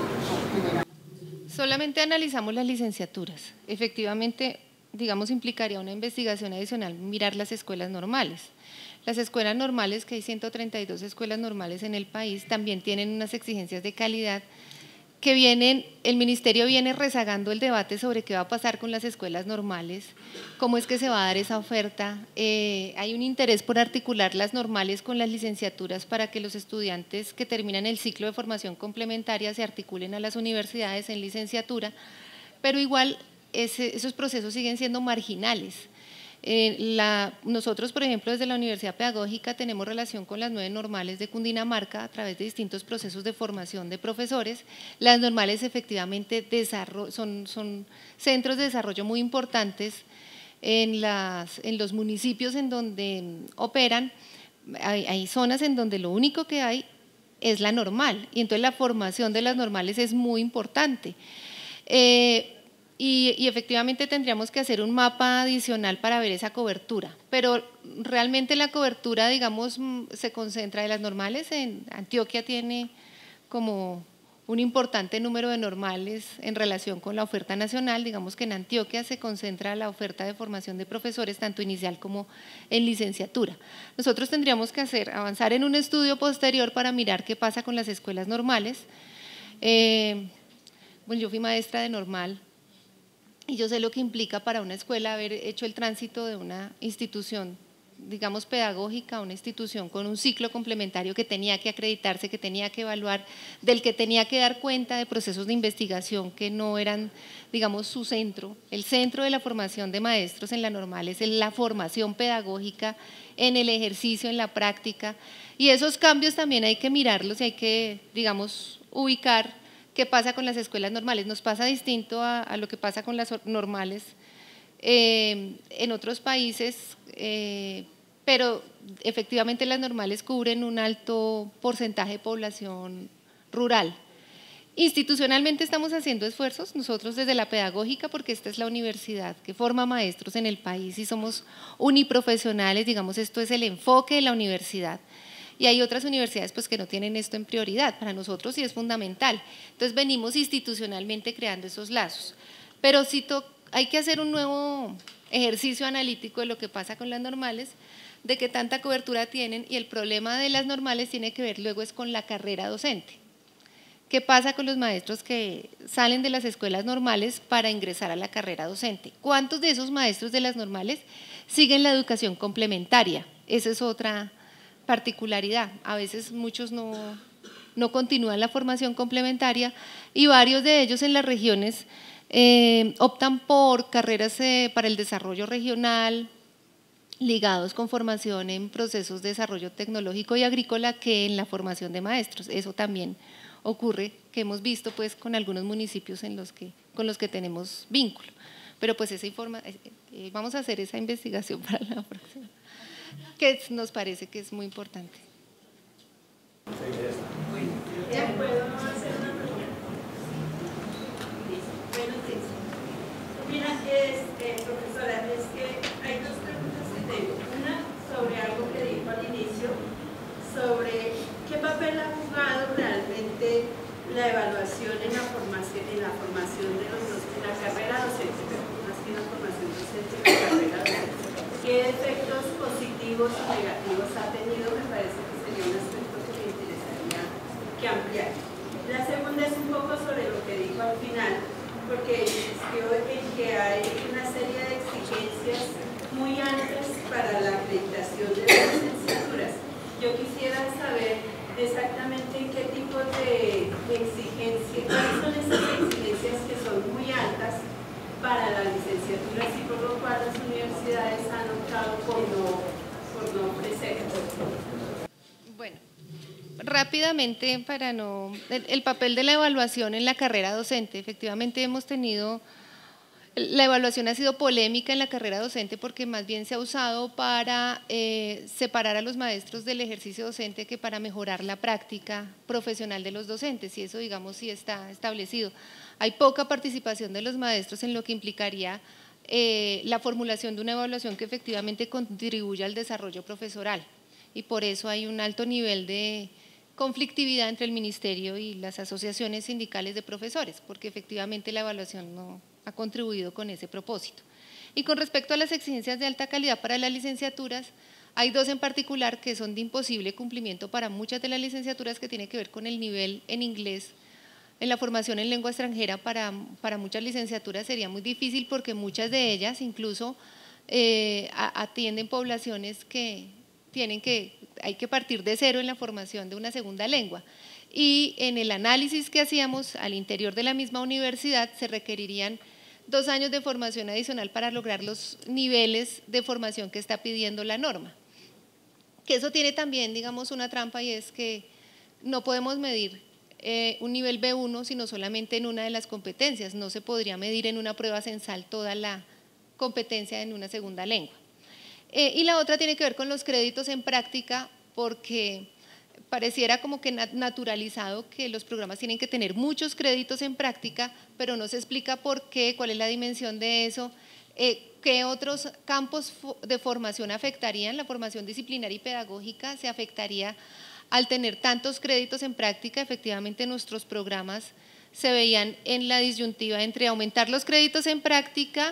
Solamente analizamos las licenciaturas. Efectivamente, digamos, implicaría una investigación adicional mirar las escuelas normales. Las escuelas normales, que hay 132 escuelas normales en el país, también tienen unas exigencias de calidad que el Ministerio viene rezagando el debate sobre qué va a pasar con las escuelas normales, cómo es que se va a dar esa oferta. Hay un interés por articular las normales con las licenciaturas para que los estudiantes que terminan el ciclo de formación complementaria se articulen a las universidades en licenciatura, pero igual esos procesos siguen siendo marginales. Nosotros, por ejemplo, desde la Universidad Pedagógica tenemos relación con las 9 normales de Cundinamarca a través de distintos procesos de formación de profesores. Las normales efectivamente son centros de desarrollo muy importantes en los municipios en donde operan. Hay zonas en donde lo único que hay es la normal, y entonces la formación de las normales es muy importante. Y efectivamente tendríamos que hacer un mapa adicional para ver esa cobertura, pero realmente la cobertura, digamos, se concentra de las normales. En Antioquia tiene como un importante número de normales en relación con la oferta nacional. Digamos que en Antioquia se concentra la oferta de formación de profesores tanto inicial como en licenciatura. Nosotros tendríamos que avanzar en un estudio posterior para mirar qué pasa con las escuelas normales. Bueno, yo fui maestra de normal y yo sé lo que implica para una escuela haber hecho el tránsito de una institución digamos, pedagógica, una institución con un ciclo complementario que tenía que acreditarse, que tenía que evaluar, del que tenía que dar cuenta de procesos de investigación que no eran, digamos, su centro. El centro de la formación de maestros en la normal es la formación pedagógica, en el ejercicio, en la práctica, y esos cambios también hay que mirarlos y hay que, digamos, ubicar qué pasa con las escuelas normales. Nos pasa distinto a lo que pasa con las normales en otros países, pero efectivamente las normales cubren un alto porcentaje de población rural. Institucionalmente estamos haciendo esfuerzos, nosotros desde la pedagógica, porque esta es la universidad que forma maestros en el país y somos uniprofesionales, digamos, esto es el enfoque de la universidad. Y hay otras universidades pues, que no tienen esto en prioridad, para nosotros sí es fundamental. Entonces venimos institucionalmente creando esos lazos. Pero sí hay que hacer un nuevo ejercicio analítico de lo que pasa con las normales, de qué tanta cobertura tienen, y el problema de las normales tiene que ver luego es con la carrera docente. ¿Qué pasa con los maestros que salen de las escuelas normales para ingresar a la carrera docente? ¿Cuántos de esos maestros de las normales siguen la educación complementaria? Esa es otra particularidad. A veces muchos no continúan la formación complementaria y varios de ellos en las regiones optan por carreras para el desarrollo regional, ligados con formación en procesos de desarrollo tecnológico y agrícola que en la formación de maestros. Eso también ocurre, que hemos visto pues con algunos municipios con los que tenemos vínculo. Pero pues vamos a hacer esa investigación para la próxima, que nos parece que es muy importante.
¿Ya puedo hacer una pregunta? Buenos días. Mira, profesora, es que hay dos preguntas que tengo. Una sobre algo que dijo al inicio, sobre qué papel ha jugado realmente la evaluación en la formación de en la carrera docente, más que en la formación docente, en la carrera docente. ¿Qué efectos positivos o negativos ha tenido? Me parece que sería un aspecto que me interesaría que ampliar. La segunda es un poco sobre lo que dijo al final, porque insistió en que hay una serie de exigencias muy altas para la acreditación de las licenciaturas. Yo quisiera saber exactamente en qué tipo de exigencias, cuáles son esas exigencias que son muy altas para las licenciaturas y por lo cual las universidades han optado por no ofrecer.
Bueno, rápidamente, el papel de la evaluación en la carrera docente, efectivamente hemos tenido, la evaluación ha sido polémica en la carrera docente porque más bien se ha usado para separar a los maestros del ejercicio docente que para mejorar la práctica profesional de los docentes, y eso digamos sí está establecido. Hay poca participación de los maestros en lo que implicaría la formulación de una evaluación que efectivamente contribuya al desarrollo profesoral, y por eso hay un alto nivel de conflictividad entre el ministerio y las asociaciones sindicales de profesores, porque efectivamente la evaluación no ha contribuido con ese propósito. Y con respecto a las exigencias de alta calidad para las licenciaturas, hay dos en particular que son de imposible cumplimiento para muchas de las licenciaturas, que tiene que ver con el nivel en inglés. En la formación en lengua extranjera para muchas licenciaturas sería muy difícil porque muchas de ellas incluso atienden poblaciones que hay que partir de cero en la formación de una segunda lengua. Y en el análisis que hacíamos al interior de la misma universidad se requerirían 2 años de formación adicional para lograr los niveles de formación que está pidiendo la norma. Que eso tiene también, digamos, una trampa, y es que no podemos medir un nivel B1 sino solamente en una de las competencias. No se podría medir en una prueba censal toda la competencia en una segunda lengua. Y la otra tiene que ver con los créditos en práctica, porque pareciera como que naturalizado que los programas tienen que tener muchos créditos en práctica, pero no se explica por qué, cuál es la dimensión de eso, qué otros campos de formación afectarían. La formación disciplinaria y pedagógica se afectaría al tener tantos créditos en práctica. Efectivamente nuestros programas se veían en la disyuntiva entre aumentar los créditos en práctica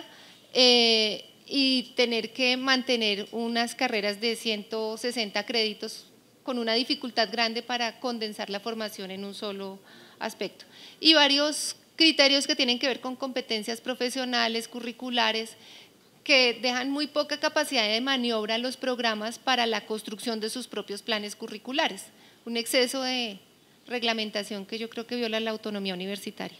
y tener que mantener unas carreras de 160 créditos con una dificultad grande para condensar la formación en un solo aspecto. Y varios criterios que tienen que ver con competencias profesionales, curriculares, que dejan muy poca capacidad de maniobra a los programas para la construcción de sus propios planes curriculares. Un exceso de reglamentación que yo creo que viola la autonomía universitaria.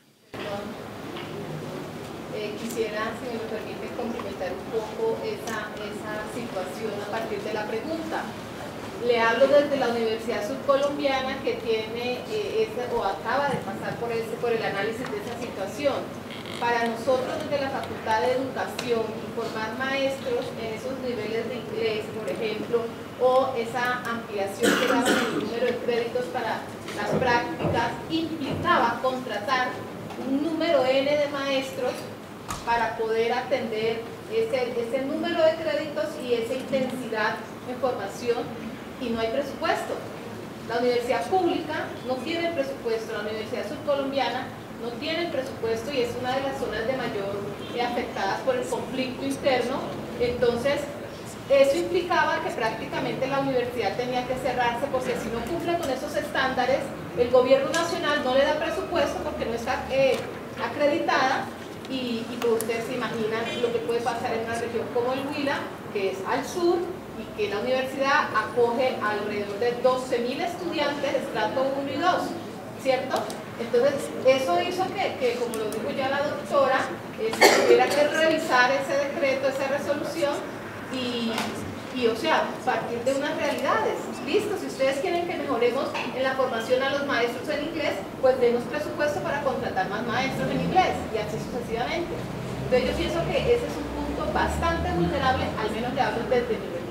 Quisiera, si me lo permite, complementar un poco esa situación a partir de la pregunta. Le hablo desde la Universidad Subcolombiana, que tiene o acaba de pasar por el análisis de esa situación. Para nosotros desde la Facultad de Educación, formar maestros en esos niveles de inglés, por ejemplo, o esa ampliación que daban el número de créditos para las prácticas, implicaba contratar un número N de maestros para poder atender ese número de créditos y esa intensidad en formación, y no hay presupuesto. La universidad pública no tiene presupuesto, la Universidad Subcolombiana no tiene presupuesto y es una de las zonas de mayor afectadas por el conflicto interno. Entonces, eso implicaba que prácticamente la universidad tenía que cerrarse, porque si no cumple con esos estándares, el gobierno nacional no le da presupuesto porque no está acreditada, y pues ustedes se imaginan lo que puede pasar en una región como el Huila, que es al sur, y que la universidad acoge alrededor de 12.000 estudiantes de estrato 1 y 2, ¿cierto? Entonces, eso hizo que como lo dijo ya la doctora, tuviera que revisar ese decreto, esa resolución, y o sea, partir de unas realidades. Listo, si ustedes quieren que mejoremos en la formación a los maestros en inglés, pues denos presupuesto para contratar más maestros en inglés, y así sucesivamente. Entonces yo pienso que ese es un punto bastante vulnerable, al menos le hablo desde mi región.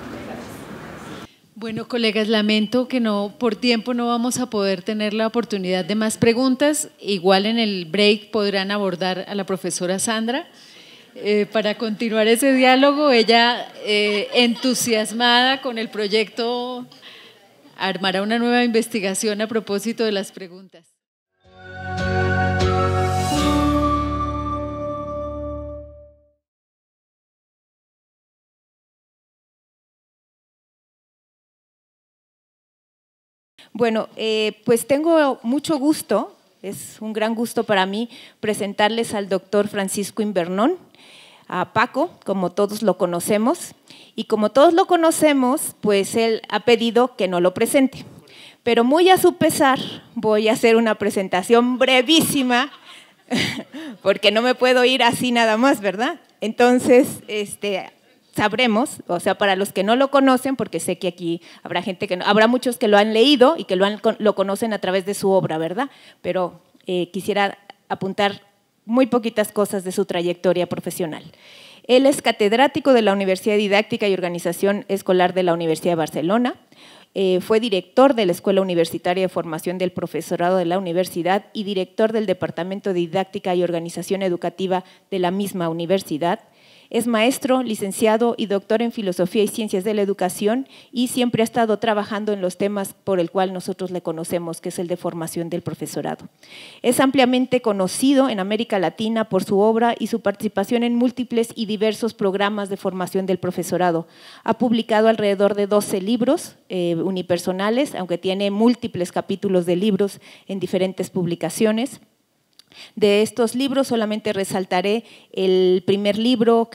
Bueno, colegas, lamento que por tiempo no vamos a poder tener la oportunidad de más preguntas. Igual en el break podrán abordar a la profesora Sandra para continuar ese diálogo. Ella, entusiasmada con el proyecto, armará una nueva investigación a propósito de las preguntas.
Bueno, pues tengo mucho gusto, es un gran gusto para mí presentarles al doctor Francisco Invernón, a Paco, como todos lo conocemos, y como todos lo conocemos, pues él ha pedido que no lo presente, pero muy a su pesar voy a hacer una presentación brevísima, porque no me puedo ir así nada más, ¿verdad? Entonces, sabremos, o sea, para los que no lo conocen, porque sé que aquí habrá gente habrá muchos que lo han leído y que lo conocen a través de su obra, ¿verdad? Pero quisiera apuntar muy poquitas cosas de su trayectoria profesional. Él es catedrático de la Universidad Didáctica y Organización Escolar de la Universidad de Barcelona, fue director de la Escuela Universitaria de Formación del Profesorado de la Universidad y director del Departamento de Didáctica y Organización Educativa de la misma universidad. Es maestro, licenciado y doctor en Filosofía y Ciencias de la Educación y siempre ha estado trabajando en los temas por el cual nosotros le conocemos, que es el de formación del profesorado. Es ampliamente conocido en América Latina por su obra y su participación en múltiples y diversos programas de formación del profesorado. Ha publicado alrededor de 12 libros unipersonales, aunque tiene múltiples capítulos de libros en diferentes publicaciones. De estos libros solamente resaltaré el primer libro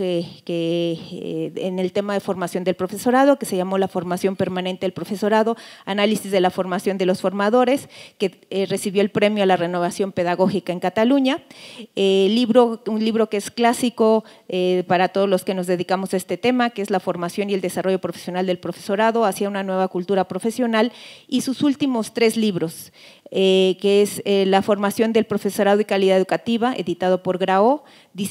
en el tema de formación del profesorado, que se llamó La formación permanente del profesorado, análisis de la formación de los formadores, que recibió el premio a la renovación pedagógica en Cataluña. Un libro que es clásico para todos los que nos dedicamos a este tema, que es La formación y el desarrollo profesional del profesorado hacia una nueva cultura profesional, y sus últimos 3 libros, que es La formación del profesorado y calidad educativa, editado por Grao,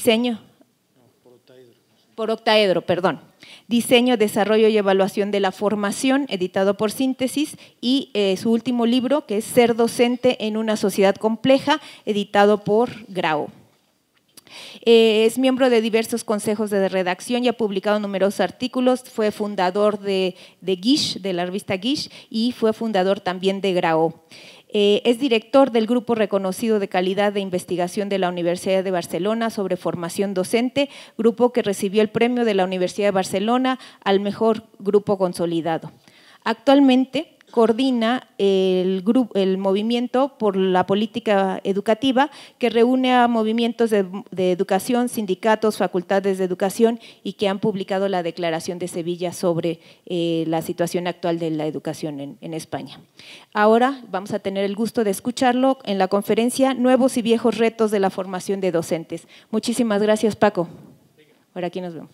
por Octaedro, perdón. Diseño, desarrollo y evaluación de la formación, editado por Síntesis, y su último libro, que es Ser docente en una sociedad compleja, editado por Grao. Es miembro de diversos consejos de redacción y ha publicado numerosos artículos. Fue fundador de Guix, de la revista Guix, y fue fundador también de Grao. Es director del Grupo Reconocido de Calidad de Investigación de la Universidad de Barcelona sobre formación docente, grupo que recibió el premio de la Universidad de Barcelona al mejor grupo consolidado. Actualmente coordina el movimiento por la política educativa, que reúne a movimientos de educación, sindicatos, facultades de educación, y que han publicado la Declaración de Sevilla sobre la situación actual de la educación en España. Ahora vamos a tener el gusto de escucharlo en la conferencia Nuevos y viejos retos de la formación de docentes. Muchísimas gracias, Paco. Ahora aquí nos vemos.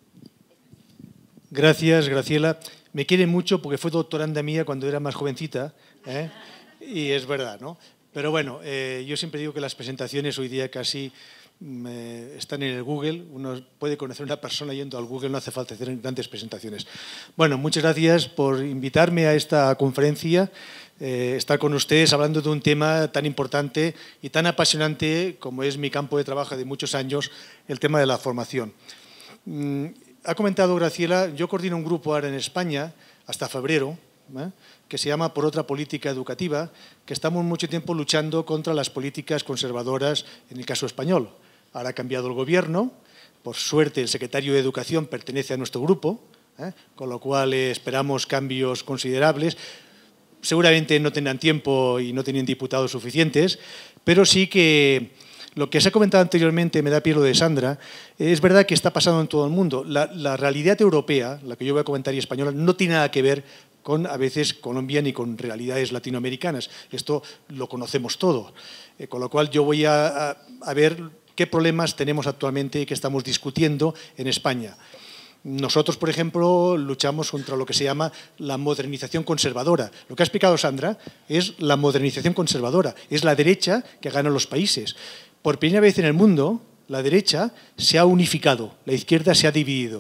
Gracias, Graciela. Me quiere mucho porque fue doctoranda mía cuando era más jovencita, ¿eh? Y es verdad, ¿no? Pero bueno, yo siempre digo que las presentaciones hoy día casi están en el Google. Uno puede conocer a una persona yendo al Google, no hace falta hacer grandes presentaciones. Bueno, muchas gracias por invitarme a esta conferencia, estar con ustedes hablando de un tema tan importante y tan apasionante como es mi campo de trabajo de muchos años, el tema de la formación. Ha comentado Graciela, yo coordino un grupo ahora en España, hasta febrero, que se llama Por otra política educativa, que estamos mucho tiempo luchando contra las políticas conservadoras en el caso español. Ahora ha cambiado el gobierno, por suerte el secretario de Educación pertenece a nuestro grupo, con lo cual esperamos cambios considerables. Seguramente no tendrán tiempo y no tienen diputados suficientes, pero sí que lo que se ha comentado anteriormente, me da pie lo de Sandra, es verdad que está pasando en todo el mundo. La realidad europea, la que yo voy a comentar, y española, no tiene nada que ver con, a veces, Colombia ni con realidades latinoamericanas. Esto lo conocemos todo. Con lo cual, yo voy a ver qué problemas tenemos actualmente y qué estamos discutiendo en España. Nosotros, por ejemplo, luchamos contra lo que se llama la modernización conservadora. Lo que ha explicado Sandra es la modernización conservadora. Es la derecha que gana los países. Por primera vez en el mundo, la derecha se ha unificado, la izquierda se ha dividido.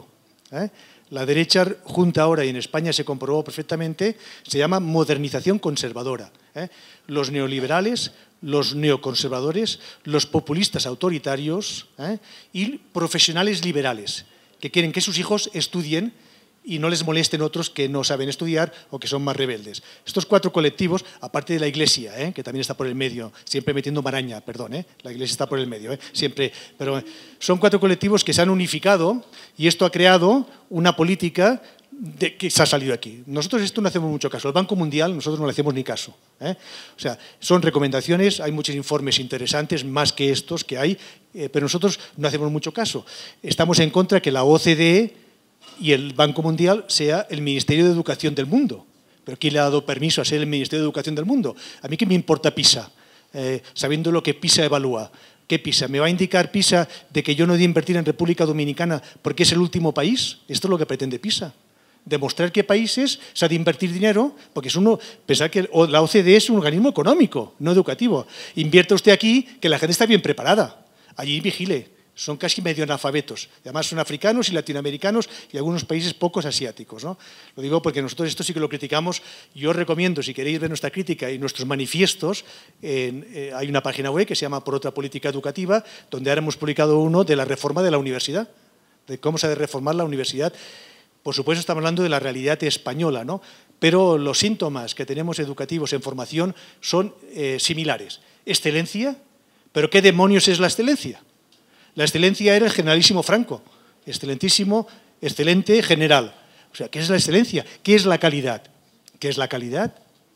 La derecha junta ahora, y en España se comprobó perfectamente, se llama modernización conservadora. Los neoliberales, los neoconservadores, los populistas autoritarios y profesionales liberales, que quieren que sus hijos estudien y no les molesten otros que no saben estudiar o que son más rebeldes. Estos cuatro colectivos, aparte de la Iglesia, que también está por el medio, siempre metiendo maraña, perdón, la Iglesia está por el medio, siempre, pero son cuatro colectivos que se han unificado y esto ha creado una política que se ha salido aquí. Nosotros esto no hacemos mucho caso. El Banco Mundial, nosotros no le hacemos ni caso. O sea, son recomendaciones, hay muchos informes interesantes, más que estos que hay, pero nosotros no hacemos mucho caso. Estamos en contra que la OCDE y el Banco Mundial sea el Ministerio de Educación del mundo. ¿Pero quién le ha dado permiso a ser el Ministerio de Educación del mundo? ¿A mí qué me importa PISA? Sabiendo lo que PISA evalúa. ¿Qué PISA? ¿Me va a indicar PISA de que yo no he de invertir en República Dominicana porque es el último país? Esto es lo que pretende PISA. Demostrar qué países se ha de invertir dinero, porque es pensar que la OCDE es un organismo económico, no educativo. Invierta usted aquí, que la gente está bien preparada. Allí vigile. Son casi medio analfabetos. Además son africanos y latinoamericanos y algunos países pocos asiáticos, ¿no? Lo digo porque nosotros esto sí que lo criticamos. Yo os recomiendo, si queréis ver nuestra crítica y nuestros manifiestos, hay una página web que se llama Por otra política educativa, donde ahora hemos publicado uno de la reforma de la universidad, de cómo se ha de reformar la universidad. Por supuesto, estamos hablando de la realidad española, ¿no? Pero los síntomas que tenemos educativos en formación son similares. Excelencia, pero ¿qué demonios es la excelencia? La excelencia era el generalísimo Franco, excelentísimo, excelente, general. O sea, ¿qué es la excelencia? ¿Qué es la calidad? ¿Qué es la calidad?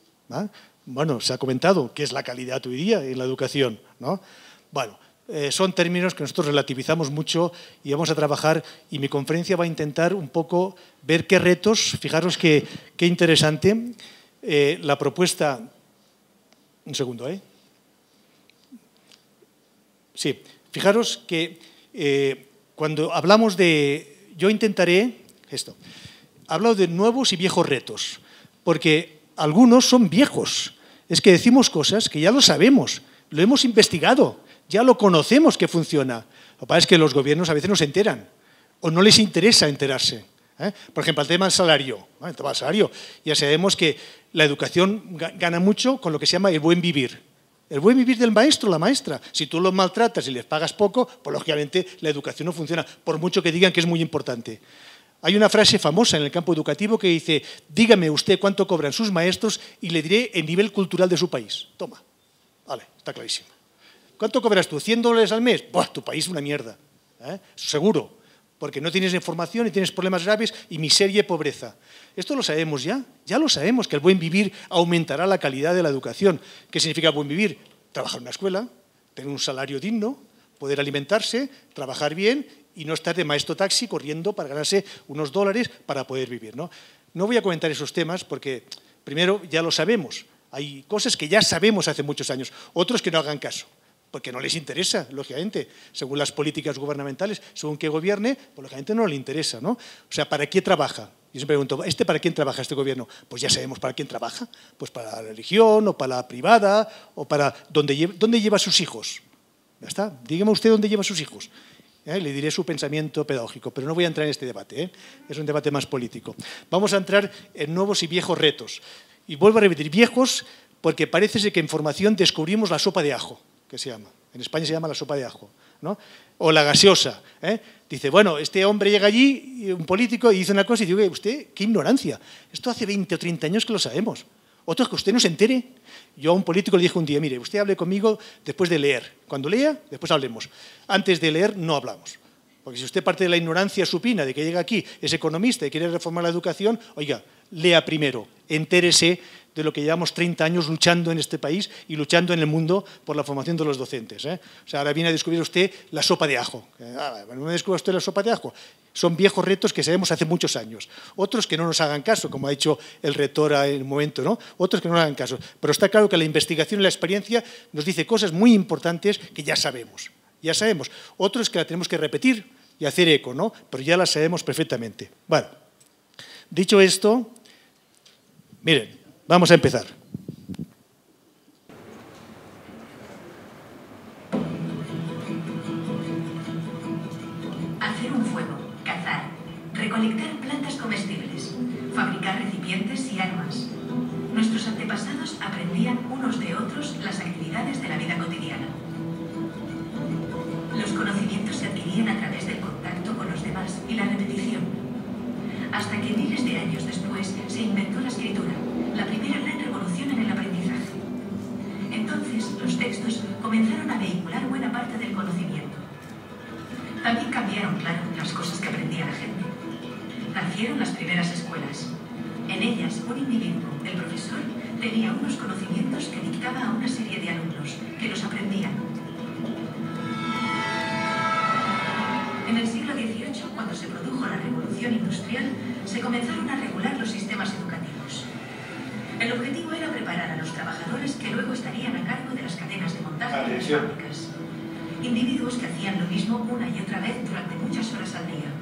Bueno, se ha comentado qué es la calidad hoy día en la educación, ¿no? Bueno, son términos que nosotros relativizamos mucho y vamos a trabajar, y mi conferencia va a intentar un poco ver qué retos, fijaros qué interesante, la propuesta… Un segundo, Sí. Fijaros que cuando hablamos de… Yo intentaré esto. Hablo de nuevos y viejos retos, porque algunos son viejos. Es que decimos cosas que ya lo sabemos, lo hemos investigado, ya lo conocemos que funciona. Lo que pasa es que los gobiernos a veces no se enteran o no les interesa enterarse. Por ejemplo, el tema del salario. El tema del salario. Ya sabemos que la educación gana mucho con lo que se llama el buen vivir. El buen vivir del maestro o la maestra. Si tú los maltratas y les pagas poco, pues lógicamente la educación no funciona, por mucho que digan que es muy importante. Hay una frase famosa en el campo educativo que dice: dígame usted cuánto cobran sus maestros y le diré el nivel cultural de su país. Toma. Vale, está clarísimo. ¿Cuánto cobras tú? ¿$100 al mes? Buah, tu país es una mierda. Seguro. porque no tienes información y tienes problemas graves y miseria y pobreza. Esto lo sabemos ya lo sabemos, que el buen vivir aumentará la calidad de la educación. ¿Qué significa buen vivir? Trabajar en una escuela, tener un salario digno, poder alimentarse, trabajar bien y no estar de maestro taxi corriendo para ganarse unos dólares para poder vivir, ¿no? No voy a comentar esos temas porque, primero, ya lo sabemos. Hay cosas que ya sabemos hace muchos años, otros que no hagan caso, porque no les interesa, lógicamente, según las políticas gubernamentales, según qué gobierne, pues lógicamente no le interesa, ¿no? O sea, ¿para qué trabaja? Yo siempre pregunto, ¿para quién trabaja este gobierno? Pues ya sabemos para quién trabaja, pues para la religión, o para la privada, o para… ¿Dónde lleva a sus hijos? Ya está, dígame usted dónde lleva a sus hijos. Le diré su pensamiento pedagógico, pero no voy a entrar en este debate, es un debate más político. Vamos a entrar en nuevos y viejos retos. Y vuelvo a repetir, viejos, porque parece ser que en formación descubrimos la sopa de ajo, que se llama. En España se llama la sopa de ajo, ¿no? O la gaseosa. Dice, bueno, este hombre llega allí, un político, y dice una cosa y dice, usted, qué ignorancia. Esto hace 20 o 30 años que lo sabemos. Otro es que usted no se entere. Yo a un político le dije un día, mire, usted hable conmigo después de leer. Cuando lea, después hablemos. Antes de leer, no hablamos. Porque si usted parte de la ignorancia supina de que llega aquí, es economista y quiere reformar la educación, oiga, lea primero, entérese de lo que llevamos 30 años luchando en este país y luchando en el mundo por la formación de los docentes. O sea, ahora viene a descubrir usted la sopa de ajo. ¿No me descubre usted la sopa de ajo? Son viejos retos que sabemos hace muchos años. Otros que no nos hagan caso, como ha dicho el rector en el momento, ¿no? Otros que no nos hagan caso. Pero está claro que la investigación y la experiencia nos dice cosas muy importantes que ya sabemos. Ya sabemos. Otros que la tenemos que repetir y hacer eco, ¿no? Pero ya la sabemos perfectamente. Bueno, dicho esto, miren, vamos a empezar.
Hacer un fuego, cazar, recolectar plantas comestibles, fabricar recipientes y armas. Nuestros antepasados aprendían unos de otros las actividades de la vida cotidiana. Los conocimientos se adquirían a través del contacto con los demás y la repetición. Hasta que miles de años después se inventó la escritura, la primera gran revolución en el aprendizaje. Entonces, los textos comenzaron a vehicular buena parte del conocimiento. También cambiaron, claro, las cosas que aprendía la gente. Nacieron las primeras escuelas. En ellas, un individuo, el profesor, tenía unos conocimientos que dictaba a una serie de alumnos, que los aprendían. En el siglo XVIII, cuando se produjo la Revolución Industrial, se comenzaron a regular los sistemas educativos. El objetivo era preparar a los trabajadores que luego estarían a cargo de las cadenas de montaje de las fábricas. Individuos que hacían lo mismo una y otra vez durante muchas horas al día.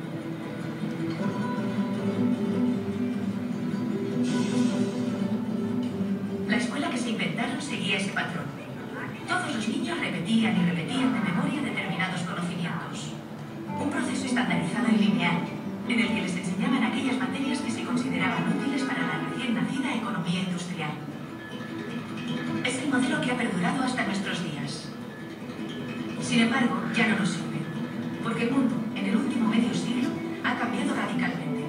La escuela que se inventaron seguía ese patrón. Todos los niños repetían y repetían de memoria determinados conocimientos. Un proceso estandarizado y lineal, en el que les enseñaban aquellas materias que se consideraban útiles para la recién nacida economía industrial. Es el modelo que ha perdurado hasta nuestros días. Sin embargo, ya no nos sirve, porque el mundo, en el último medio siglo, ha cambiado radicalmente.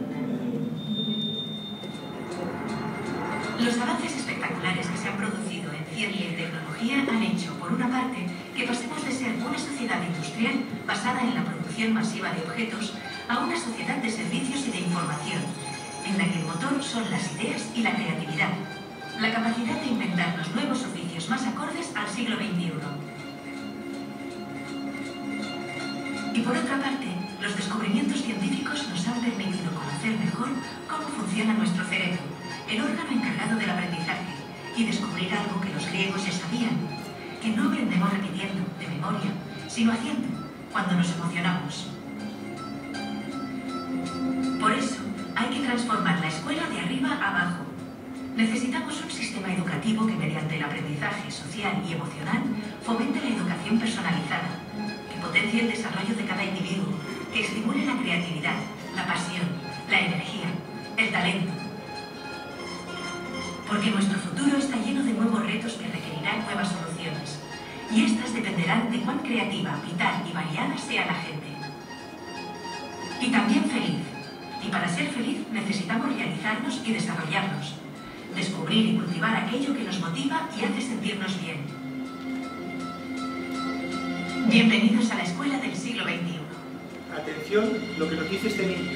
Los avances espectaculares que se han producido en ciencia y tecnología han hecho, por una parte, que pasemos de ser una sociedad industrial basada en la producción masiva de objetos a una sociedad de servicios y de información, en la que el motor son las ideas y la creatividad, la capacidad de inventarnos nuevos oficios más acordes al siglo XXI. Y por otra parte, los descubrimientos científicos nos han permitido conocer mejor cómo funciona nuestro cerebro, el órgano encargado del aprendizaje, y descubrir algo que los griegos ya sabían, que no aprendemos repitiendo, de memoria, sino haciendo, cuando nos emocionamos. Por eso, hay que transformar la escuela de arriba a abajo. Necesitamos un sistema educativo que, mediante el aprendizaje social y emocional, fomente la educación personalizada, que potencie el desarrollo de cada individuo, que estimule la creatividad, la pasión, la energía, el talento. Porque nuestro futuro está lleno de nuevos retos que requerirán nuevas soluciones. Y estas dependerán de cuán creativa, vital y variada sea la gente. Y también feliz. Y para ser feliz necesitamos realizarnos y desarrollarnos. Descubrir y cultivar aquello que nos motiva y hace sentirnos bien. Bienvenidos a la escuela del siglo XXI.
Atención. continuación lo que nos dice este niño.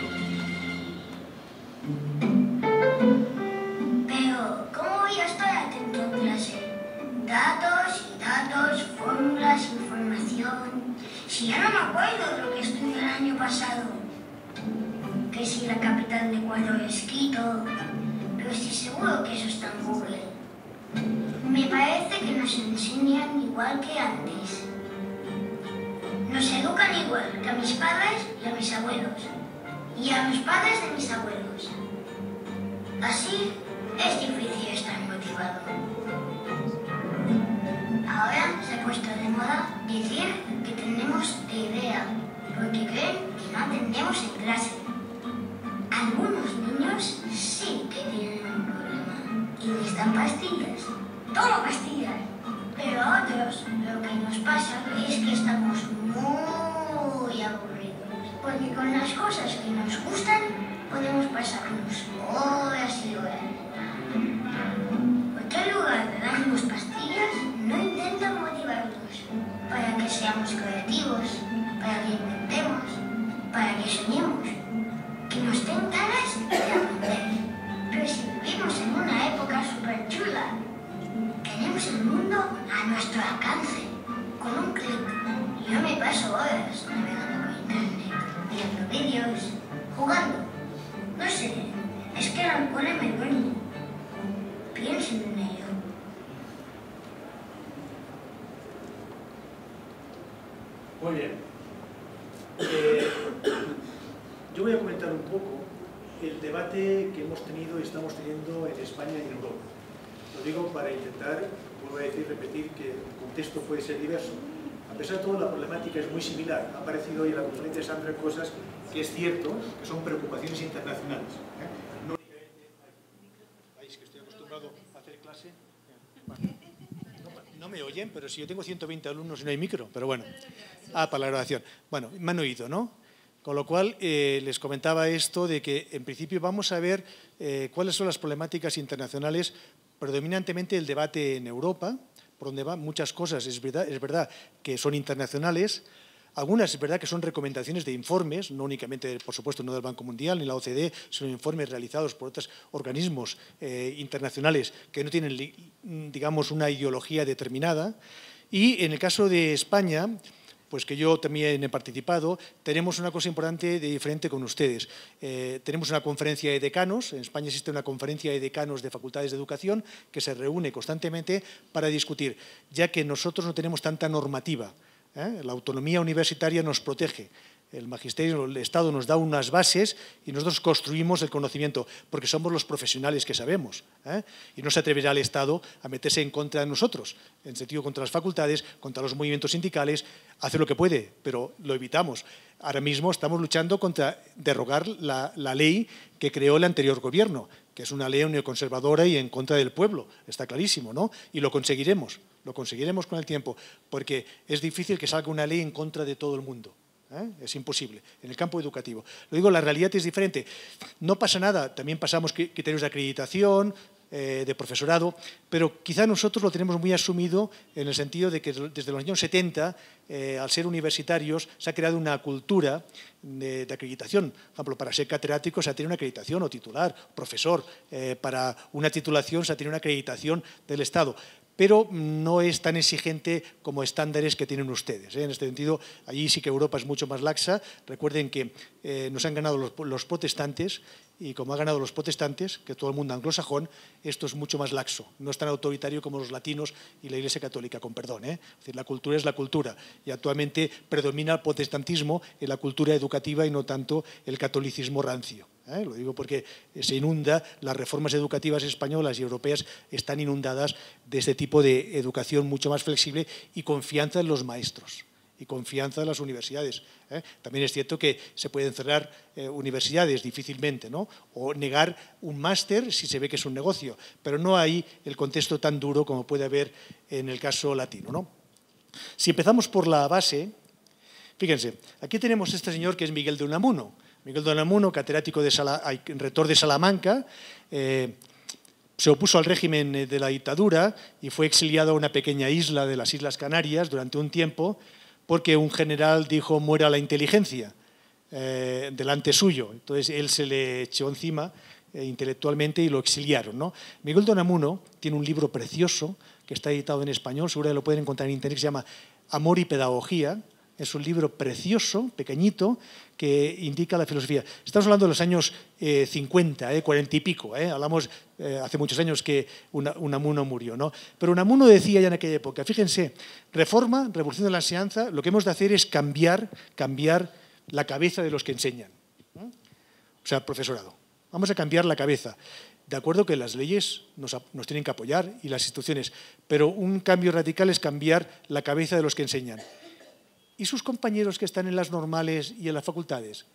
Pero, ¿cómo voy a estar atento en clase? Datos y datos, fórmulas, información. Si ya no me acuerdo de lo que estudié el año pasado. Que si la capital de Ecuador es Quito, pero estoy seguro que eso está en Google. Me parece que nos enseñan igual que antes. Nos educan igual que a mis padres y a mis abuelos. Y a los padres de mis abuelos. Así es difícil estar motivado. Ahora se ha puesto de moda decir que tenemos idea, porque creen que no aprendemos en clase. Algunos niños sí que tienen un problema y les dan pastillas. ¡Toma pastillas! Pero a otros lo que nos pasa es que estamos muy aburridos. Porque con las cosas que nos gustan podemos pasarnos horas y horas. Porque en lugar de darnos pastillas, no intentan motivarnos para que seamos creativos, para que inventemos, para que soñemos, que nos den ganas de aprender. Pero si vivimos en una época súper chula, tenemos el mundo a nuestro alcance, con un clic. Yo me paso horas navegando por internet, viendo vídeos, jugando. No sé, es que la locura me duele. Piensen en ello.
Muy bien. Yo voy a comentar un poco el debate que hemos tenido y estamos teniendo en España y en Europa. Lo digo para intentar, vuelvo a decir, repetir que el contexto puede ser diverso. A pesar de todo, la problemática es muy similar. Ha aparecido hoy en la conferencia de Sandra cosas que es cierto que son preocupaciones internacionales. No únicamente... Ay, es que estoy acostumbrado a hacer clase. No me oyen, pero si yo tengo 120 alumnos y no hay micro, pero bueno. Para la grabación. Bueno, me han oído, ¿no? Con lo cual, les comentaba esto de que, en principio, vamos a ver cuáles son las problemáticas internacionales, predominantemente el debate en Europa, por donde van muchas cosas, es verdad que son internacionales, algunas es verdad que son recomendaciones de informes, no únicamente, por supuesto, no del Banco Mundial ni la OCDE, sino informes realizados por otros organismos internacionales que no tienen, digamos, una ideología determinada. Y en el caso de España, pues que yo también he participado, tenemos una cosa importante de diferente con ustedes. Tenemos una conferencia de decanos, en España existe una conferencia de decanos de facultades de educación que se reúne constantemente para discutir, ya que nosotros no tenemos tanta normativa. La autonomía universitaria nos protege. El magisterio, el Estado nos da unas bases y nosotros construimos el conocimiento, porque somos los profesionales que sabemos. Y no se atreverá el Estado a meterse en contra de nosotros, en sentido contra las facultades, contra los movimientos sindicales, hace lo que puede, pero lo evitamos. Ahora mismo estamos luchando contra derogar la ley que creó el anterior gobierno, que es una ley neoconservadora y en contra del pueblo, está clarísimo, ¿no? Y lo conseguiremos con el tiempo, porque es difícil que salga una ley en contra de todo el mundo. Es imposible, en el campo educativo. Lo digo, la realidad es diferente. No pasa nada, también pasamos criterios de acreditación, de profesorado, pero quizá nosotros lo tenemos muy asumido en el sentido de que desde los años 70, al ser universitarios, se ha creado una cultura de acreditación. Por ejemplo, para ser catedrático se ha tenido una acreditación o titular, profesor. Para una titulación se ha tenido una acreditación del Estado. Pero no es tan exigente como estándares que tienen ustedes. En este sentido, allí sí que Europa es mucho más laxa. Recuerden que nos han ganado los protestantes, y como ha ganado los protestantes, que todo el mundo anglosajón, esto es mucho más laxo. No es tan autoritario como los latinos y la Iglesia Católica, con perdón. Es decir, la cultura es la cultura, y actualmente predomina el protestantismo en la cultura educativa y no tanto el catolicismo rancio. Lo digo porque se inunda, las reformas educativas españolas y europeas están inundadas de este tipo de educación mucho más flexible y confianza en los maestros y confianza en las universidades. También es cierto que se pueden cerrar universidades difícilmente, ¿no? O negar un máster si se ve que es un negocio, pero no hay el contexto tan duro como puede haber en el caso latino, ¿no? Si empezamos por la base, fíjense, aquí tenemos este señor que es Miguel de Unamuno. Miguel de Unamuno, catedrático rector de Salamanca, se opuso al régimen de la dictadura y fue exiliado a una pequeña isla de las Islas Canarias durante un tiempo porque un general dijo muera la inteligencia. delante suyo. Entonces él se le echó encima intelectualmente y lo exiliaron, ¿no? Miguel de Unamuno tiene un libro precioso que está editado en español, seguro que lo pueden encontrar en internet, que se llama Amor y Pedagogía. Es un libro precioso, pequeñito, que indica la filosofía. Estamos hablando de los años 50, 40 y pico. Hablamos hace muchos años que Unamuno murió, ¿no? Pero Unamuno decía ya en aquella época, fíjense, reforma, revolución de la enseñanza, lo que hemos de hacer es cambiar la cabeza de los que enseñan. O sea, el profesorado. Vamos a cambiar la cabeza. De acuerdo que las leyes nos tienen que apoyar y las instituciones, pero un cambio radical es cambiar la cabeza de los que enseñan. ¿Y sus compañeros que están en las normales y en las facultades?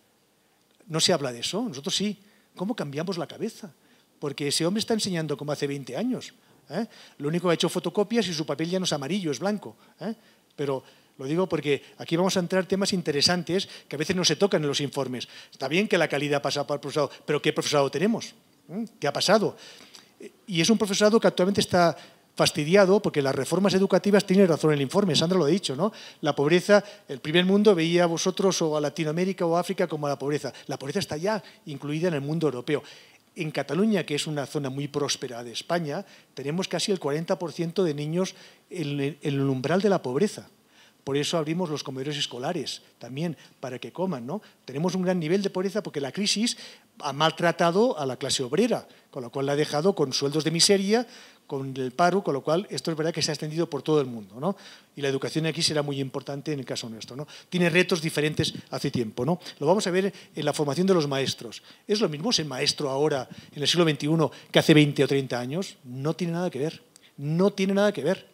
No se habla de eso, nosotros sí. ¿Cómo cambiamos la cabeza? Porque ese hombre está enseñando como hace 20 años. Lo único que ha hecho fotocopias y su papel ya no es amarillo, es blanco. Pero lo digo porque aquí vamos a entrar temas interesantes que a veces no se tocan en los informes. Está bien que la calidad pasa por el profesorado, pero ¿qué profesorado tenemos? ¿Qué ha pasado? Y es un profesorado que actualmente está fastidiado porque las reformas educativas tienen razón en el informe, Sandra lo ha dicho, ¿no? La pobreza, el primer mundo veía a vosotros o a Latinoamérica o a África como la pobreza. La pobreza está ya incluida en el mundo europeo. En Cataluña, que es una zona muy próspera de España, tenemos casi el 40% de niños en el umbral de la pobreza. Por eso abrimos los comedores escolares también para que coman, ¿no? Tenemos un gran nivel de pobreza porque la crisis ha maltratado a la clase obrera, con lo cual la ha dejado con sueldos de miseria, con el paro, con lo cual esto es verdad que se ha extendido por todo el mundo, ¿no? Y la educación aquí será muy importante en el caso nuestro, ¿no? Tiene retos diferentes hace tiempo, ¿no? Lo vamos a ver en la formación de los maestros. ¿Es lo mismo ser maestro ahora, en el siglo XXI, que hace 20 o 30 años? No tiene nada que ver. No tiene nada que ver.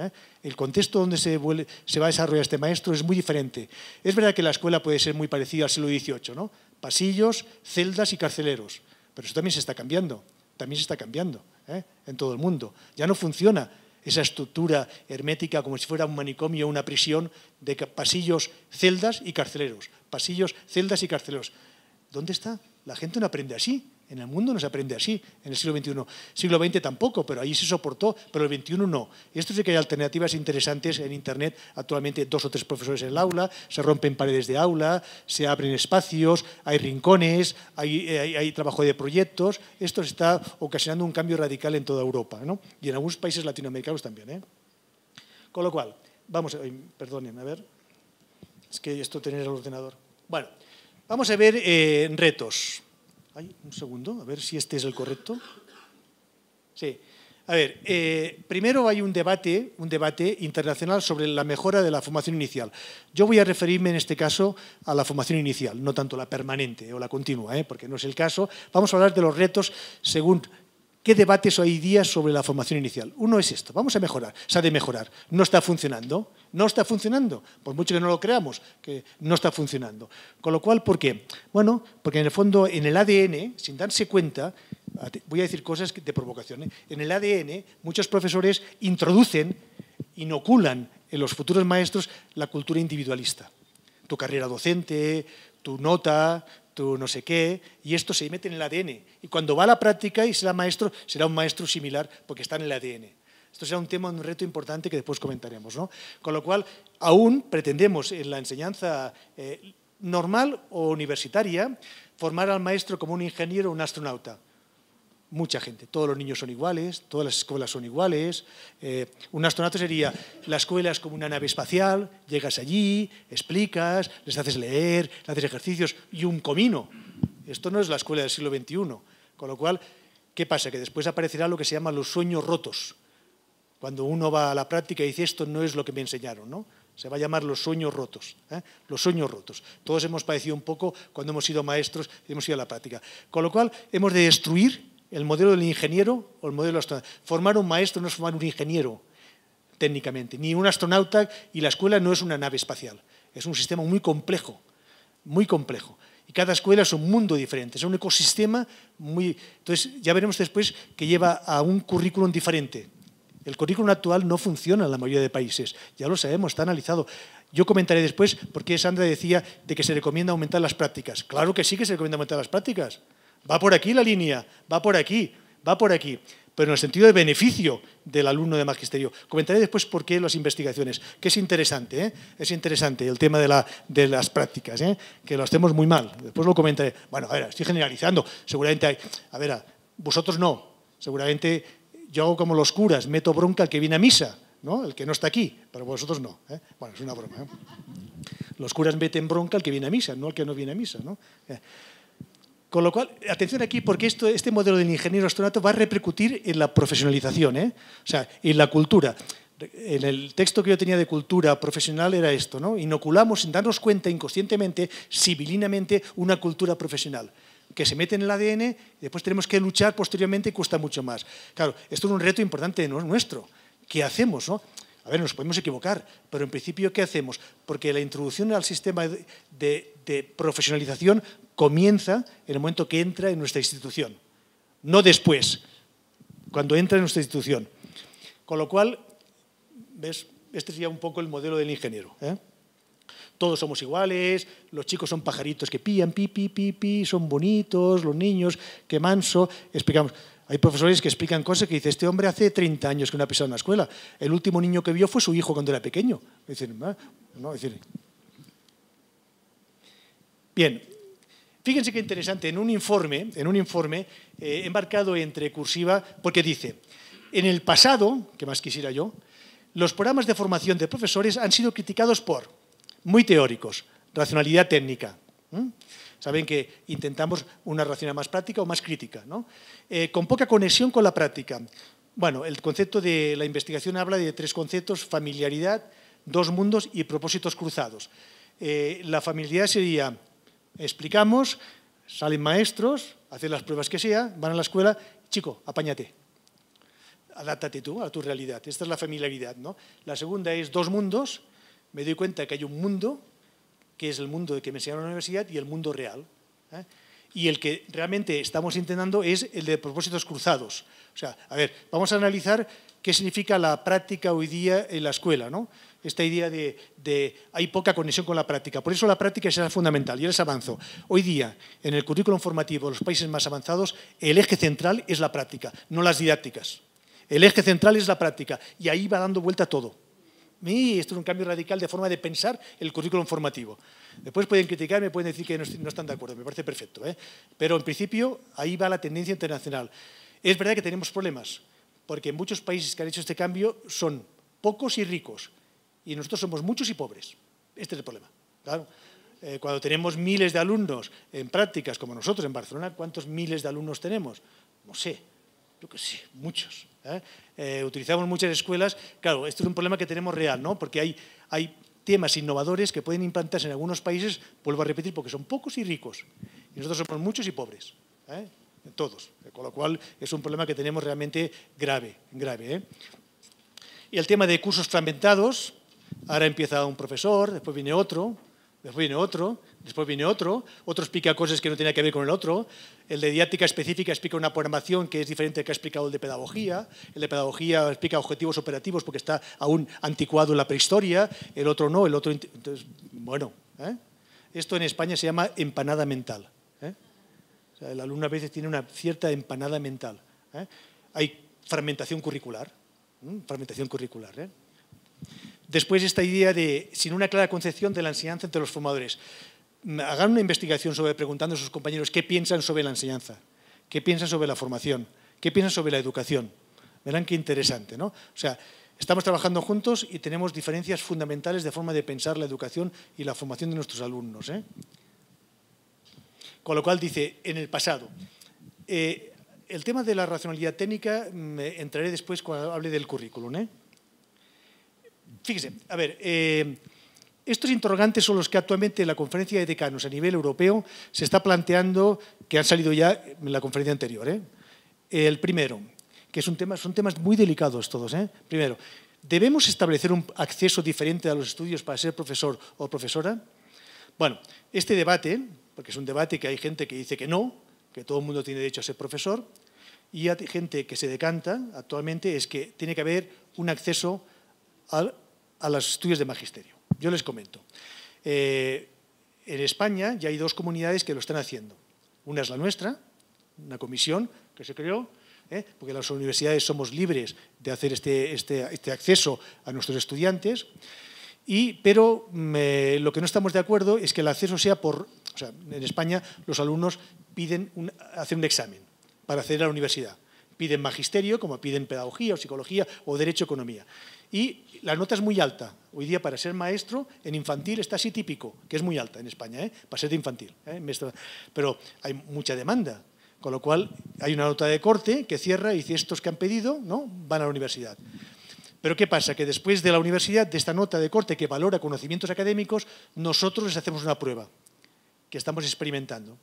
El contexto donde se va a desarrollar este maestro es muy diferente. Es verdad que la escuela puede ser muy parecida al siglo XVIII, ¿no? Pasillos, celdas y carceleros. Pero eso también se está cambiando. También se está cambiando en todo el mundo. Ya no funciona esa estructura hermética como si fuera un manicomio o una prisión de pasillos, celdas y carceleros. Pasillos, celdas y carceleros. ¿Dónde está? La gente no aprende así. En el mundo no se aprende así, en el siglo XXI. Siglo XX tampoco, pero ahí se soportó, pero el XXI no. Y esto sí que hay alternativas interesantes en Internet. Actualmente 2 o 3 profesores en el aula, se rompen paredes de aula, se abren espacios, hay rincones, hay trabajo de proyectos. Esto está ocasionando un cambio radical en toda Europa, ¿no? Y en algunos países latinoamericanos también, Con lo cual, vamos a ver, perdonen, a ver, es que esto tener el ordenador. Bueno, vamos a ver retos. Un segundo, a ver si este es el correcto. Sí. A ver, primero hay un debate internacional sobre la mejora de la formación inicial. Yo voy a referirme en este caso a la formación inicial, no tanto la permanente o la continua, porque no es el caso. Vamos a hablar de los retos según qué debates hay día sobre la formación inicial. Uno es esto, vamos a mejorar, se ha de mejorar. No está funcionando, no está funcionando, por mucho que no lo creamos, que no está funcionando. Con lo cual, ¿por qué? Bueno, porque en el fondo, en el ADN, sin darse cuenta, voy a decir cosas de provocación, en el ADN muchos profesores introducen, inoculan en los futuros maestros la cultura individualista. Tu carrera docente, tu nota, tu no sé qué, y esto se mete en el ADN. Y cuando va a la práctica y será un maestro similar porque está en el ADN. Esto será un tema, un reto importante que después comentaremos, ¿no? Con lo cual, aún pretendemos en la enseñanza normal o universitaria formar al maestro como un ingeniero o un astronauta. Mucha gente, todos los niños son iguales, todas las escuelas son iguales. Un astronauta sería, la escuela es como una nave espacial, llegas allí, explicas, les haces leer, les haces ejercicios y un comino. Esto no es la escuela del siglo XXI. Con lo cual, ¿qué pasa? Que después aparecerá lo que se llama los sueños rotos. Cuando uno va a la práctica y dice, esto no es lo que me enseñaron, ¿no? Se va a llamar los sueños rotos. Los sueños rotos. Todos hemos padecido un poco cuando hemos sido maestros y hemos ido a la práctica. Con lo cual, hemos de destruir el modelo del ingeniero o el modelo del astronauta. Formar un maestro no es formar un ingeniero, técnicamente, ni un astronauta, y la escuela no es una nave espacial. Es un sistema muy complejo, muy complejo. Y cada escuela es un mundo diferente, es un ecosistema muy... Entonces, ya veremos después que lleva a un currículum diferente. El currículum actual no funciona en la mayoría de países, ya lo sabemos, está analizado. Yo comentaré después por qué Sandra decía de que se recomienda aumentar las prácticas. Claro que sí que se recomienda aumentar las prácticas. Va por aquí la línea, va por aquí, va por aquí. pero en el sentido de beneficio del alumno de magisterio. Comentaré después por qué las investigaciones, que es interesante, es interesante el tema de las prácticas, que lo hacemos muy mal. Después lo comentaré. Bueno, a ver, estoy generalizando, seguramente hay, a ver, vosotros no, seguramente yo hago como los curas, meto bronca al que viene a misa, ¿no? El que no está aquí, pero vosotros no. Bueno, es una broma. Los curas meten bronca al que viene a misa, no al que no viene a misa, ¿no? Con lo cual, atención aquí, porque este modelo del ingeniero astronauta va a repercutir en la profesionalización, o sea, en la cultura. En el texto que yo tenía de cultura profesional era esto, ¿no? Inoculamos, sin darnos cuenta, inconscientemente, sibilinamente, una cultura profesional que se mete en el ADN y después tenemos que luchar posteriormente y cuesta mucho más. Claro, esto es un reto importante nuestro. ¿Qué hacemos, no? A ver, nos podemos equivocar, pero en principio, ¿qué hacemos? Porque la introducción al sistema de profesionalización comienza en el momento que entra en nuestra institución, no después, cuando entra en nuestra institución. Con lo cual, ¿ves? Este sería un poco el modelo del ingeniero. Todos somos iguales, los chicos son pajaritos que pían, pi, pi, pi, pi, son bonitos, los niños, qué manso. Explicamos. Hay profesores que explican cosas que dicen, este hombre hace 30 años que no ha pisado en la escuela. El último niño que vio fue su hijo cuando era pequeño. Dicen, no, decir. Bien, fíjense qué interesante, en un informe embarcado entre cursiva, porque dice, en el pasado, que más quisiera yo, los programas de formación de profesores han sido criticados por, muy teóricos, racionalidad técnica. Saben que intentamos una racionalidad más práctica o más crítica, ¿no? Con poca conexión con la práctica. Bueno, el concepto de la investigación habla de 3 conceptos, familiaridad, 2 mundos y propósitos cruzados. La familiaridad sería, explicamos, salen maestros, hacen las pruebas que sea, van a la escuela, chico, apáñate, adáptate tú a tu realidad. Esta es la familiaridad, ¿no? La segunda es 2 mundos, me doy cuenta que hay un mundo, que es el mundo que me enseñaron en la universidad, y el mundo real. Y el que realmente estamos intentando es el de propósitos cruzados. O sea, a ver, vamos a analizar qué significa la práctica hoy día en la escuela, ¿no? Esta idea de hay poca conexión con la práctica. Por eso la práctica es fundamental. Yo les avanzo. Hoy día, en el currículum formativo de los países más avanzados, el eje central es la práctica, no las didácticas. El eje central es la práctica y ahí va dando vuelta todo. Y esto es un cambio radical de forma de pensar el currículum formativo. Después pueden criticarme, pueden decir que no están de acuerdo, me parece perfecto, pero en principio ahí va la tendencia internacional. Es verdad que tenemos problemas, porque muchos países que han hecho este cambio son pocos y ricos, y nosotros somos muchos y pobres. Este es el problema. Claro. Cuando tenemos miles de alumnos en prácticas, como nosotros en Barcelona, ¿cuántos miles de alumnos tenemos? No sé, yo qué sé, muchos. Utilizamos muchas escuelas. Claro, esto es un problema que tenemos real, ¿no? Porque hay temas innovadores que pueden implantarse en algunos países, vuelvo a repetir, porque son pocos y ricos. Y nosotros somos muchos y pobres, todos. Con lo cual es un problema que tenemos realmente grave. Y el tema de cursos fragmentados, ahora empieza un profesor, después viene otro, después viene otro, después viene otro explica cosas que no tienen que ver con el otro, el de didáctica específica explica una programación que es diferente del que ha explicado el de pedagogía explica objetivos operativos porque está aún anticuado en la prehistoria, el otro no, el otro... Entonces, bueno, esto en España se llama empanada mental. O sea, el alumno a veces tiene una cierta empanada mental. Hay fragmentación curricular. Después esta idea de, sin una clara concepción de la enseñanza entre los formadores. Hagan una investigación preguntando a sus compañeros qué piensan sobre la enseñanza, qué piensan sobre la formación, qué piensan sobre la educación. Verán qué interesante, ¿no? O sea, estamos trabajando juntos y tenemos diferencias fundamentales de forma de pensar la educación y la formación de nuestros alumnos. Con lo cual dice, en el pasado. El tema de la racionalidad técnica entraré después cuando hable del currículum. Fíjese, a ver, estos interrogantes son los que actualmente en la conferencia de decanos a nivel europeo se está planteando, que han salido ya en la conferencia anterior. El primero, que son temas muy delicados todos. Primero, ¿debemos establecer un acceso diferente a los estudios para ser profesor o profesora? Bueno, este debate, porque es un debate que hay gente que dice que no, que todo el mundo tiene derecho a ser profesor, y hay gente que se decanta actualmente, es que tiene que haber un acceso a los estudios de magisterio. Yo les comento. En España ya hay 2 comunidades que lo están haciendo. Una es la nuestra, una comisión que se creó, porque las universidades somos libres de hacer este acceso a nuestros estudiantes, pero lo que no estamos de acuerdo es que el acceso sea o sea, en España los alumnos piden hacer un examen para acceder a la universidad. Piden magisterio, como piden pedagogía o psicología o derecho economía. Y la nota es muy alta. Hoy día para ser maestro en infantil está así típico, que es muy alta en España, para ser de infantil. Pero hay mucha demanda. Con lo cual, hay una nota de corte que cierra y dice, estos que han pedido, ¿no?, van a la universidad. Pero ¿qué pasa? Que después de la universidad, de esta nota de corte que valora conocimientos académicos, nosotros les hacemos una prueba que estamos experimentando.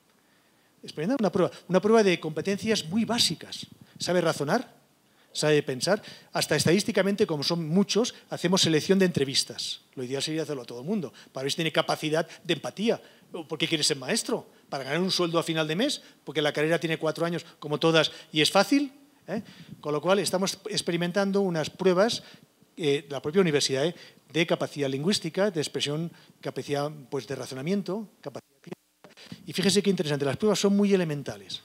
Una prueba de competencias muy básicas. ¿Sabe razonar? ¿Sabe pensar? Hasta estadísticamente, como son muchos, hacemos selección de entrevistas. Lo ideal sería hacerlo a todo el mundo, para ver si tiene capacidad de empatía. ¿Por qué quiere ser maestro? ¿Para ganar un sueldo a final de mes? Porque la carrera tiene 4 años, como todas, y es fácil. Con lo cual, estamos experimentando unas pruebas, la propia universidad, de capacidad lingüística, de expresión, capacidad de razonamiento, capacidad crítica. Y fíjese qué interesante, las pruebas son muy elementales,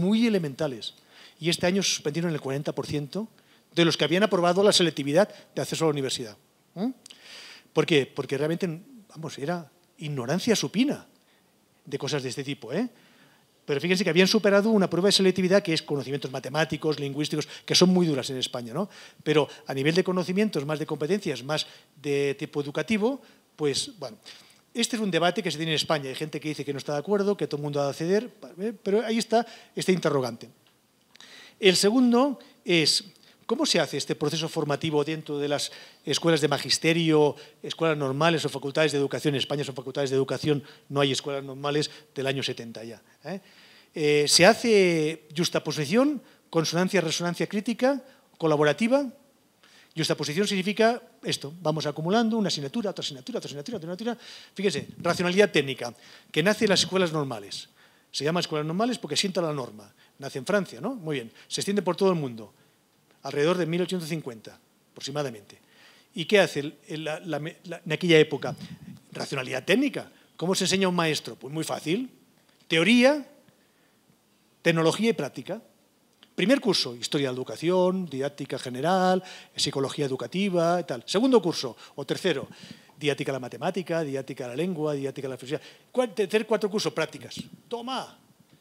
y este año suspendieron el 40% de los que habían aprobado la selectividad de acceso a la universidad. ¿Por qué? Porque realmente, era ignorancia supina de cosas de este tipo. Pero fíjense que habían superado una prueba de selectividad que es conocimientos matemáticos, lingüísticos, que son muy duras en España, ¿no? Pero a nivel de conocimientos, más de competencias, más de tipo educativo, pues, bueno, este es un debate que se tiene en España. Hay gente que dice que no está de acuerdo, que todo el mundo ha de acceder, pero ahí está este interrogante. El segundo es, ¿cómo se hace este proceso formativo dentro de las escuelas de magisterio, escuelas normales o facultades de educación? En España son facultades de educación, no hay escuelas normales del año 70 ya. ¿Se hace justaposición, consonancia, resonancia crítica, colaborativa? Justaposición significa esto, vamos acumulando una asignatura, otra asignatura, otra asignatura, otra asignatura. Fíjense, racionalidad técnica, que nace en las escuelas normales. Se llama escuelas normales porque sienta la norma. Nace en Francia, ¿no? Muy bien. Se extiende por todo el mundo, alrededor de 1850, aproximadamente. ¿Y qué hace en aquella época? Racionalidad técnica. ¿Cómo se enseña a un maestro? Pues muy fácil. Teoría, tecnología y práctica. Primer curso, historia de la educación, didáctica general, psicología educativa y tal. Segundo curso, o tercero, didáctica de la matemática, didáctica de la lengua, didáctica de la filosofía. Tercer, 4 cursos, prácticas. ¡Toma!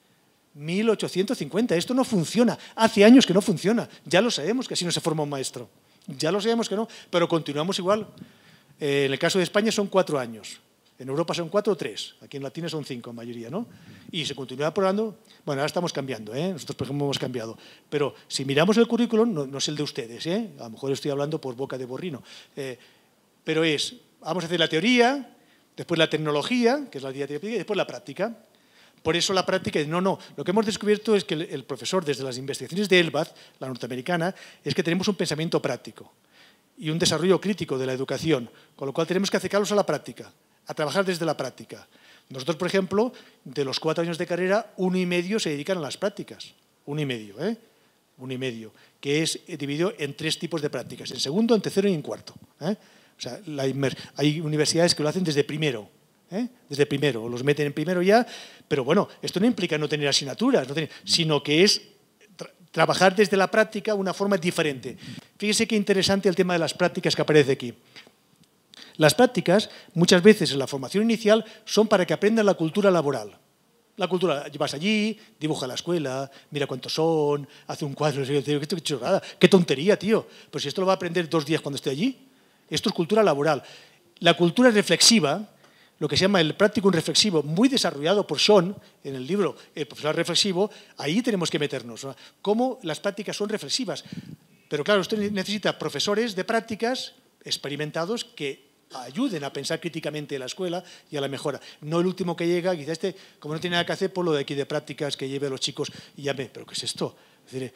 1850, esto no funciona. Hace años que no funciona. Ya lo sabemos que así no se forma un maestro. Ya lo sabemos que no, pero continuamos igual. En el caso de España son 4 años. En Europa son 4 o 3. Aquí en Latina son 5 en mayoría, ¿no? Y se continúa aprobando. Bueno, ahora estamos cambiando, Nosotros, por ejemplo, hemos cambiado. Pero si miramos el currículum, no es el de ustedes, A lo mejor estoy hablando por boca de Borrino. Pero vamos a hacer la teoría, después la tecnología, que es la didáctica, y después la práctica. Por eso la práctica, no. Lo que hemos descubierto es que el profesor, desde las investigaciones de Elbaz, la norteamericana, es que tenemos un pensamiento práctico y un desarrollo crítico de la educación, con lo cual tenemos que acercarlos a la práctica, a trabajar desde la práctica. Nosotros, por ejemplo, de los 4 años de carrera, 1 y medio se dedican a las prácticas. 1 y medio, 1 y medio, que es dividido en 3 tipos de prácticas, en segundo, en tercero y en cuarto. O sea, hay universidades que lo hacen desde primero. Desde primero, los meten en primero ya, pero bueno, esto no implica no tener asignaturas, sino que es trabajar desde la práctica de una forma diferente. Fíjese qué interesante el tema de las prácticas que aparece aquí. Las prácticas, muchas veces en la formación inicial, son para que aprendan la cultura laboral. La cultura, vas allí, dibuja la escuela, mira cuántos son, hace un cuadro, qué chorrada, qué tontería, tío. Pues si esto lo va a aprender 2 días cuando esté allí, esto es cultura laboral. La cultura reflexiva, lo que se llama el practicum reflexivo, muy desarrollado por Sean en el libro El profesor reflexivo, ahí tenemos que meternos, ¿no? Cómo las prácticas son reflexivas. Pero claro, usted necesita profesores de prácticas experimentados que ayuden a pensar críticamente en la escuela y a la mejora. No el último que llega, quizá como no tiene nada que hacer, por lo de aquí de prácticas que lleve a los chicos y llame, ¿pero qué es esto? Es decir,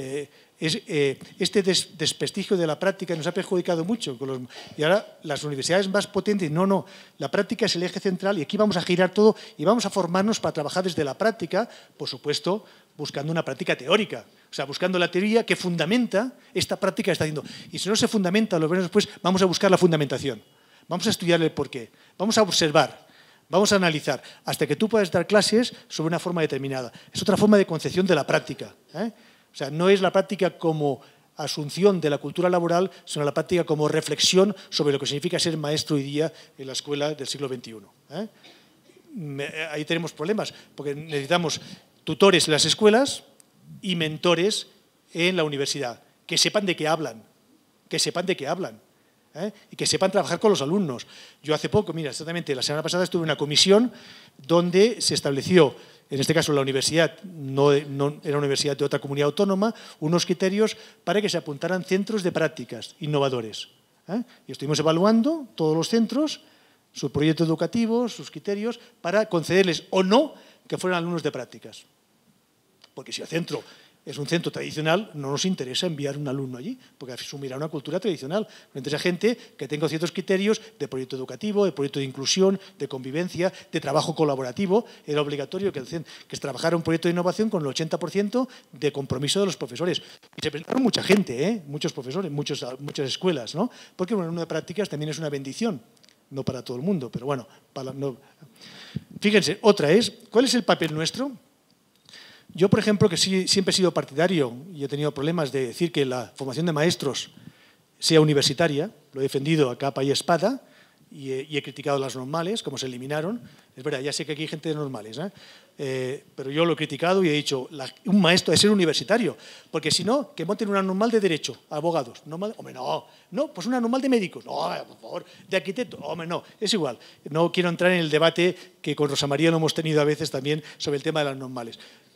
este desprestigio de la práctica nos ha perjudicado mucho. Y ahora las universidades más potentes, no, la práctica es el eje central y aquí vamos a girar todo y vamos a formarnos para trabajar desde la práctica, por supuesto, buscando una práctica teórica. O sea, buscando la teoría que fundamenta esta práctica que está haciendo. Y si no se fundamenta, lo veremos después, vamos a buscar la fundamentación. Vamos a estudiar el porqué. Vamos a observar. Vamos a analizar hasta que tú puedas dar clases sobre una forma determinada. Es otra forma de concepción de la práctica. O sea, no es la práctica como asunción de la cultura laboral, sino la práctica como reflexión sobre lo que significa ser maestro hoy día en la escuela del siglo XXI. Ahí tenemos problemas, porque necesitamos tutores en las escuelas y mentores en la universidad, que sepan de qué hablan, y que sepan trabajar con los alumnos. Yo hace poco, mira, exactamente la semana pasada estuve en una comisión donde se estableció, en este caso la universidad, no era una universidad de otra comunidad autónoma, unos criterios para que se apuntaran centros de prácticas innovadores. Y estuvimos evaluando todos los centros, su proyecto educativo, sus criterios, para concederles o no que fueran alumnos de prácticas. Porque si el centro es un centro tradicional, no nos interesa enviar un alumno allí, porque asumirá una cultura tradicional. Nos interesa gente que tenga ciertos criterios de proyecto educativo, de proyecto de inclusión, de convivencia, de trabajo colaborativo. Era obligatorio que se trabajara un proyecto de innovación con el 80% de compromiso de los profesores. Y se presentaron mucha gente, muchos profesores, muchas escuelas, ¿no? Porque bueno, uno de prácticas también es una bendición, no para todo el mundo, pero bueno. Fíjense, otra es, ¿cuál es el papel nuestro? Yo, por ejemplo, que siempre he sido partidario y he tenido problemas de decir que la formación de maestros sea universitaria, lo he defendido a capa y espada y he criticado las normales, como se eliminaron. Es verdad, ya sé que aquí hay gente de normales, pero yo lo he criticado y he dicho, un maestro debe ser universitario, porque si no, que monten una normal de derecho, abogados. Hombre, no, pues una normal de médicos, no, por favor, de arquitecto, hombre, no, es igual. No quiero entrar en el debate que con Rosa María lo hemos tenido a veces también sobre el tema de las normales.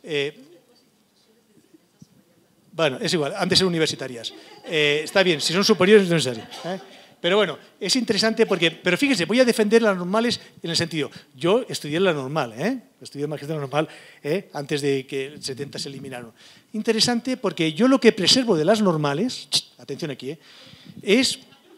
Bueno, es igual, han de ser universitarias. Está bien, si son superiores no es necesario. Pero bueno, es interesante porque, pero fíjense, voy a defender las normales en el sentido, yo estudié la normal, estudié magisterio normal antes de que el 70 se eliminaron. Interesante porque yo lo que preservo de las normales, atención aquí, es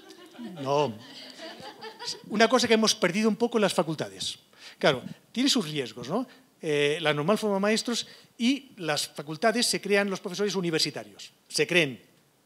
una cosa que hemos perdido un poco en las facultades. Claro, tiene sus riesgos, ¿no? La normal forma maestros y las facultades se crean los profesores universitarios, se creen.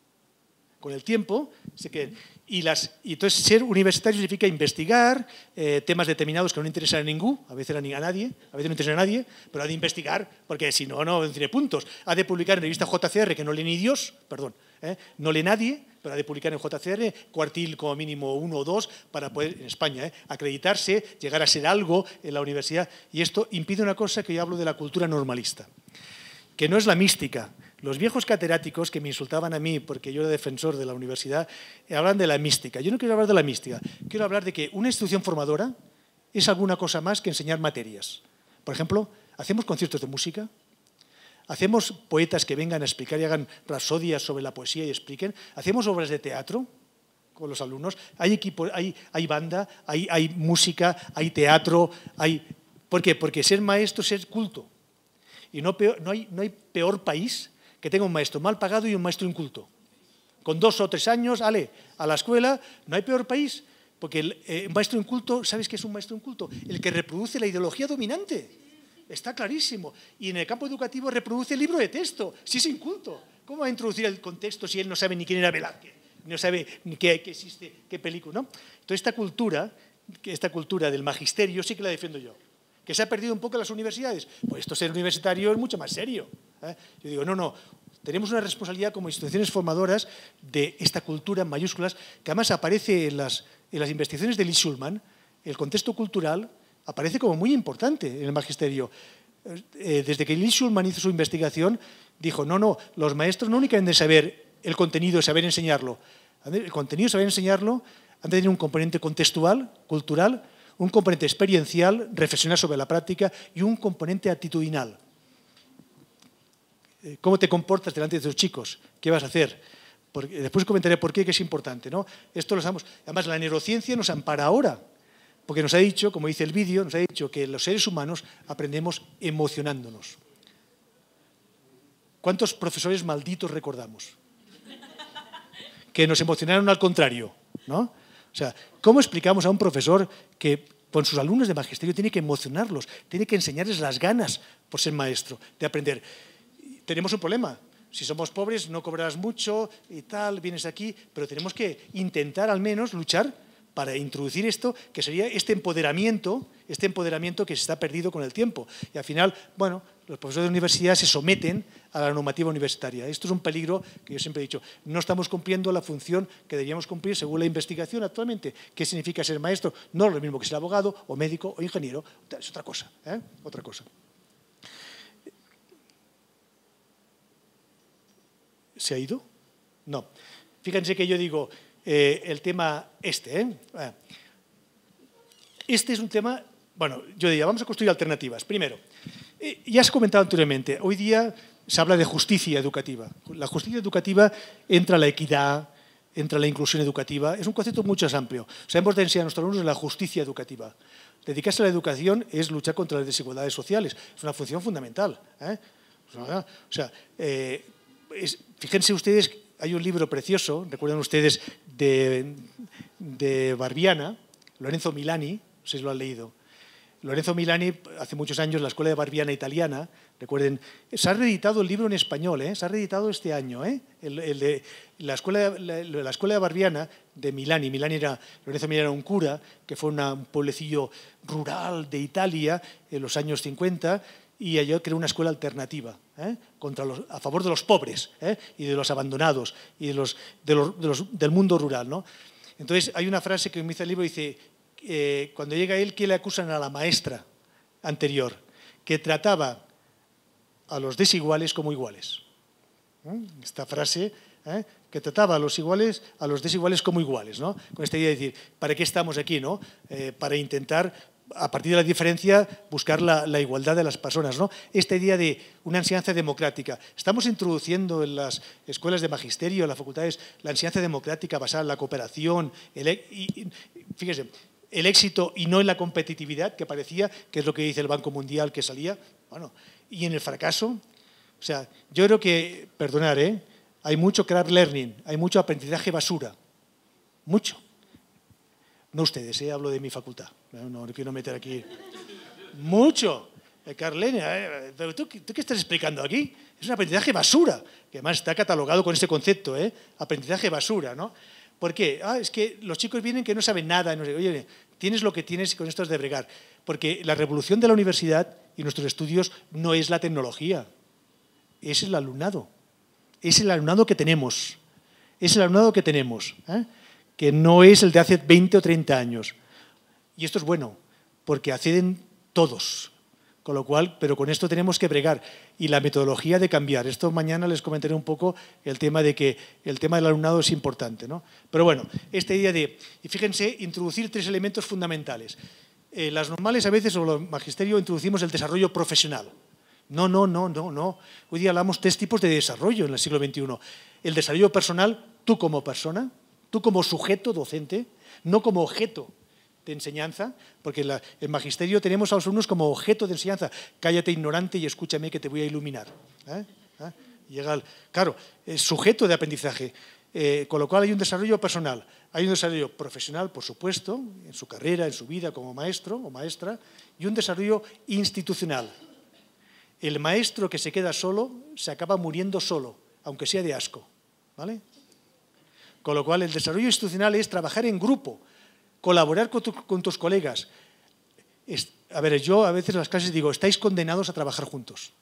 Con el tiempo se creen. Y entonces ser universitario significa investigar temas determinados que no interesan a ningún, a veces no interesan a nadie, pero ha de investigar, porque si no, no tiene puntos. Ha de publicar en revista JCR, que no lee ni Dios, perdón, no lee nadie, pero ha de publicar en JCR, cuartil como mínimo 1 o 2, para poder, en España, acreditarse, llegar a ser algo en la universidad. Y esto impide una cosa que yo hablo de la cultura normalista, que no es la mística. Los viejos catedráticos que me insultaban a mí porque yo era defensor de la universidad hablan de la mística. Yo no quiero hablar de la mística, quiero hablar de que una institución formadora es alguna cosa más que enseñar materias. Por ejemplo, hacemos conciertos de música, hacemos poetas que vengan a explicar y hagan rapsodias sobre la poesía y expliquen, hacemos obras de teatro con los alumnos, hay equipo, hay banda, hay música, hay teatro, ¿Por qué? Porque ser maestro es ser culto. Y no hay peor país que tenga un maestro mal pagado y un maestro inculto. Con 2 o 3 años, a la escuela, no hay peor país, porque el maestro inculto, ¿sabes qué es un maestro inculto? El que reproduce la ideología dominante, está clarísimo. Y en el campo educativo reproduce el libro de texto, si es inculto. ¿Cómo va a introducir el contexto si él no sabe ni quién era Velázquez, no sabe ni qué existe, qué película, ¿no? Entonces esta cultura del magisterio sí que la defiendo yo. ¿Que se ha perdido un poco en las universidades? Pues esto ser universitario es mucho más serio. Yo digo, no, tenemos una responsabilidad como instituciones formadoras de esta cultura en mayúsculas, que además aparece en las investigaciones de Lee Schulman, el contexto cultural aparece como muy importante en el magisterio. Desde que Lee Schulman hizo su investigación, dijo, no, los maestros no únicamente deben saber el contenido y saber enseñarlo. El contenido y saber enseñarlo han de tener un componente contextual, cultural, un componente experiencial, reflexionar sobre la práctica y un componente actitudinal. ¿Cómo te comportas delante de tus chicos? ¿Qué vas a hacer? Después comentaré por qué, que es importante, ¿no? Esto lo sabemos. Además, la neurociencia nos ampara ahora, porque nos ha dicho, como dice el vídeo, nos ha dicho que los seres humanos aprendemos emocionándonos. ¿Cuántos profesores malditos recordamos? Que nos emocionaron al contrario, ¿no? O sea, ¿cómo explicamos a un profesor que con sus alumnos de magisterio tiene que emocionarlos, tiene que enseñarles las ganas por ser maestro, de aprender? Tenemos un problema. Si somos pobres no cobrarás mucho y tal, vienes aquí, pero tenemos que intentar al menos luchar para introducir esto, que sería este empoderamiento que se está perdido con el tiempo. Y al final, bueno, Los profesores de universidad se someten a la normativa universitaria. Esto es un peligro que yo siempre he dicho. No estamos cumpliendo la función que deberíamos cumplir según la investigación actualmente. ¿Qué significa ser maestro? No es lo mismo que ser abogado o médico o ingeniero. Es otra cosa. Otra cosa. ¿Se ha ido? No. Fíjense que yo digo el tema este. Este es un tema, bueno, yo diría, vamos a construir alternativas. Primero, ya se ha comentado anteriormente, hoy día se habla de justicia educativa. La justicia educativa entra la equidad, entra la inclusión educativa, es un concepto mucho más amplio. O sea, hemos de enseñar a nuestros alumnos la justicia educativa. Dedicarse a la educación es luchar contra las desigualdades sociales, es una función fundamental. O sea, fíjense ustedes, hay un libro precioso, recuerdan ustedes, de Barbiana, Lorenzo Milani, no sé si lo han leído. Lorenzo Milani, hace muchos años, la Escuela de Barbiana italiana, recuerden, se ha reeditado el libro en español, se ha reeditado este año, el de la escuela de Barbiana de Milani. Lorenzo Milani era un cura que fue un pueblecillo rural de Italia en los años 50 y allí creó una escuela alternativa a favor de los pobres y de los abandonados y del mundo rural, ¿no? Entonces, hay una frase que me dice el libro, dice, cuando llega él, ¿qué le acusan a la maestra anterior? Que trataba a los desiguales como iguales. Esta frase, que trataba a los desiguales como iguales, ¿no? Con esta idea de decir, ¿para qué estamos aquí, no? Para intentar, a partir de la diferencia, buscar la igualdad de las personas, ¿no? Esta idea de una enseñanza democrática. Estamos introduciendo en las escuelas de magisterio, en las facultades, la enseñanza democrática basada en la cooperación. Fíjese, el éxito y no en la competitividad, que parecía, que es lo que dice el Banco Mundial que salía, bueno, y en el fracaso. O sea, yo creo que, perdonar, hay mucho crowd learning, hay mucho aprendizaje basura, mucho. No ustedes, hablo de mi facultad, no quiero meter aquí. Mucho. Crowd learning, pero ¿tú qué estás explicando aquí? Es un aprendizaje basura, que además está catalogado con ese concepto, aprendizaje basura, ¿no? ¿Por qué? Es que los chicos vienen que no saben nada. No sé, oye, tienes lo que tienes y con esto has de bregar. Porque la revolución de la universidad y nuestros estudios no es la tecnología, es el alumnado. Es el alumnado que tenemos. Es el alumnado que tenemos, que no es el de hace 20 o 30 años. Y esto es bueno, porque acceden todos. Con lo cual, pero con esto tenemos que bregar. Y la metodología de cambiar. Esto mañana les comentaré un poco el tema de que el tema del alumnado es importante, ¿no? Pero bueno, esta idea de, y fíjense, introducir 3 elementos fundamentales. Las normales a veces, o los magisterio, introducimos el desarrollo profesional. No. Hoy día hablamos 3 tipos de desarrollo en el siglo XXI. El desarrollo personal, tú como persona, tú como sujeto docente, no como objeto de enseñanza, porque en el magisterio tenemos a los alumnos como objeto de enseñanza. Cállate, ignorante, y escúchame que te voy a iluminar. Llega claro, es sujeto de aprendizaje. Con lo cual hay un desarrollo personal, hay un desarrollo profesional, por supuesto, en su carrera, en su vida como maestro o maestra, y un desarrollo institucional. El maestro que se queda solo se acaba muriendo solo, aunque sea de asco, ¿vale? Con lo cual el desarrollo institucional es trabajar en grupo, colaborar con tus colegas. A ver, yo a veces en las clases digo, estáis condenados a trabajar juntos.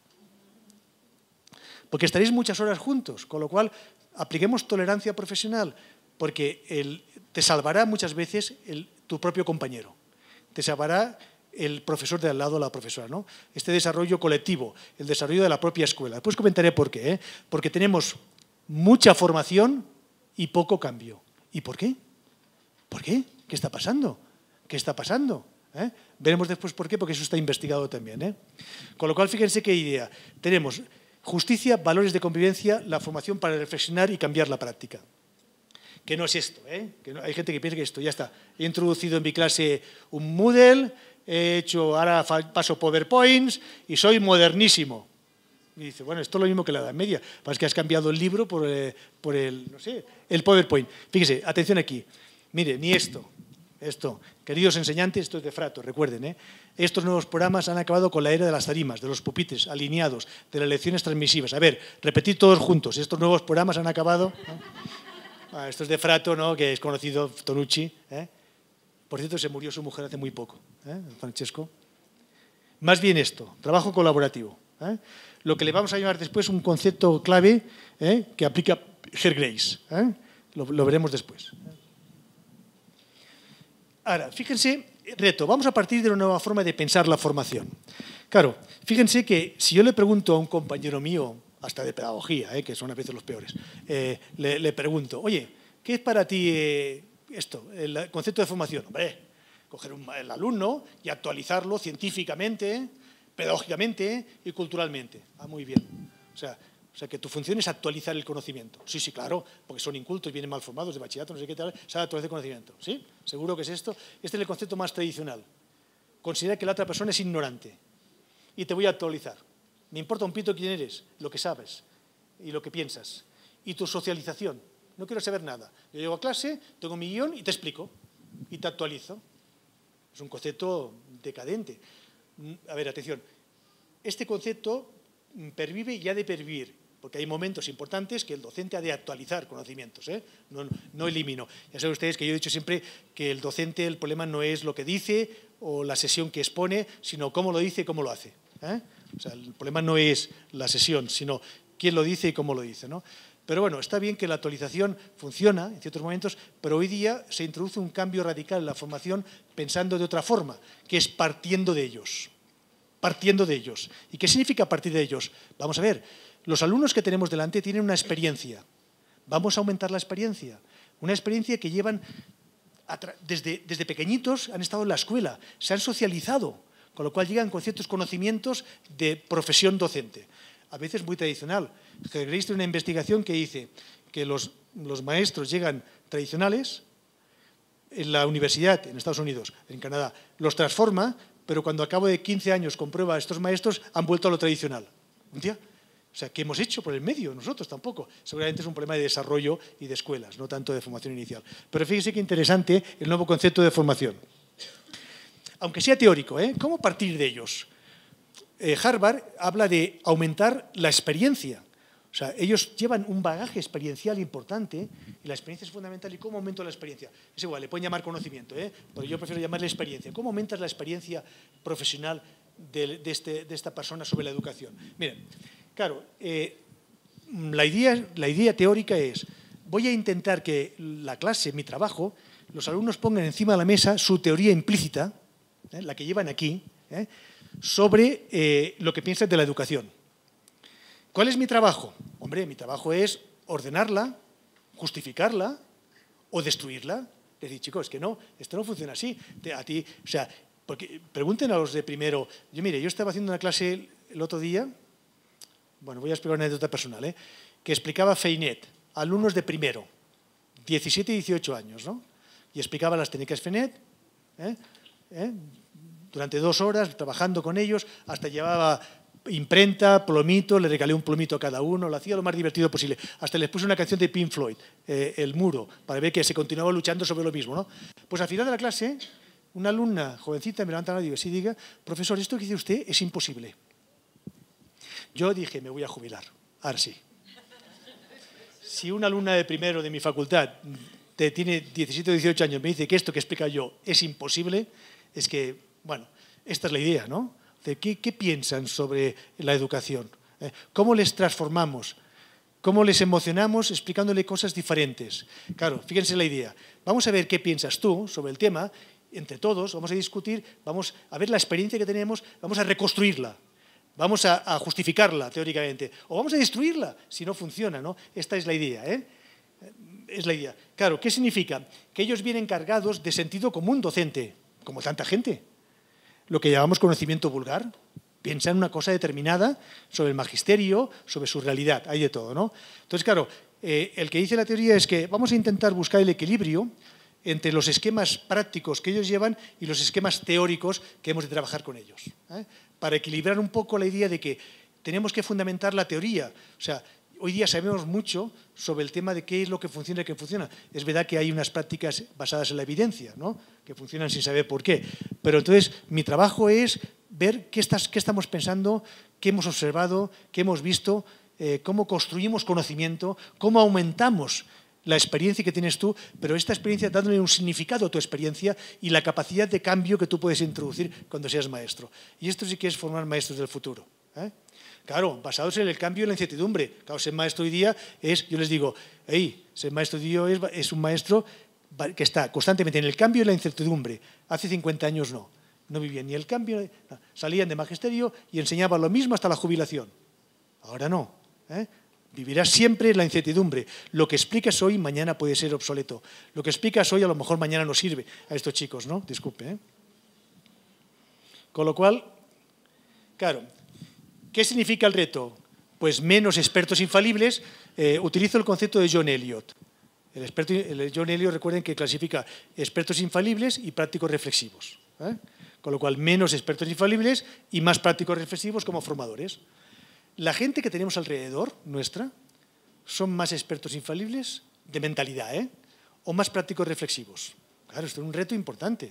Porque estaréis muchas horas juntos, con lo cual apliquemos tolerancia profesional, porque te salvará muchas veces tu propio compañero. Te salvará el profesor de al lado o la profesora, ¿no? Este desarrollo colectivo, el desarrollo de la propia escuela. Después comentaré por qué. Porque tenemos mucha formación y poco cambio. ¿Y por qué? ¿Por qué? ¿Qué está pasando? ¿Qué está pasando? Veremos después por qué, porque eso está investigado también. Con lo cual, fíjense qué idea. Tenemos justicia, valores de convivencia, la formación para reflexionar y cambiar la práctica. Que no es esto, que no, hay gente que piensa que esto ya está. He introducido en mi clase un Moodle, ahora paso PowerPoints y soy modernísimo. Y dice, bueno, esto es lo mismo que la Edad Media. Pasa que has cambiado el libro por el PowerPoint. Fíjese, atención aquí. Mire, ni esto. Queridos enseñantes, esto es de Frato, recuerden, estos nuevos programas han acabado con la era de las tarimas, de los pupitres alineados, de las lecciones transmisivas. A ver, repetid todos juntos, estos nuevos programas han acabado. Esto es de Frato, ¿no? Que es conocido, Tonucci. Por cierto, se murió su mujer hace muy poco, Francesco. Más bien esto, trabajo colaborativo. Lo que le vamos a llamar después un concepto clave que aplica Herr Grace. Lo veremos después. Ahora, fíjense, reto, vamos a partir de una nueva forma de pensar la formación. Claro, fíjense que si yo le pregunto a un compañero mío, hasta de pedagogía, que son a veces los peores, le pregunto, oye, ¿qué es para ti esto, el concepto de formación? Hombre, coger el alumno y actualizarlo científicamente, pedagógicamente y culturalmente. Muy bien. O sea, que tu función es actualizar el conocimiento. Sí, sí, claro, porque son incultos, vienen mal formados, de bachillerato, no sé qué tal, se ha actualizado el conocimiento. ¿Sí? ¿Seguro que es esto? Este es el concepto más tradicional. Considera que la otra persona es ignorante y te voy a actualizar. Me importa un pito quién eres, lo que sabes y lo que piensas. Y tu socialización. No quiero saber nada. Yo llego a clase, tengo mi guión y te explico. Y te actualizo. Es un concepto decadente. A ver, atención. Este concepto pervive y ha de pervivir, porque hay momentos importantes que el docente ha de actualizar conocimientos. No elimino. Ya saben ustedes que yo he dicho siempre que el docente, el problema no es lo que dice o la sesión que expone, sino cómo lo dice y cómo lo hace. O sea, el problema no es la sesión, sino quién lo dice y cómo lo dice, ¿no? Pero bueno, está bien que la actualización funciona en ciertos momentos, pero hoy día se introduce un cambio radical en la formación pensando de otra forma, que es partiendo de ellos. Partiendo de ellos. ¿Y qué significa partir de ellos? Vamos a ver, los alumnos que tenemos delante tienen una experiencia. Vamos a aumentar la experiencia. Una experiencia que llevan, desde pequeñitos han estado en la escuela, se han socializado, con lo cual llegan con ciertos conocimientos de profesión docente. A veces muy tradicional. Grace tiene una investigación que dice que los maestros llegan tradicionales, en la universidad, en Estados Unidos, en Canadá, los transforma, pero cuando a cabo de 15 años comprueba a estos maestros, han vuelto a lo tradicional. ¿Entiendes? O sea, ¿qué hemos hecho por el medio? Nosotros tampoco. Seguramente es un problema de desarrollo y de escuelas, no tanto de formación inicial. Pero fíjese qué interesante el nuevo concepto de formación. Aunque sea teórico, ¿cómo partir de ellos? Harvard habla de aumentar la experiencia. O sea, ellos llevan un bagaje experiencial importante y la experiencia es fundamental. ¿Y cómo aumento la experiencia? Es igual, le pueden llamar conocimiento, pero yo prefiero llamarle experiencia. ¿Cómo aumentas la experiencia profesional de esta persona sobre la educación? Miren, claro, la idea teórica es, voy a intentar que la clase, mi trabajo, los alumnos pongan encima de la mesa su teoría implícita, la que llevan aquí, sobre lo que piensan de la educación. ¿Cuál es mi trabajo? Hombre, mi trabajo es ordenarla, justificarla o destruirla. Decir, chicos, que no, esto no funciona así. A ti, o sea, porque pregunten a los de primero. Yo estaba haciendo una clase el otro día, bueno, voy a explicar una anécdota personal, que explicaba Feinet, alumnos de primero, 17 y 18 años, ¿no? Y explicaba las técnicas Feinet, durante 2 horas, trabajando con ellos, hasta llevaba imprenta, plomito, le regalé un plomito a cada uno, lo hacía lo más divertido posible. Hasta les puse una canción de Pink Floyd, El Muro, para ver que se continuaba luchando sobre lo mismo, ¿no? Pues al final de la clase, una alumna jovencita me levanta la mano y dice, profesor, esto que dice usted es imposible. Yo dije, me voy a jubilar, ahora sí. Si una alumna de primero de mi facultad tiene 17 o 18 años me dice que esto que explica yo es imposible, es que, bueno, esta es la idea, ¿no? ¿Qué piensan sobre la educación? ¿Cómo les transformamos? ¿Cómo les emocionamos explicándole cosas diferentes? Claro, fíjense la idea. Vamos a ver qué piensas tú sobre el tema, entre todos, vamos a discutir, vamos a ver la experiencia que tenemos, vamos a reconstruirla, vamos a justificarla teóricamente, o vamos a destruirla si no funciona, ¿no? Esta es la idea, Es la idea. Claro, ¿qué significa? Que ellos vienen cargados de sentido común docente, como tanta gente. Lo que llamamos conocimiento vulgar. Piensa en una cosa determinada sobre el magisterio, sobre su realidad, hay de todo, ¿no? Entonces, claro, el que dice la teoría es que vamos a intentar buscar el equilibrio entre los esquemas prácticos que ellos llevan y los esquemas teóricos que hemos de trabajar con ellos, para equilibrar un poco la idea de que tenemos que fundamentar la teoría. O sea, hoy día sabemos mucho sobre el tema de qué es lo que funciona y qué funciona. Es verdad que hay unas prácticas basadas en la evidencia, ¿no? Que funcionan sin saber por qué. Pero entonces mi trabajo es ver qué estamos pensando, qué hemos observado, qué hemos visto, cómo construimos conocimiento, cómo aumentamos la experiencia que tienes tú, pero esta experiencia dándole un significado a tu experiencia y la capacidad de cambio que tú puedes introducir cuando seas maestro. Y esto sí que es formar maestros del futuro. Claro, basados en el cambio y la incertidumbre. Claro, ser maestro hoy día es, yo les digo, ser maestro hoy día es un maestro que está constantemente en el cambio y la incertidumbre. Hace 50 años no vivían ni el cambio, no. Salían de magisterio y enseñaban lo mismo hasta la jubilación. Ahora no. Vivirás siempre en la incertidumbre. Lo que explicas hoy, mañana puede ser obsoleto. Lo que explicas hoy, a lo mejor mañana no sirve a estos chicos, ¿no? Disculpe. Con lo cual, claro, ¿qué significa el reto? Pues menos expertos infalibles. Utilizo el concepto de John Elliot. El John Elliot, recuerden que clasifica expertos infalibles y prácticos reflexivos. Con lo cual, menos expertos infalibles y más prácticos reflexivos como formadores. La gente que tenemos alrededor nuestra son más expertos infalibles de mentalidad, o más prácticos reflexivos. Claro, esto es un reto importante,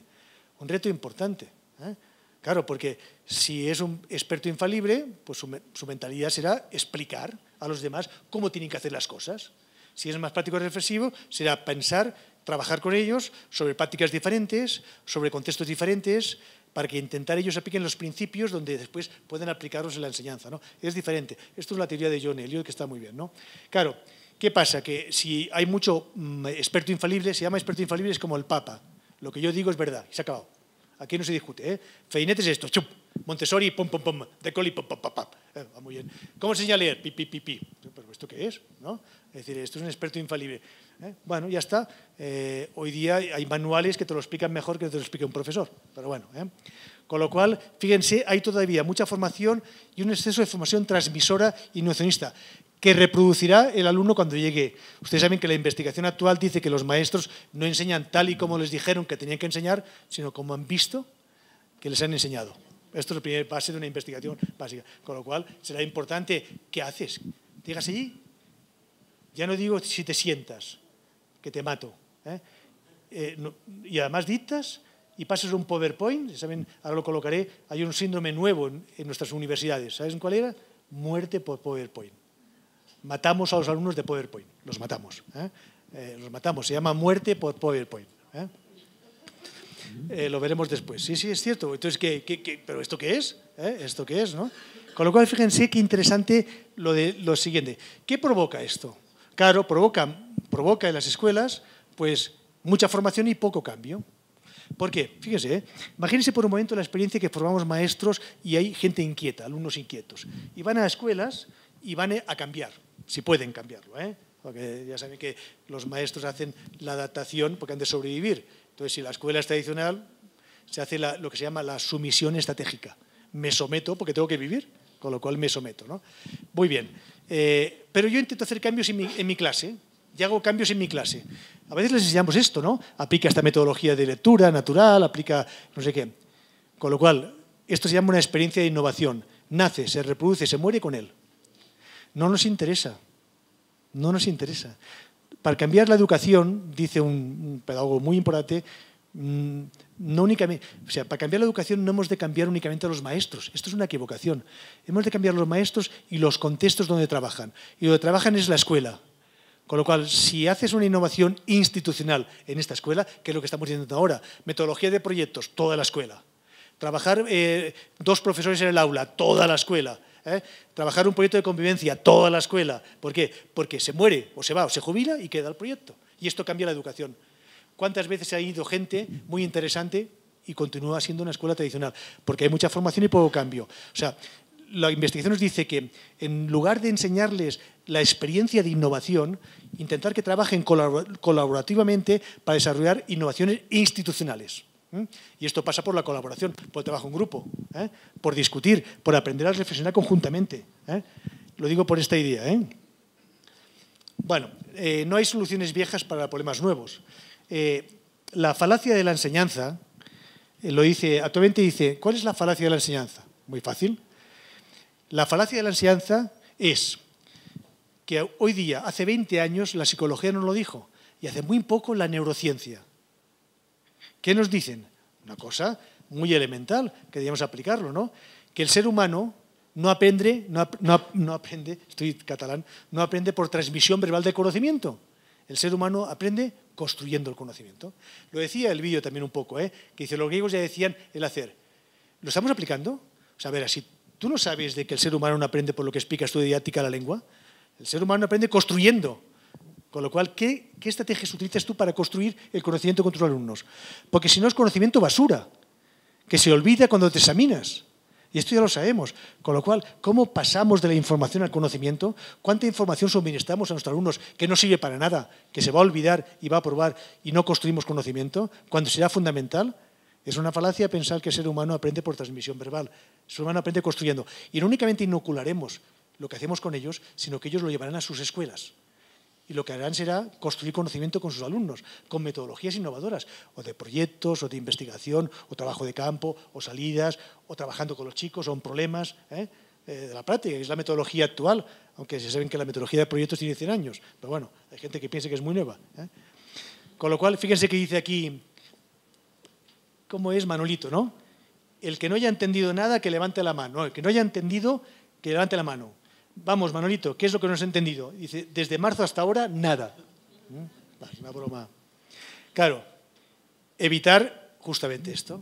Claro, porque si es un experto infalible, pues su mentalidad será explicar a los demás cómo tienen que hacer las cosas. Si es más práctico reflexivo, será pensar, trabajar con ellos sobre prácticas diferentes, sobre contextos diferentes, para que intentar ellos apliquen los principios donde después pueden aplicarlos en la enseñanza, ¿no? Es diferente. Esto es la teoría de John Elliot, que está muy bien, ¿no? Claro, ¿qué pasa? Que si hay mucho experto infalible, se llama experto infalible, es como el Papa. Lo que yo digo es verdad, y se ha acabado. Aquí no se discute, Feinet es esto, chup, Montessori, pom, pom, pom, De Colli, pom, pom, pom, pom. Va muy bien. ¿Cómo se enseña a leer? Pi, pi, pi, pi. ¿Pero esto qué es? ¿No? Es decir, esto es un experto infalible. Bueno, ya está. Hoy día hay manuales que te lo explican mejor que te lo explique un profesor. Pero bueno, Con lo cual, fíjense, hay todavía mucha formación y un exceso de formación transmisora y nocionista que reproducirá el alumno cuando llegue. Ustedes saben que la investigación actual dice que los maestros no enseñan tal y como les dijeron que tenían que enseñar, sino como han visto que les han enseñado. Esto es la primera base de una investigación básica. Con lo cual, será importante, ¿qué haces? ¿Llegas allí? Ya no digo si te sientas, que te mato. Y además dictas y pasas un PowerPoint, ¿saben? Ahora lo colocaré, hay un síndrome nuevo en nuestras universidades. ¿Saben cuál era? Muerte por PowerPoint. Matamos a los alumnos de PowerPoint, los matamos. Los matamos, se llama muerte por PowerPoint. Lo veremos después. Sí, es cierto. Entonces, ¿pero esto qué es? ¿Esto qué es, no? Con lo cual, fíjense qué interesante lo siguiente. ¿Qué provoca esto? Claro, provoca en las escuelas pues mucha formación y poco cambio. ¿Por qué? Fíjense, imagínense por un momento la experiencia que formamos maestros y hay gente inquieta, alumnos inquietos. Y van a escuelas y van a cambiar, si pueden cambiarlo. Porque ya saben que los maestros hacen la adaptación porque han de sobrevivir. Entonces, si la escuela es tradicional, se hace lo que se llama la sumisión estratégica. Me someto porque tengo que vivir, con lo cual me someto, ¿no? Muy bien. Pero yo intento hacer cambios en mi clase. Y hago cambios en mi clase. A veces les enseñamos esto, ¿no? Aplica esta metodología de lectura natural, aplica no sé qué. Con lo cual, esto se llama una experiencia de innovación. Nace, se reproduce, se muere con él. No nos interesa. No nos interesa. Para cambiar la educación, dice un pedagogo muy importante, no únicamente, para cambiar la educación no hemos de cambiar únicamente a los maestros. Esto es una equivocación. Hemos de cambiar a los maestros y los contextos donde trabajan. Y donde trabajan es la escuela. Con lo cual, si haces una innovación institucional en esta escuela, que es lo que estamos diciendo ahora, metodología de proyectos, toda la escuela. Trabajar 2 profesores en el aula, toda la escuela. Trabajar un proyecto de convivencia, toda la escuela. ¿Por qué? Porque se muere o se va o se jubila y queda el proyecto. Y esto cambia la educación. ¿Cuántas veces ha ido gente muy interesante y continúa siendo una escuela tradicional? Porque hay mucha formación y poco cambio. O sea, la investigación nos dice que en lugar de enseñarles la experiencia de innovación, intentar que trabajen colaborativamente para desarrollar innovaciones institucionales. Y esto pasa por la colaboración, por el trabajo en grupo, por discutir, por aprender a reflexionar conjuntamente. Lo digo por esta idea. Bueno, no hay soluciones viejas para problemas nuevos. La falacia de la enseñanza, actualmente dice, ¿cuál es la falacia de la enseñanza? Muy fácil. La falacia de la enseñanza es que hoy día, hace 20 años, la psicología nos lo dijo, y hace muy poco la neurociencia. ¿Qué nos dicen? Una cosa muy elemental, que debemos aplicarlo, ¿no? Que el ser humano no aprende, estoy catalán, no aprende por transmisión verbal de conocimiento. El ser humano aprende construyendo el conocimiento. Lo decía el vídeo también un poco, que dice, los griegos ya decían el hacer. ¿Lo estamos aplicando? O sea, a ver, así ¿Tú no sabes de que el ser humano no aprende por lo que explicas tú de didáctica de la lengua? El ser humano aprende construyendo. Con lo cual, ¿qué estrategias utilizas tú para construir el conocimiento con tus alumnos? Porque si no es conocimiento basura, que se olvida cuando te examinas. Y esto ya lo sabemos. Con lo cual, ¿cómo pasamos de la información al conocimiento? ¿Cuánta información suministramos a nuestros alumnos que no sirve para nada, que se va a olvidar y va a probar y no construimos conocimiento, cuando será fundamental? Es una falacia pensar que el ser humano aprende por transmisión verbal. El ser humano aprende construyendo. Y no únicamente inocularemos lo que hacemos con ellos, sino que ellos lo llevarán a sus escuelas. Y lo que harán será construir conocimiento con sus alumnos, con metodologías innovadoras, o de proyectos, o de investigación, o trabajo de campo, o salidas, o trabajando con los chicos, o en problemas de la práctica, que es la metodología actual, aunque se saben que la metodología de proyectos tiene 100 años. Pero bueno, hay gente que piensa que es muy nueva. Con lo cual, fíjense que dice aquí, ¿cómo es Manolito, no? El que no haya entendido nada, que levante la mano. No, el que no haya entendido, que levante la mano. Vamos, Manolito, ¿qué es lo que no has entendido? Dice, desde marzo hasta ahora, nada. Es una broma. Claro, evitar justamente esto.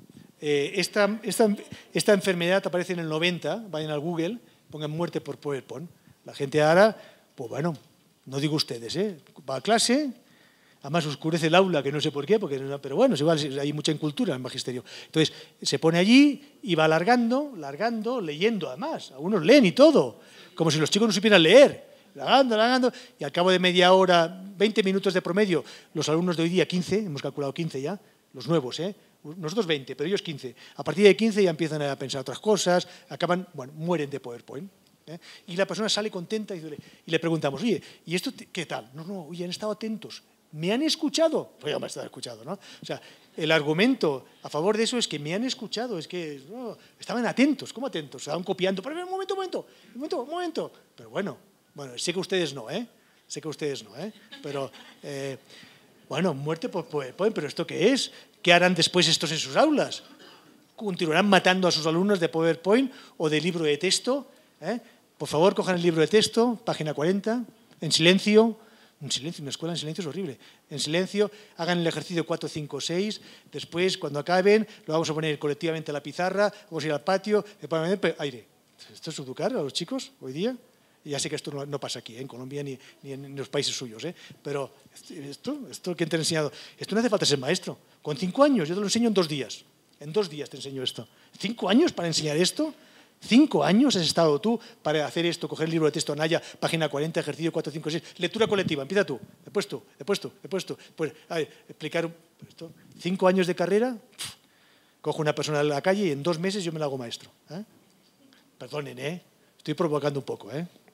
Esta enfermedad aparece en el 90, vayan al Google, pongan muerte por PowerPoint. La gente ahora, pues bueno, no digo ustedes, va a clase, además oscurece el aula, que no sé por qué, pero bueno, igual hay mucha incultura en el magisterio. Entonces, se pone allí y va largando, leyendo además. Algunos leen y todo, como si los chicos no supieran leer. Largando, y al cabo de media hora, 20 minutos de promedio, los alumnos de hoy día 15, hemos calculado 15 ya, los nuevos, nosotros 20, pero ellos 15. A partir de 15 ya empiezan a pensar otras cosas, mueren de PowerPoint. Y la persona sale contenta y le preguntamos, oye, ¿y esto qué tal? No, oye, han estado atentos. ¿Me han escuchado? Pues ya me han escuchado, ¿no? O sea, el argumento a favor de eso es que me han escuchado, es que estaban atentos. ¿Cómo atentos? Estaban copiando. Pero un momento. Pero bueno, sé que ustedes no, Pero, bueno, muerte por PowerPoint, ¿pero esto qué es? ¿Qué harán después estos en sus aulas? ¿Continuarán matando a sus alumnos de PowerPoint o de libro de texto? Por favor, cojan el libro de texto, página 40, en silencio. En silencio, una escuela en silencio es horrible. En silencio, hagan el ejercicio 4, 5, 6. Después, cuando acaben, lo vamos a poner colectivamente a la pizarra, vamos a ir al patio, aire. ¿Esto es educar a los chicos hoy día? Y ya sé que esto no pasa aquí, en Colombia ni en los países suyos. Pero esto ¿quién te ha enseñado? Esto no hace falta ser maestro. Con 5 años, yo te lo enseño en 2 días. En 2 días te enseño esto. ¿5 años para enseñar esto? 5 años has estado tú para hacer esto, coger el libro de texto Anaya, página 40, ejercicio 4, 5, 6, lectura colectiva, empieza tú, después tú. Pues, a ver, explicar esto. 5 años de carrera, cojo una persona en la calle y en 2 meses yo me la hago maestro. Perdonen, estoy provocando un poco.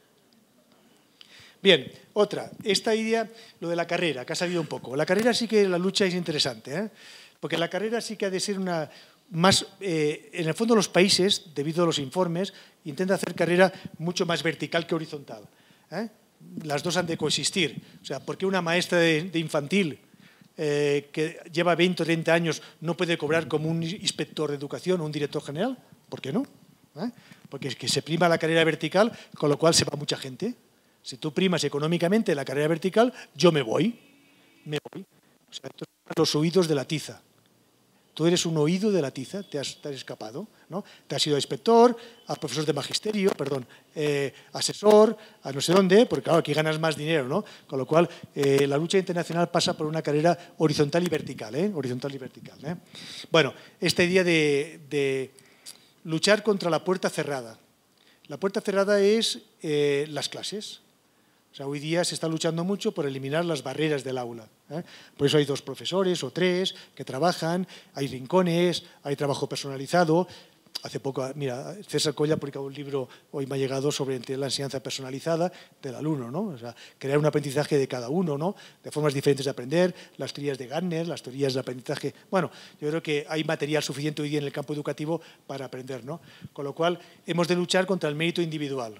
Bien, otra, esta idea, lo de la carrera, que ha salido un poco. La carrera sí que la lucha es interesante, porque la carrera sí que ha de ser una... Más, en el fondo los países, debido a los informes, intentan hacer carrera mucho más vertical que horizontal. Las dos han de coexistir. O sea, ¿por qué una maestra de infantil que lleva 20 o 30 años no puede cobrar como un inspector de educación o un director general? ¿Por qué no? Porque es que se prima la carrera vertical, con lo cual se va mucha gente. Si tú primas económicamente la carrera vertical, yo me voy. O sea, estos son los oídos de la tiza. Tú eres un oído de la tiza, te has escapado, ¿no? Te has ido a inspector, a profesor de magisterio, asesor, a no sé dónde, porque claro, aquí ganas más dinero, ¿no? Con lo cual, la lucha internacional pasa por una carrera horizontal y vertical, Bueno, esta idea de luchar contra la puerta cerrada. La puerta cerrada es las clases. O sea, hoy día se está luchando mucho por eliminar las barreras del aula. Por eso hay 2 profesores o 3 que trabajan, hay rincones, hay trabajo personalizado. Hace poco, mira, César Colla ha publicado un libro, hoy me ha llegado, sobre la enseñanza personalizada del alumno, ¿no? O sea, crear un aprendizaje de cada uno, ¿no? De formas diferentes de aprender, las teorías de Gardner, las teorías de aprendizaje. Bueno, yo creo que hay material suficiente hoy día en el campo educativo para aprender, ¿no? Con lo cual, hemos de luchar contra el mérito individual.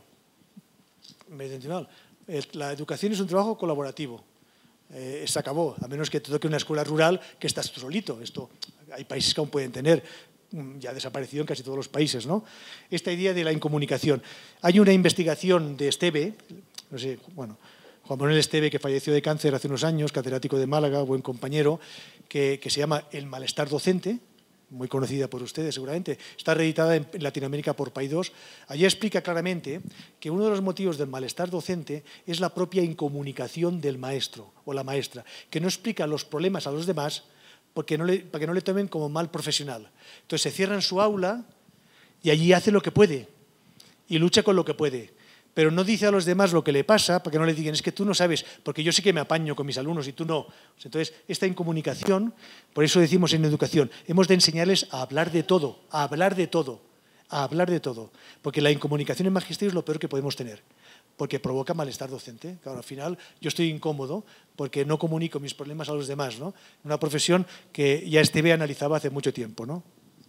La educación es un trabajo colaborativo. Se acabó, a menos que te toque una escuela rural que estás tú solito. Esto hay países que aún pueden tener, ya ha desaparecido en casi todos los países, ¿no? Esta idea de la incomunicación. Hay una investigación de Esteve, Juan Manuel Esteve, que falleció de cáncer hace unos años, catedrático de Málaga, buen compañero, que se llama El malestar docente. muy conocida por ustedes seguramente, está reeditada en Latinoamérica por Paidós. Allí explica claramente que uno de los motivos del malestar docente es la propia incomunicación del maestro o la maestra, que no explica los problemas a los demás para que no le tomen como mal profesional. Entonces se cierra en su aula y allí hace lo que puede y lucha con lo que puede. Pero no dice a los demás lo que le pasa, para que no le digan, es que tú no sabes, porque yo sí que me apaño con mis alumnos y tú no. Entonces, esta incomunicación, por eso decimos en educación, hemos de enseñarles a hablar de todo, a hablar de todo, a hablar de todo. Porque la incomunicación en magisterio es lo peor que podemos tener, porque provoca malestar docente. Claro, al final yo estoy incómodo porque no comunico mis problemas a los demás, ¿no? Una profesión que ya Esteve analizaba hace mucho tiempo, ¿no?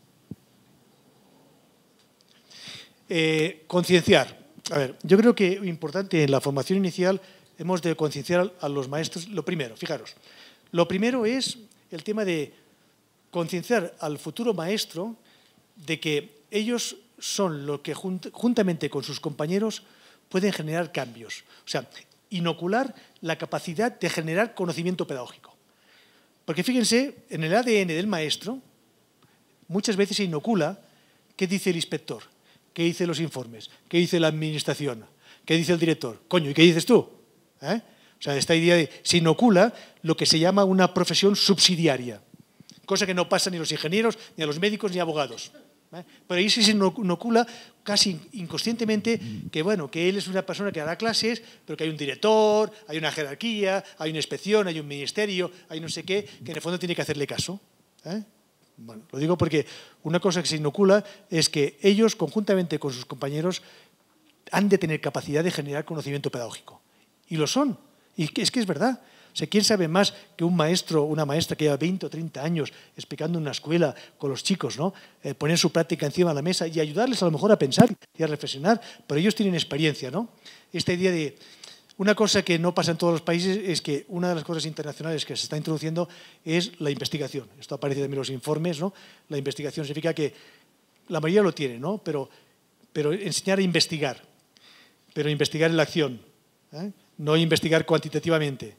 Concienciar. A ver, yo creo que importante en la formación inicial hemos de concienciar a los maestros. Lo primero, fijaros, lo primero es el tema de concienciar al futuro maestro de que ellos son lo que juntamente con sus compañeros pueden generar cambios. O sea, inocular la capacidad de generar conocimiento pedagógico. Porque fíjense, en el ADN del maestro muchas veces se inocula qué dice el inspector, qué dicen los informes, qué dice la administración, qué dice el director. Coño, ¿y qué dices tú? O sea, esta idea de se inocula lo que se llama una profesión subsidiaria, cosa que no pasa ni a los ingenieros, ni a los médicos, ni a abogados. Pero ahí sí se inocula casi inconscientemente que, bueno, que él es una persona que da clases, pero que hay un director, hay una jerarquía, hay una inspección, hay un ministerio, hay no sé qué, que en el fondo tiene que hacerle caso. Bueno, lo digo porque una cosa que se inocula es que ellos, conjuntamente con sus compañeros, han de tener capacidad de generar conocimiento pedagógico. Y lo son. Y es que es verdad. O sea, ¿quién sabe más que un maestro o una maestra que lleva 20 o 30 años explicando en una escuela con los chicos, ¿no? Poner su práctica encima de la mesa y ayudarles a lo mejor a pensar y a reflexionar? Pero ellos tienen experiencia, ¿no? Esta idea de... Una cosa que no pasa en todos los países es que una de las cosas internacionales que se está introduciendo es la investigación. Esto aparece también en los informes, ¿no? La investigación significa que la mayoría lo tiene, ¿no? Pero enseñar a investigar, pero investigar en la acción, no investigar cuantitativamente.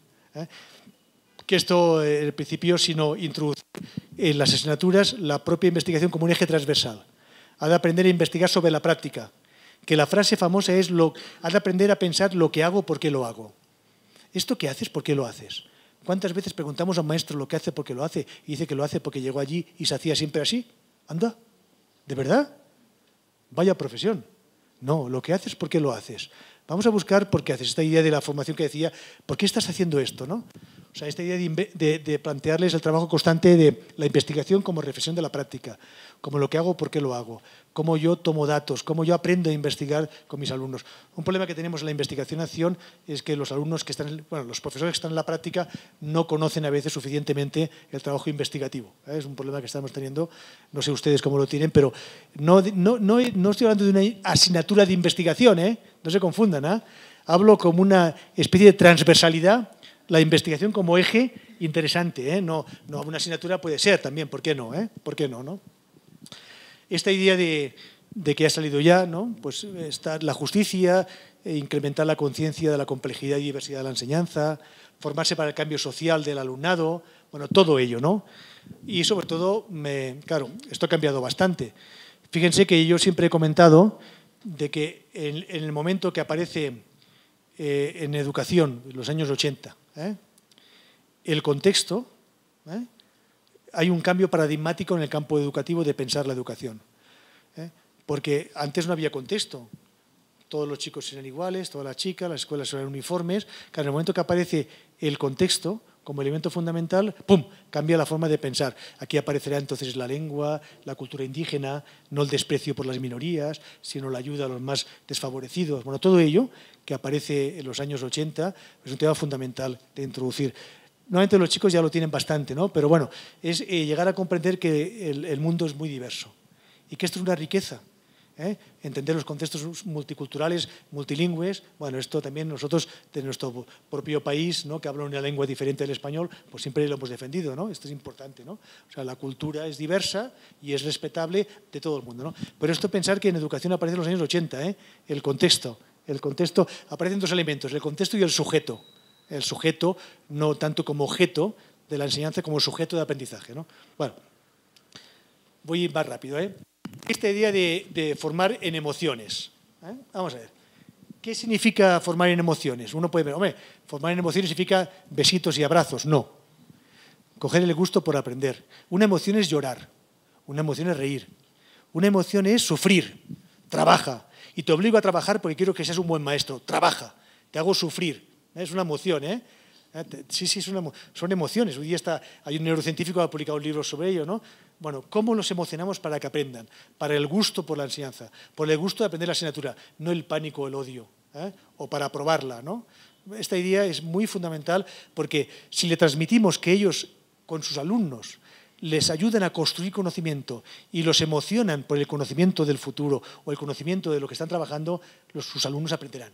Que esto, en principio, sino introducir en las asignaturas la propia investigación como un eje transversal. Ha de aprender a investigar sobre la práctica. Que la frase famosa es, has de aprender a pensar lo que hago, por qué lo hago. ¿Esto que haces, por qué lo haces? ¿Cuántas veces preguntamos a un maestro lo que hace, por qué lo hace? Y dice que lo hace porque llegó allí y se hacía siempre así. Anda, ¿de verdad? Vaya profesión. No, lo que haces, ¿por qué lo haces? Vamos a buscar por qué haces. Esta idea de la formación que decía, ¿por qué estás haciendo esto, no? O sea, esta idea de plantearles el trabajo constante de la investigación como reflexión de la práctica, como lo que hago, por qué lo hago, cómo yo tomo datos, cómo yo aprendo a investigar con mis alumnos. Un problema que tenemos en la investigación-acción es que los alumnos que están, los profesores que están en la práctica no conocen a veces suficientemente el trabajo investigativo. Es un problema que estamos teniendo, no sé ustedes cómo lo tienen, pero no estoy hablando de una asignatura de investigación, no se confundan, hablo como una especie de transversalidad. La investigación como eje interesante, no una asignatura puede ser también, ¿por qué no? ¿Por qué no, no? Esta idea de que ha salido ya, ¿no? Pues está la justicia, incrementar la conciencia de la complejidad y diversidad de la enseñanza, formarse para el cambio social del alumnado, bueno, todo ello, ¿no? Y sobre todo, claro, esto ha cambiado bastante. Fíjense que yo siempre he comentado de que en el momento que aparece en educación, en los años 80, el contexto, hay un cambio paradigmático en el campo educativo de pensar la educación. Porque antes no había contexto. Todos los chicos eran iguales, todas las chicas, las escuelas eran uniformes. Claro, en el momento que aparece el contexto como elemento fundamental, ¡pum!, cambia la forma de pensar. Aquí aparecerá entonces la lengua, la cultura indígena, no el desprecio por las minorías, sino la ayuda a los más desfavorecidos. Bueno, todo ello que aparece en los años 80 es un tema fundamental de introducir. Normalmente los chicos ya lo tienen bastante, ¿no? Pero bueno, es llegar a comprender que el mundo es muy diverso y que esto es una riqueza. Entender los contextos multiculturales, multilingües. Bueno, esto también nosotros, de nuestro propio país, ¿no?, que habla una lengua diferente del español, pues siempre lo hemos defendido, ¿no? Esto es importante, ¿no? O sea, la cultura es diversa y es respetable de todo el mundo, ¿no? Pero esto pensar que en educación aparece en los años 80, el contexto. El contexto, aparecen dos elementos, el contexto y el sujeto. El sujeto, no tanto como objeto de la enseñanza, como sujeto de aprendizaje, ¿no? Bueno, Voy a ir más rápido. Esta idea de formar en emociones. Vamos a ver. ¿Qué significa formar en emociones? Uno puede ver, hombre, formar en emociones significa besitos y abrazos. No. Coger el gusto por aprender. Una emoción es llorar. Una emoción es reír. Una emoción es sufrir. Trabaja. Y te obligo a trabajar porque quiero que seas un buen maestro. Trabaja. Te hago sufrir. Es una emoción, Sí, son emociones. Hoy día hay un neurocientífico que ha publicado un libro sobre ello, ¿no? Bueno, ¿cómo los emocionamos para que aprendan? Para el gusto por la enseñanza, por el gusto de aprender la asignatura, no el pánico o el odio, o para aprobarla, ¿no? Esta idea es muy fundamental porque si le transmitimos que ellos, con sus alumnos, les ayudan a construir conocimiento y los emocionan por el conocimiento del futuro o el conocimiento de lo que están trabajando, sus alumnos aprenderán.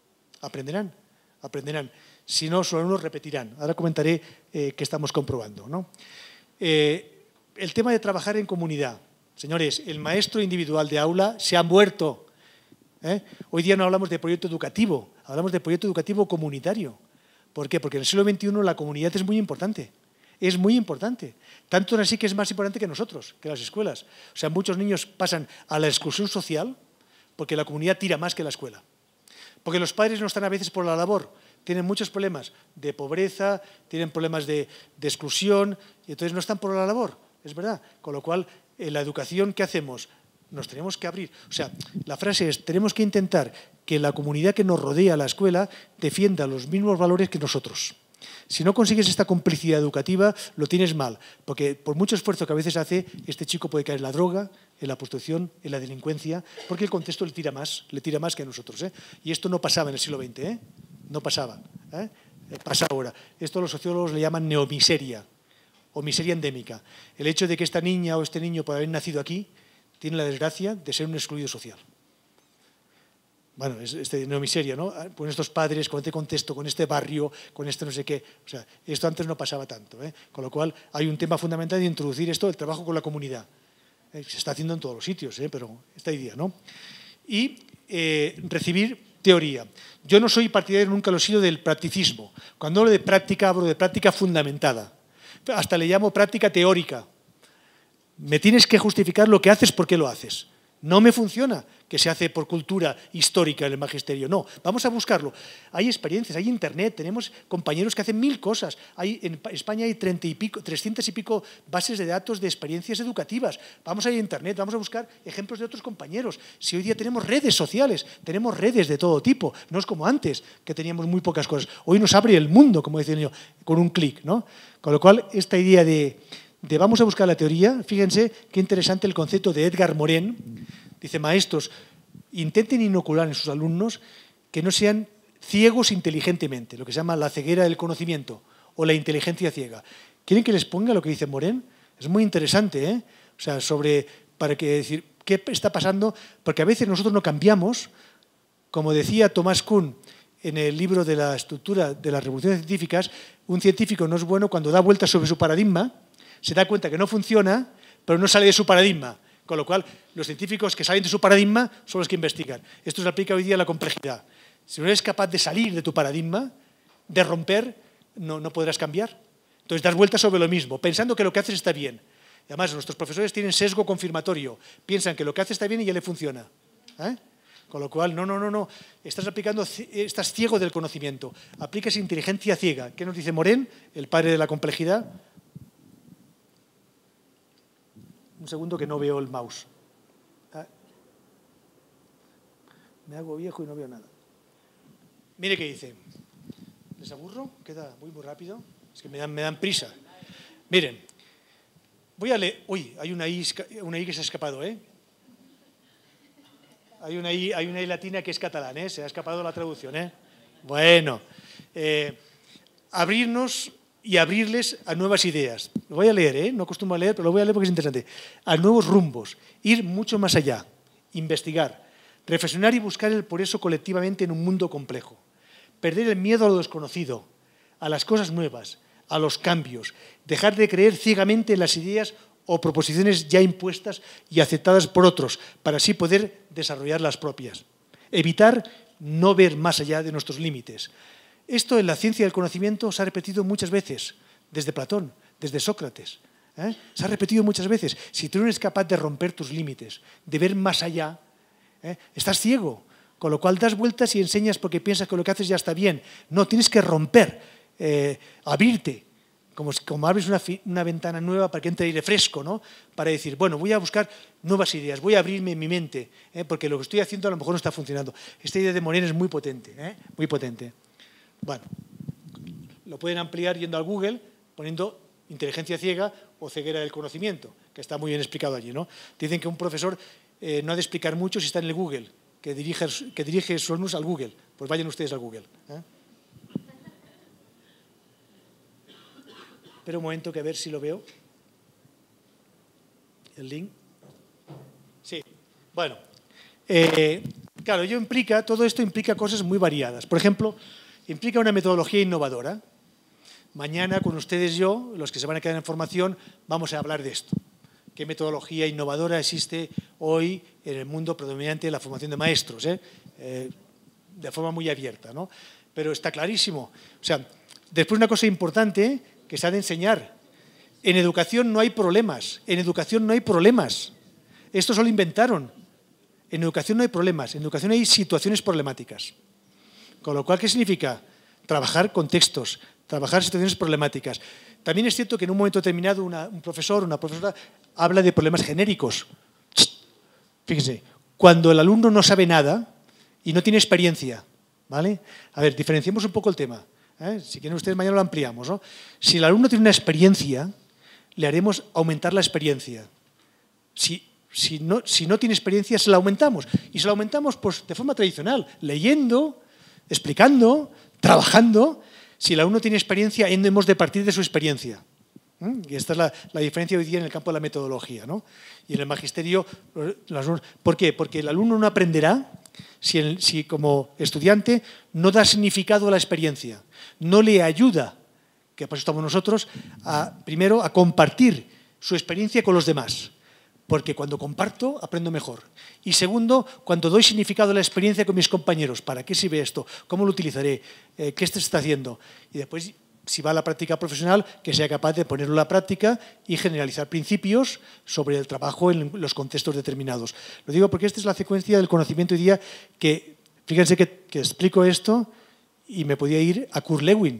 Aprenderán. Si no, sus alumnos repetirán. Ahora comentaré qué estamos comprobando, ¿no? El tema de trabajar en comunidad. Señores, el maestro individual de aula se ha muerto. Hoy día no hablamos de proyecto educativo, hablamos de proyecto educativo comunitario. ¿Por qué? Porque en el siglo XXI la comunidad es muy importante. Es muy importante. Tanto así que es más importante que nosotros, que las escuelas. O sea, muchos niños pasan a la exclusión social porque la comunidad tira más que la escuela. Porque los padres no están a veces por la labor. Tienen muchos problemas de pobreza, tienen problemas de exclusión, y entonces no están por la labor. Es verdad. Con lo cual, en la educación, ¿qué hacemos? Nos tenemos que abrir. O sea, la frase es, tenemos que intentar que la comunidad que nos rodea, la escuela, defienda los mismos valores que nosotros. Si no consigues esta complicidad educativa, lo tienes mal. Porque por mucho esfuerzo que a veces hace, este chico puede caer en la droga, en la prostitución, en la delincuencia, porque el contexto le tira más que a nosotros. Y esto no pasaba en el siglo XX, no pasaba. Pasa ahora. Esto los sociólogos le llaman neomiseria o miseria endémica. El hecho de que esta niña o este niño, por haber nacido aquí, tiene la desgracia de ser un excluido social. Bueno, es neomiseria, ¿no? Con estos padres, con este contexto, con este barrio, con este no sé qué. O sea, esto antes no pasaba tanto. Con lo cual, hay un tema fundamental de introducir esto, el trabajo con la comunidad. Se está haciendo en todos los sitios, pero esta idea, ¿no? Y recibir teoría. Yo no soy partidario, nunca lo he sido, del practicismo. Cuando hablo de práctica, hablo de práctica fundamentada. Hasta le llamo práctica teórica. Me tienes que justificar lo que haces, por qué lo haces. No me funciona que se hace por cultura histórica en el magisterio. No, vamos a buscarlo. Hay experiencias, hay internet, tenemos compañeros que hacen 1000 cosas. En España hay 300 y pico bases de datos de experiencias educativas. Vamos a ir a internet, vamos a buscar ejemplos de otros compañeros. Si hoy día tenemos redes sociales, tenemos redes de todo tipo, no es como antes, que teníamos muy pocas cosas. Hoy nos abre el mundo, como decía el niño, con un clic, ¿no? Con lo cual, esta idea de vamos a buscar la teoría, fíjense qué interesante el concepto de Edgar Morin. Dice, maestros, intenten inocular en sus alumnos que no sean ciegos inteligentemente, lo que se llama la ceguera del conocimiento o la inteligencia ciega. ¿Quieren que les ponga lo que dice Morin? Es muy interesante, O sea, para que decir, ¿qué está pasando? Porque a veces nosotros no cambiamos, como decía Thomas Kuhn en el libro de la estructura de las revoluciones científicas, un científico no es bueno cuando da vueltas sobre su paradigma, se da cuenta que no funciona, pero no sale de su paradigma. Con lo cual, los científicos que salen de su paradigma son los que investigan. Esto se aplica hoy día a la complejidad. Si no eres capaz de salir de tu paradigma, de romper, no podrás cambiar. Entonces, das vueltas sobre lo mismo, pensando que lo que haces está bien. Y además, nuestros profesores tienen sesgo confirmatorio. Piensan que lo que hace está bien y ya le funciona. Con lo cual, no. Estás ciego del conocimiento. Aplicas inteligencia ciega. ¿Qué nos dice Morin, el padre de la complejidad? Un segundo que no veo el mouse. Me hago viejo y no veo nada. Mire qué dice. ¿Les aburro? Queda muy rápido. Es que me dan prisa. Miren, voy a leer. Uy, hay una I que se ha escapado, Hay una I latina que es catalán, Se ha escapado la traducción, Bueno, abrirnos y abrirles a nuevas ideas. Lo voy a leer, no acostumbro a leer, pero lo voy a leer porque es interesante. A nuevos rumbos, ir mucho más allá, investigar, reflexionar y buscar el progreso colectivamente en un mundo complejo. Perder el miedo a lo desconocido, a las cosas nuevas, a los cambios. Dejar de creer ciegamente en las ideas o proposiciones ya impuestas y aceptadas por otros, para así poder desarrollar las propias. Evitar no ver más allá de nuestros límites. Esto en la ciencia del conocimiento se ha repetido muchas veces, desde Platón, desde Sócrates. Se ha repetido muchas veces. Si tú no eres capaz de romper tus límites, de ver más allá, estás ciego. Con lo cual das vueltas y enseñas porque piensas que lo que haces ya está bien. No, tienes que romper, abrirte. Como abres una ventana nueva para que entre aire fresco, ¿no? Para decir, bueno, voy a buscar nuevas ideas, voy a abrirme en mi mente, porque lo que estoy haciendo a lo mejor no está funcionando. Esta idea de Moreno es muy potente, muy potente. Bueno, lo pueden ampliar yendo al Google, poniendo inteligencia ciega o ceguera del conocimiento, que está muy bien explicado allí, ¿no? Dicen que un profesor no ha de explicar mucho si está en el Google, que dirige sus alumnos al Google. Pues vayan ustedes al Google. Espera un momento que a ver si lo veo. El link. Sí, bueno. Claro, todo esto implica cosas muy variadas. Por ejemplo, implica una metodología innovadora. Mañana, con ustedes y yo, los que se van a quedar en formación, vamos a hablar de esto. ¿Qué metodología innovadora existe hoy en el mundo predominante de la formación de maestros? De forma muy abierta, ¿no? Pero está clarísimo. O sea, después una cosa importante que se ha de enseñar. En educación no hay problemas. En educación no hay problemas. Esto solo inventaron. En educación no hay problemas. En educación hay situaciones problemáticas. Con lo cual, ¿qué significa? Trabajar contextos, trabajar situaciones problemáticas. También es cierto que en un momento determinado un profesor, una profesora, habla de problemas genéricos. Fíjense, cuando el alumno no sabe nada y no tiene experiencia, ¿vale? A ver, diferenciemos un poco el tema. Si quieren ustedes, mañana lo ampliamos, ¿no? Si el alumno tiene una experiencia, le haremos aumentar la experiencia. Si no tiene experiencia, se la aumentamos. Y se la aumentamos pues, de forma tradicional, leyendo, explicando, trabajando. Si el alumno tiene experiencia, hemos de partir de su experiencia. Y esta es la diferencia hoy día en el campo de la metodología, ¿no? Y en el magisterio, ¿por qué? Porque el alumno no aprenderá si como estudiante no da significado a la experiencia, no le ayuda, que por eso estamos nosotros, primero a compartir su experiencia con los demás. Porque cuando comparto, aprendo mejor. Y segundo, cuando doy significado a la experiencia con mis compañeros. ¿Para qué sirve esto? ¿Cómo lo utilizaré? ¿Qué se está haciendo? Y después, si va a la práctica profesional, que sea capaz de ponerlo en la práctica y generalizar principios sobre el trabajo en los contextos determinados. Lo digo porque esta es la secuencia del conocimiento hoy día que, fíjense que explico esto y me podía ir a Kurt Lewin,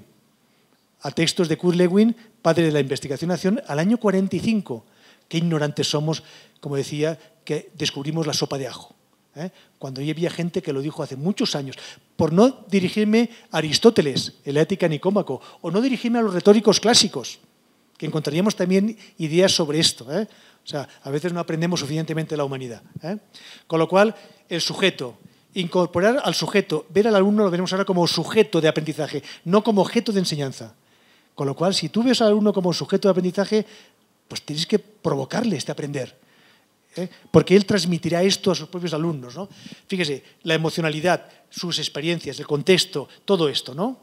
a textos de Kurt Lewin, padre de la investigación-acción, al año 45. Qué ignorantes somos, como decía, que descubrimos la sopa de ajo. Cuando ya había gente que lo dijo hace muchos años, por no dirigirme a Aristóteles, en la Ética Nicómaco, o no dirigirme a los retóricos clásicos, que encontraríamos también ideas sobre esto. O sea, a veces no aprendemos suficientemente la humanidad. Con lo cual, el sujeto, incorporar al sujeto, ver al alumno lo veremos ahora como sujeto de aprendizaje, no como objeto de enseñanza. Con lo cual, si tú ves al alumno como sujeto de aprendizaje, pues tienes que provocarle este aprender, porque él transmitirá esto a sus propios alumnos, ¿no? Fíjese, la emocionalidad, sus experiencias, el contexto, todo esto, ¿no?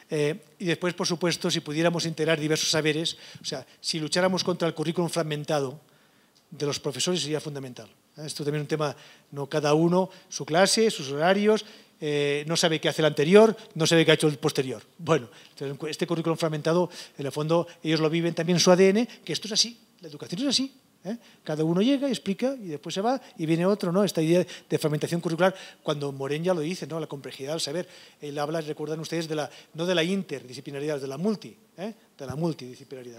Y después, por supuesto, si pudiéramos integrar diversos saberes, o sea, si lucháramos contra el currículum fragmentado de los profesores sería fundamental. Esto también es un tema, no cada uno, su clase, sus horarios, no sabe qué hace el anterior, no sabe qué ha hecho el posterior. Bueno, entonces este currículum fragmentado, en el fondo, ellos lo viven también en su ADN, que esto es así, la educación es así. Cada uno llega y explica y después se va y viene otro, ¿no? Esta idea de fragmentación curricular, cuando Moreno ya lo dice, ¿no? La complejidad del saber. Él habla, recuerdan ustedes, no de la interdisciplinaridad, de la multidisciplinaridad.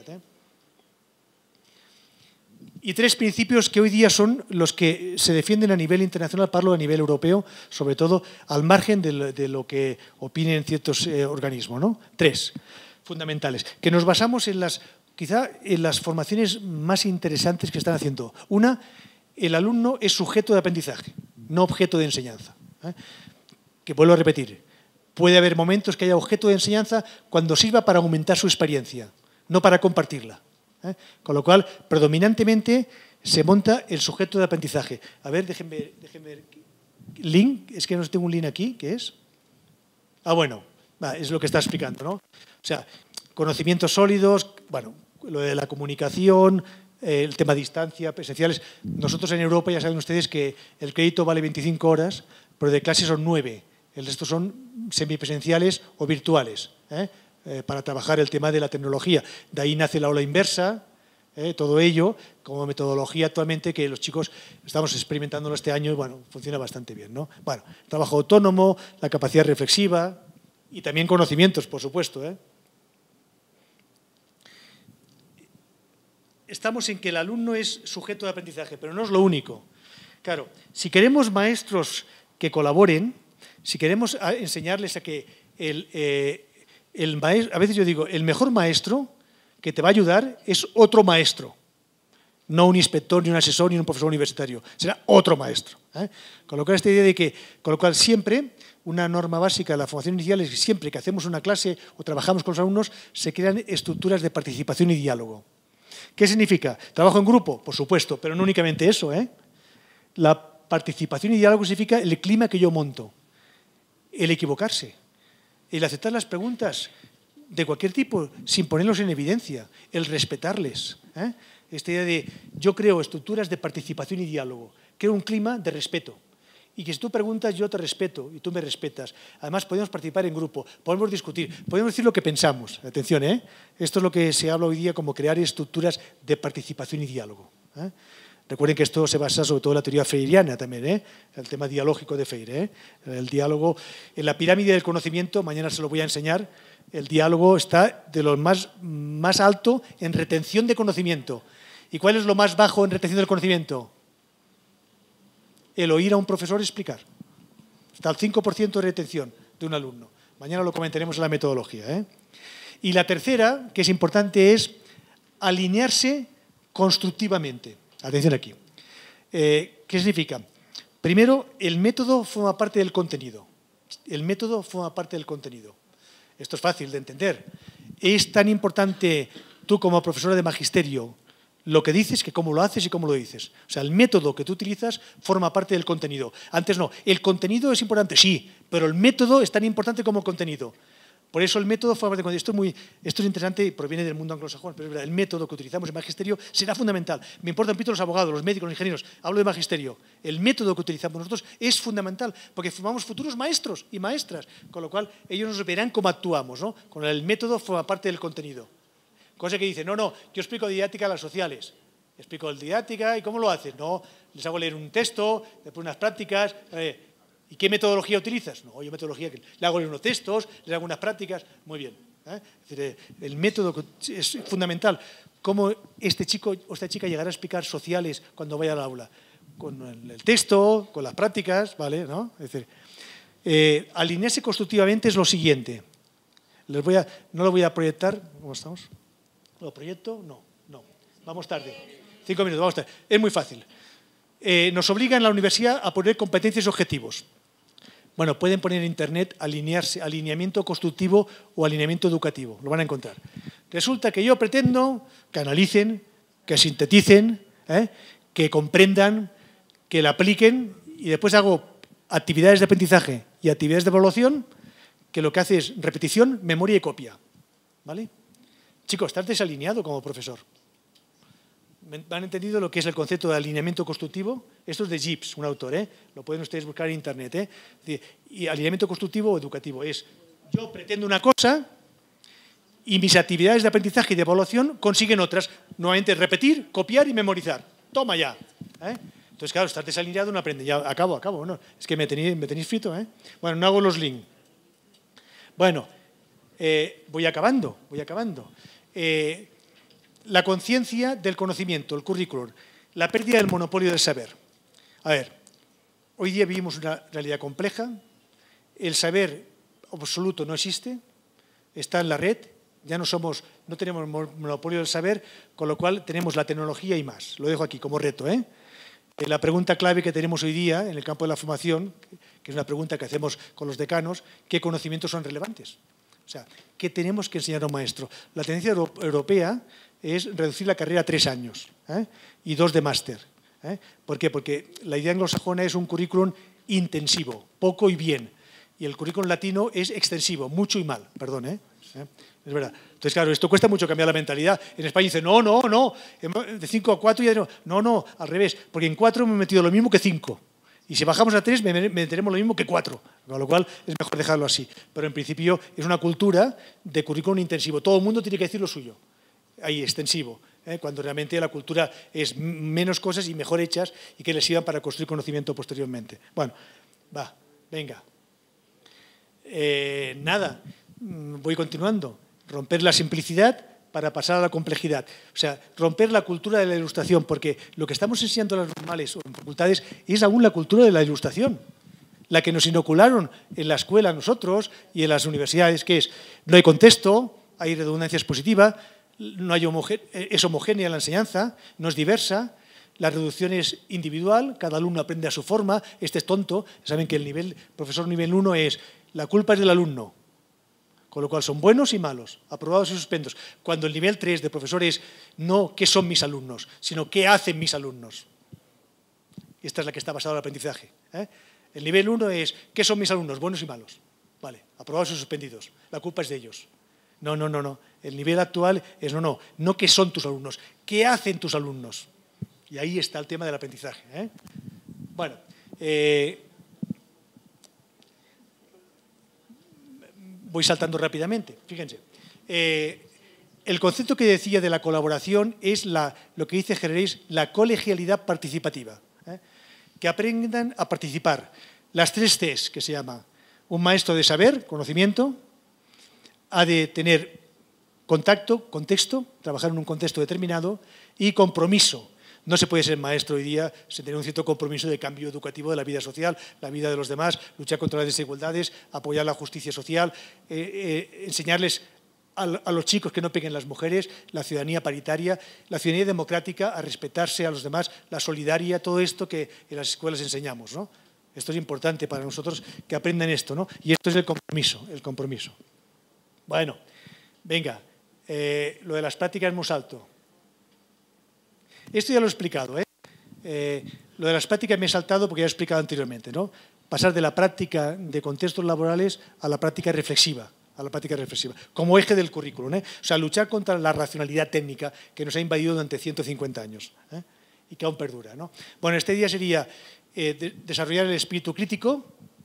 Y tres principios que hoy día son los que se defienden a nivel internacional, parlo a nivel europeo, sobre todo al margen de lo que opinen ciertos organismos, ¿no? Tres fundamentales, que nos basamos quizá en las formaciones más interesantes que están haciendo. Una, el alumno es sujeto de aprendizaje, no objeto de enseñanza. Que vuelvo a repetir, puede haber momentos que haya objeto de enseñanza cuando sirva para aumentar su experiencia, no para compartirla. Con lo cual, predominantemente, se monta el sujeto de aprendizaje. A ver, déjenme ver. ¿Link? Es que no tengo un link aquí. ¿Qué es? Bueno, es lo que está explicando, ¿no? O sea, conocimientos sólidos, bueno, lo de la comunicación, el tema de distancia, presenciales. Nosotros en Europa ya saben ustedes que el crédito vale 25 horas, pero de clase son 9. El resto son semipresenciales o virtuales, para trabajar el tema de la tecnología. De ahí nace la aula inversa, todo ello como metodología actualmente que los chicos estamos experimentándolo este año y bueno, funciona bastante bien, ¿no? Bueno, trabajo autónomo, la capacidad reflexiva y también conocimientos, por supuesto, Estamos en que el alumno es sujeto de aprendizaje, pero no es lo único. Claro, si queremos maestros que colaboren, si queremos enseñarles a que a veces yo digo, el mejor maestro que te va a ayudar es otro maestro, no un inspector, ni un asesor, ni un profesor universitario, será otro maestro. Con lo cual, esta idea de que, siempre, una norma básica de la formación inicial es que siempre que hacemos una clase o trabajamos con los alumnos, se crean estructuras de participación y diálogo. ¿Qué significa? ¿Trabajo en grupo? Por supuesto, pero no únicamente eso. La participación y diálogo significa el clima que yo monto, el equivocarse, el aceptar las preguntas de cualquier tipo sin ponerlos en evidencia, el respetarles. Esta idea de yo creo estructuras de participación y diálogo, creo un clima de respeto. Y que si tú preguntas, yo te respeto y tú me respetas. Además, podemos participar en grupo, podemos discutir, podemos decir lo que pensamos. Atención, esto es lo que se habla hoy día como crear estructuras de participación y diálogo. Recuerden que esto se basa sobre todo en la teoría freiriana también, el tema dialógico de Freire. El diálogo, en la pirámide del conocimiento, mañana se lo voy a enseñar, el diálogo está de lo más alto en retención de conocimiento. ¿Y cuál es lo más bajo en retención del conocimiento? El oír a un profesor explicar. Está al 5% de retención de un alumno. Mañana lo comentaremos en la metodología. Y la tercera, que es importante, es alinearse constructivamente. Atención aquí. ¿Qué significa? Primero, el método forma parte del contenido. El método forma parte del contenido. Esto es fácil de entender. Es tan importante tú como profesora de magisterio lo que dices que cómo lo haces y cómo lo dices. O sea, el método que tú utilizas forma parte del contenido. Antes no. El contenido es importante, sí, pero el método es tan importante como el contenido. Por eso el método forma parte del contenido. Esto es interesante y proviene del mundo anglosajón, pero es verdad, el método que utilizamos en magisterio será fundamental. Me importan un poquito los abogados, los médicos, los ingenieros. Hablo de magisterio. El método que utilizamos nosotros es fundamental porque formamos futuros maestros y maestras, con lo cual ellos nos verán cómo actuamos, ¿no? Con el método forma parte del contenido. Cosa que dice, no, yo explico didáctica a las sociales. Explico el didáctica y ¿cómo lo haces? No, les hago leer un texto, después unas prácticas. ¿Y qué metodología utilizas? No, yo metodología que le hago leer unos textos, les hago unas prácticas. Muy bien. Es decir, el método es fundamental. ¿Cómo este chico o esta chica llegará a explicar sociales cuando vaya al aula? Con el texto, con las prácticas, ¿vale? ¿No? Es decir, alinearse constructivamente es lo siguiente. No lo voy a proyectar. ¿Cómo estamos? ¿Lo proyecto? No. Vamos tarde. 5 minutos, vamos tarde. Es muy fácil. Nos obliga en la universidad a poner competencias y objetivos. Bueno, pueden poner en internet alineamiento constructivo o alineamiento educativo. Lo van a encontrar. Resulta que yo pretendo que analicen, que sinteticen, que comprendan, que la apliquen y después hago actividades de aprendizaje y actividades de evaluación que lo que hace es repetición, memoria y copia. ¿Vale? Chicos, estás desalineado como profesor. ¿Han entendido lo que es el concepto de alineamiento constructivo? Esto es de Gibbs, un autor, lo pueden ustedes buscar en internet. Y alineamiento constructivo o educativo es, yo pretendo una cosa y mis actividades de aprendizaje y de evaluación consiguen otras. Nuevamente, repetir, copiar y memorizar. Toma ya. Entonces, claro, estás desalineado, no aprende. Ya, acabo. ¿No? Es que me tenéis frito. Bueno, no hago los links. Bueno, voy acabando. La conciencia del conocimiento, el currículum, la pérdida del monopolio del saber. A ver, hoy día vivimos una realidad compleja, el saber absoluto no existe, está en la red, ya no tenemos monopolio del saber, con lo cual tenemos la tecnología y más. Lo dejo aquí como reto. La pregunta clave que tenemos hoy día en el campo de la formación, que es una pregunta que hacemos con los decanos, ¿qué conocimientos son relevantes? O sea, ¿qué tenemos que enseñar a un maestro? La tendencia europea es reducir la carrera a 3 años y 2 de máster. ¿Por qué? Porque la idea anglosajona es un currículum intensivo, poco y bien. Y el currículum latino es extensivo, mucho y mal. Perdón, es verdad. Entonces, claro, esto cuesta mucho cambiar la mentalidad. En España dicen, no, de 5 a 4 ya no. No, al revés, porque en 4 me he metido lo mismo que 5. Y si bajamos a 3, meteremos lo mismo que 4. Con lo cual, es mejor dejarlo así. Pero en principio es una cultura de currículum intensivo. Todo el mundo tiene que decir lo suyo. Ahí, extensivo. cuando realmente la cultura es menos cosas y mejor hechas y que les sirvan para construir conocimiento posteriormente. Bueno, venga. Nada, voy continuando. Romper la simplicidad para pasar a la complejidad. O sea, romper la cultura de la ilustración, porque lo que estamos enseñando en las normales o en facultades es aún la cultura de la ilustración, la que nos inocularon en la escuela nosotros y en las universidades, que es, no hay contexto, hay redundancia expositiva, no hay es homogénea la enseñanza, no es diversa, la reducción es individual, cada alumno aprende a su forma, este es tonto, saben que el profesor nivel 1 es, la culpa es del alumno, con lo cual son buenos y malos, aprobados y suspendidos. Cuando el nivel 3 de profesor es no qué son mis alumnos, sino qué hacen mis alumnos. Esta es la que está basada en el aprendizaje. El nivel 1 es qué son mis alumnos, buenos y malos. Vale, aprobados y suspendidos. La culpa es de ellos. No. El nivel actual es no qué son tus alumnos, qué hacen tus alumnos. Y ahí está el tema del aprendizaje. Bueno, voy saltando rápidamente, fíjense. El concepto que decía de la colaboración es lo que dice Gereis, la colegialidad participativa. Que aprendan a participar. Las 3 Cs que se llama. Un maestro de saber, conocimiento, ha de tener contacto, contexto, trabajar en un contexto determinado, y compromiso. No se puede ser maestro hoy día sin tener un cierto compromiso de cambio educativo de la vida social, la vida de los demás, luchar contra las desigualdades, apoyar la justicia social, enseñarles a los chicos que no peguen las mujeres, la ciudadanía paritaria, la ciudadanía democrática, a respetarse a los demás, la solidaria, todo esto que en las escuelas enseñamos, ¿no? Esto es importante para nosotros que aprendan esto, ¿no? Y esto es el compromiso. Bueno, venga, lo de las prácticas muy alto. Esto ya lo he explicado, lo de las prácticas me he saltado porque ya he explicado anteriormente, ¿no? Pasar de la práctica de contextos laborales a la práctica reflexiva, como eje del currículum, O sea, luchar contra la racionalidad técnica que nos ha invadido durante 150 años y que aún perdura, ¿no? Bueno, este día sería desarrollar el espíritu crítico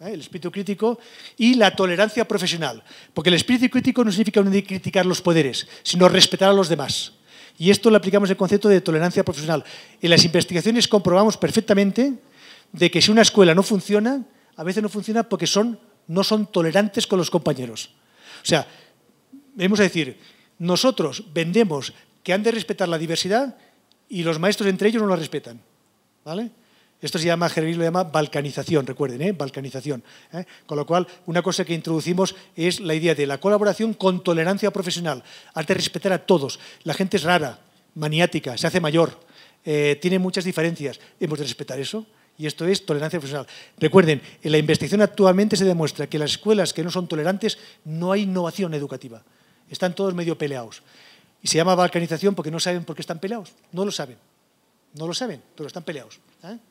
y la tolerancia profesional, porque el espíritu crítico no significa criticar los poderes, sino respetar a los demás. Y esto lo aplicamos el concepto de tolerancia profesional. En las investigaciones comprobamos perfectamente de que si una escuela no funciona, a veces no funciona porque no son tolerantes con los compañeros. O sea, vamos a decir, nosotros vendemos que han de respetar la diversidad y los maestros entre ellos no la respetan. ¿Vale? Esto se llama, Gereis lo llama balcanización, recuerden, balcanización. Con lo cual, una cosa que introducimos es la idea de la colaboración con tolerancia profesional. Has de respetar a todos. La gente es rara, maniática, se hace mayor, tiene muchas diferencias. Hemos de respetar eso. Y esto es tolerancia profesional. Recuerden, en la investigación actualmente se demuestra que en las escuelas que no son tolerantes no hay innovación educativa. Están todos medio peleados. Y se llama balcanización porque no saben por qué están peleados. No lo saben, pero están peleados.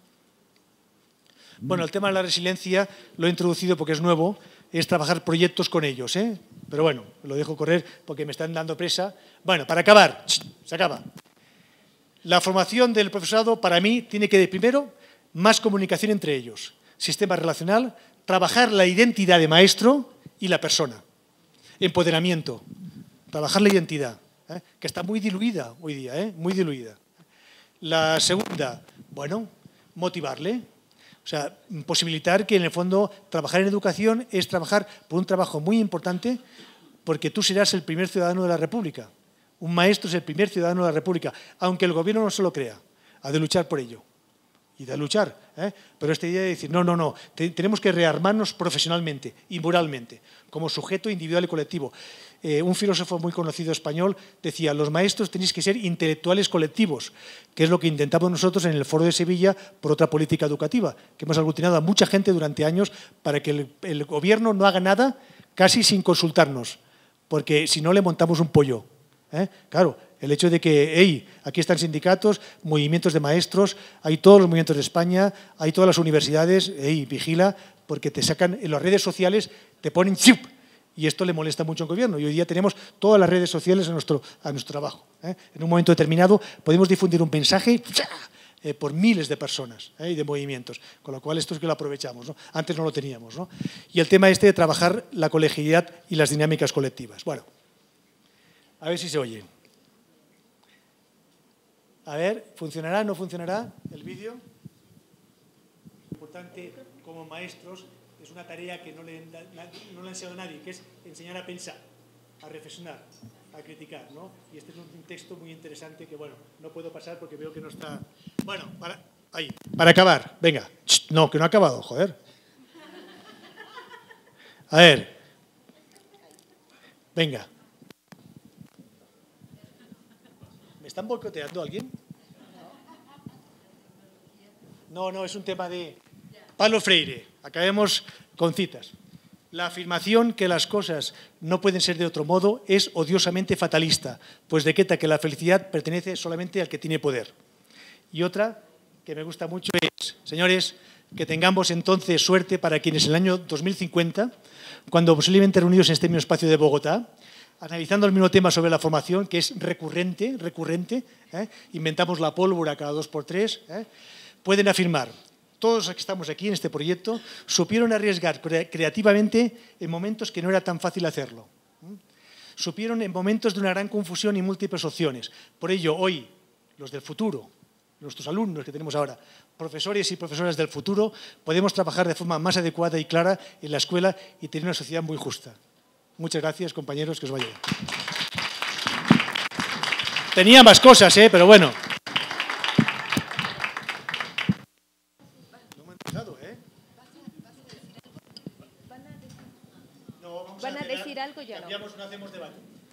Bueno, el tema de la resiliencia lo he introducido porque es nuevo, es trabajar proyectos con ellos. Pero bueno, lo dejo correr porque me están dando presa. Bueno, para acabar, se acaba. La formación del profesorado para mí tiene que, primero, más comunicación entre ellos, sistema relacional, trabajar la identidad de maestro y la persona, empoderamiento, trabajar la identidad, que está muy diluida hoy día, muy diluida. La segunda, bueno, motivarle, o sea, posibilitar que en el fondo trabajar en educación es trabajar por un trabajo muy importante porque tú serás el primer ciudadano de la República. Un maestro es el primer ciudadano de la República, aunque el gobierno no se lo crea, ha de luchar por ello. Y de luchar, pero esta idea de decir, no, tenemos que rearmarnos profesionalmente y moralmente, como sujeto individual y colectivo. Un filósofo muy conocido español decía, los maestros tenéis que ser intelectuales colectivos, que es lo que intentamos nosotros en el Foro de Sevilla por otra política educativa, que hemos aglutinado a mucha gente durante años para que el gobierno no haga nada casi sin consultarnos, porque si no le montamos un pollo. Claro, el hecho de que, aquí están sindicatos, movimientos de maestros, hay todos los movimientos de España, hay todas las universidades, vigila, porque te sacan en las redes sociales, te ponen ¡chup! Y esto le molesta mucho al gobierno. Y hoy día tenemos todas las redes sociales a nuestro trabajo. En un momento determinado podemos difundir un mensaje por miles de personas y de movimientos, con lo cual esto es que lo aprovechamos, ¿no? Antes no lo teníamos, ¿no? Y el tema de trabajar la colegialidad y las dinámicas colectivas. Bueno, a ver si se oye. A ver, ¿funcionará o no funcionará el vídeo? Importante, como maestros, es una tarea que no le ha enseñado a nadie, que es enseñar a pensar, a reflexionar, a criticar, ¿no? Y este es un texto muy interesante que, bueno, no puedo pasar porque veo que no está... Bueno, para acabar, venga. No, que no ha acabado, joder. A ver. Venga. ¿Me están boicoteando alguien? No, es un tema de Paulo Freire. Acabemos con citas. La afirmación que las cosas no pueden ser de otro modo es odiosamente fatalista, pues decreta que la felicidad pertenece solamente al que tiene poder. Y otra que me gusta mucho es, señores, que tengamos entonces suerte para quienes en el año 2050, cuando posiblemente reunidos en este mismo espacio de Bogotá, analizando el mismo tema sobre la formación, que es recurrente, inventamos la pólvora cada 2 por 3, pueden afirmar, todos los que estamos aquí en este proyecto, supieron arriesgar creativamente en momentos que no era tan fácil hacerlo. Supieron en momentos de una gran confusión y múltiples opciones. Por ello, hoy, los del futuro, nuestros alumnos que tenemos ahora, profesores y profesoras del futuro, podemos trabajar de forma más adecuada y clara en la escuela y tener una sociedad muy justa. Muchas gracias, compañeros, que os vaya bien. Tenía más cosas, pero bueno. No me han dejado,
¿Van a decir algo ya?
Cambiamos, no hacemos debate.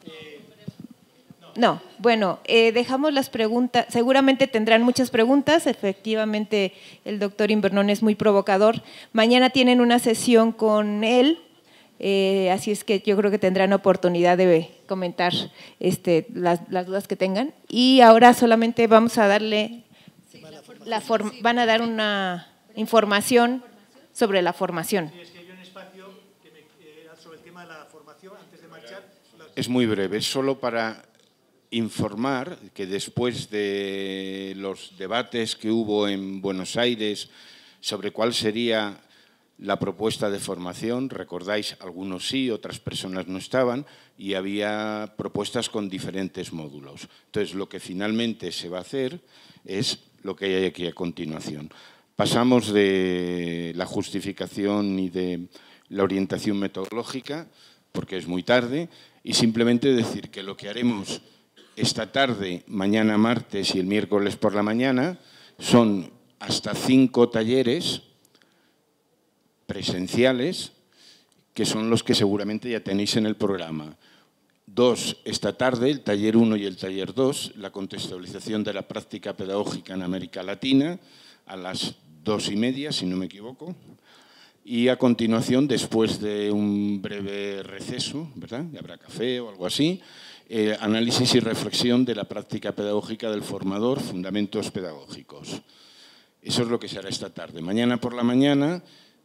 No, bueno, dejamos las preguntas, seguramente tendrán muchas preguntas, efectivamente el doctor Invernón es muy provocador. Mañana tienen una sesión con él, así es que yo creo que tendrán oportunidad de comentar las dudas que tengan. Y ahora solamente vamos a darle, van a dar una información sobre la formación.
Es muy breve, solo para informar que después de los debates que hubo en Buenos Aires sobre cuál sería la propuesta de formación, recordáis, algunos sí, otras personas no estaban, y había propuestas con diferentes módulos. Entonces, lo que finalmente se va a hacer es lo que hay aquí a continuación. Pasamos de la justificación y de la orientación metodológica, porque es muy tarde, y simplemente decir que lo que haremos esta tarde, mañana martes y el miércoles por la mañana son hasta 5 talleres presenciales, que son los que seguramente ya tenéis en el programa. 2 esta tarde, el taller 1 y el taller 2, la contextualización de la práctica pedagógica en América Latina, a las 2:30, si no me equivoco. Y a continuación, después de un breve receso, ¿verdad? Habrá café o algo así, análisis y reflexión de la práctica pedagógica del formador, fundamentos pedagógicos. Eso es lo que se hará esta tarde. Mañana por la mañana,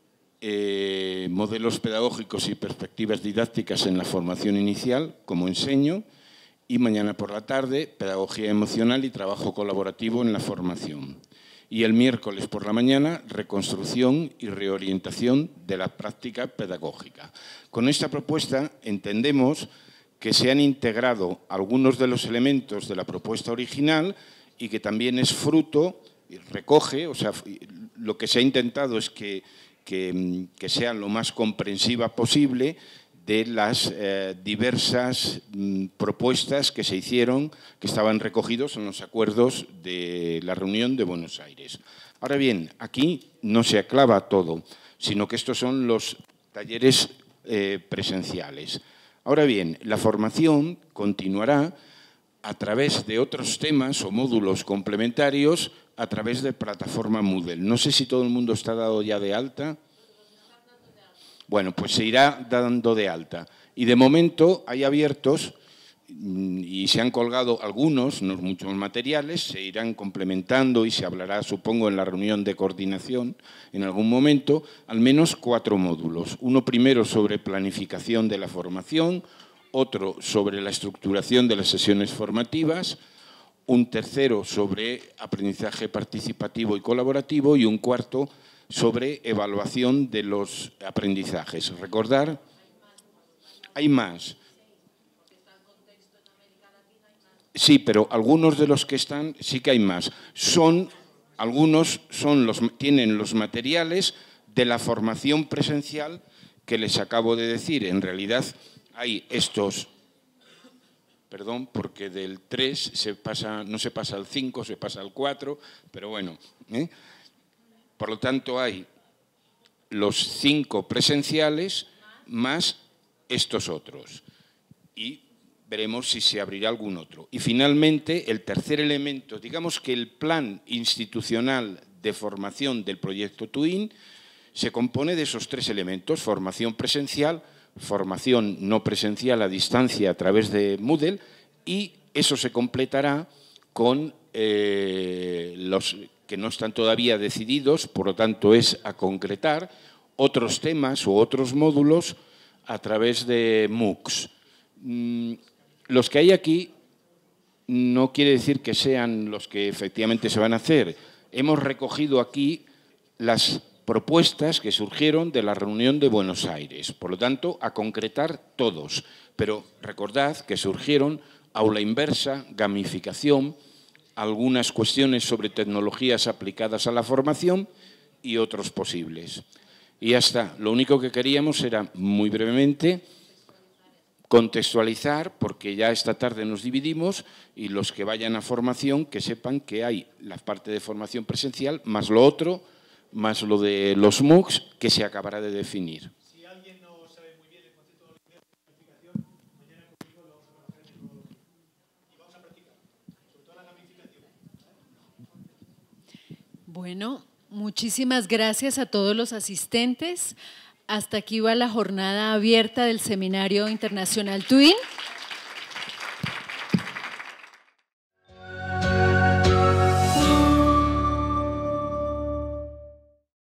modelos pedagógicos y perspectivas didácticas en la formación inicial, como enseño, y mañana por la tarde, pedagogía emocional y trabajo colaborativo en la formación. Y el miércoles por la mañana, reconstrucción y reorientación de la práctica pedagógica. Con esta propuesta entendemos que se han integrado algunos de los elementos de la propuesta original y que también es fruto, y recoge, o sea, lo que se ha intentado es que sea lo más comprensiva posible de las diversas propuestas que se hicieron, que estaban recogidos en los acuerdos de la reunión de Buenos Aires. Ahora bien, aquí no se aclava todo, sino que estos son los talleres presenciales. Ahora bien, la formación continuará a través de otros temas o módulos complementarios a través de plataforma Moodle. No sé si todo el mundo está dado ya de alta. Bueno, pues se irá dando de alta. Y de momento hay abiertos y se han colgado algunos, no muchos materiales, se irán complementando y se hablará, supongo, en la reunión de coordinación en algún momento, al menos 4 módulos. Uno primero sobre planificación de la formación, otro sobre la estructuración de las sesiones formativas, un tercero sobre aprendizaje participativo y colaborativo y un cuarto sobre evaluación de los aprendizajes. Recordar, hay más.
Sí, pero algunos de los que están, sí que hay más. Algunos tienen los materiales de la formación presencial que les acabo de decir. En realidad hay estos, perdón, porque del 3 no se pasa al 5, se pasa al 4, pero bueno. Por lo tanto, hay los 5 presenciales más estos otros. Y veremos si se abrirá algún otro. Y finalmente, el tercer elemento, digamos que el plan institucional de formación del proyecto TUIN se compone de esos 3 elementos: formación presencial, formación no presencial a distancia a través de Moodle, y eso se completará con los que no están todavía decididos, por lo tanto es a concretar, otros temas u otros módulos a través de MOOCs. Los que hay aquí no quiere decir que sean los que efectivamente se van a hacer. Hemos recogido aquí las propuestas que surgieron de la reunión de Buenos Aires. Por lo tanto, a concretar todos. Pero recordad que surgieron aula inversa, gamificación, algunas cuestiones sobre tecnologías aplicadas a la formación y otros posibles. Y ya está. Lo único que queríamos era, muy brevemente, contextualizar, porque ya esta tarde nos dividimos, y los que vayan a formación que sepan que hay la parte de formación presencial, más lo otro, más lo de los MOOCs, que se acabará de definir.
Si alguien no sabe muy bien el concepto de la gamificación, mañana conmigo lo vamos a conocer y vamos a practicar, sobre todo la gamificación.
Bueno, muchísimas gracias a todos los asistentes. Hasta aquí va la jornada abierta del Seminario Internacional TUIN.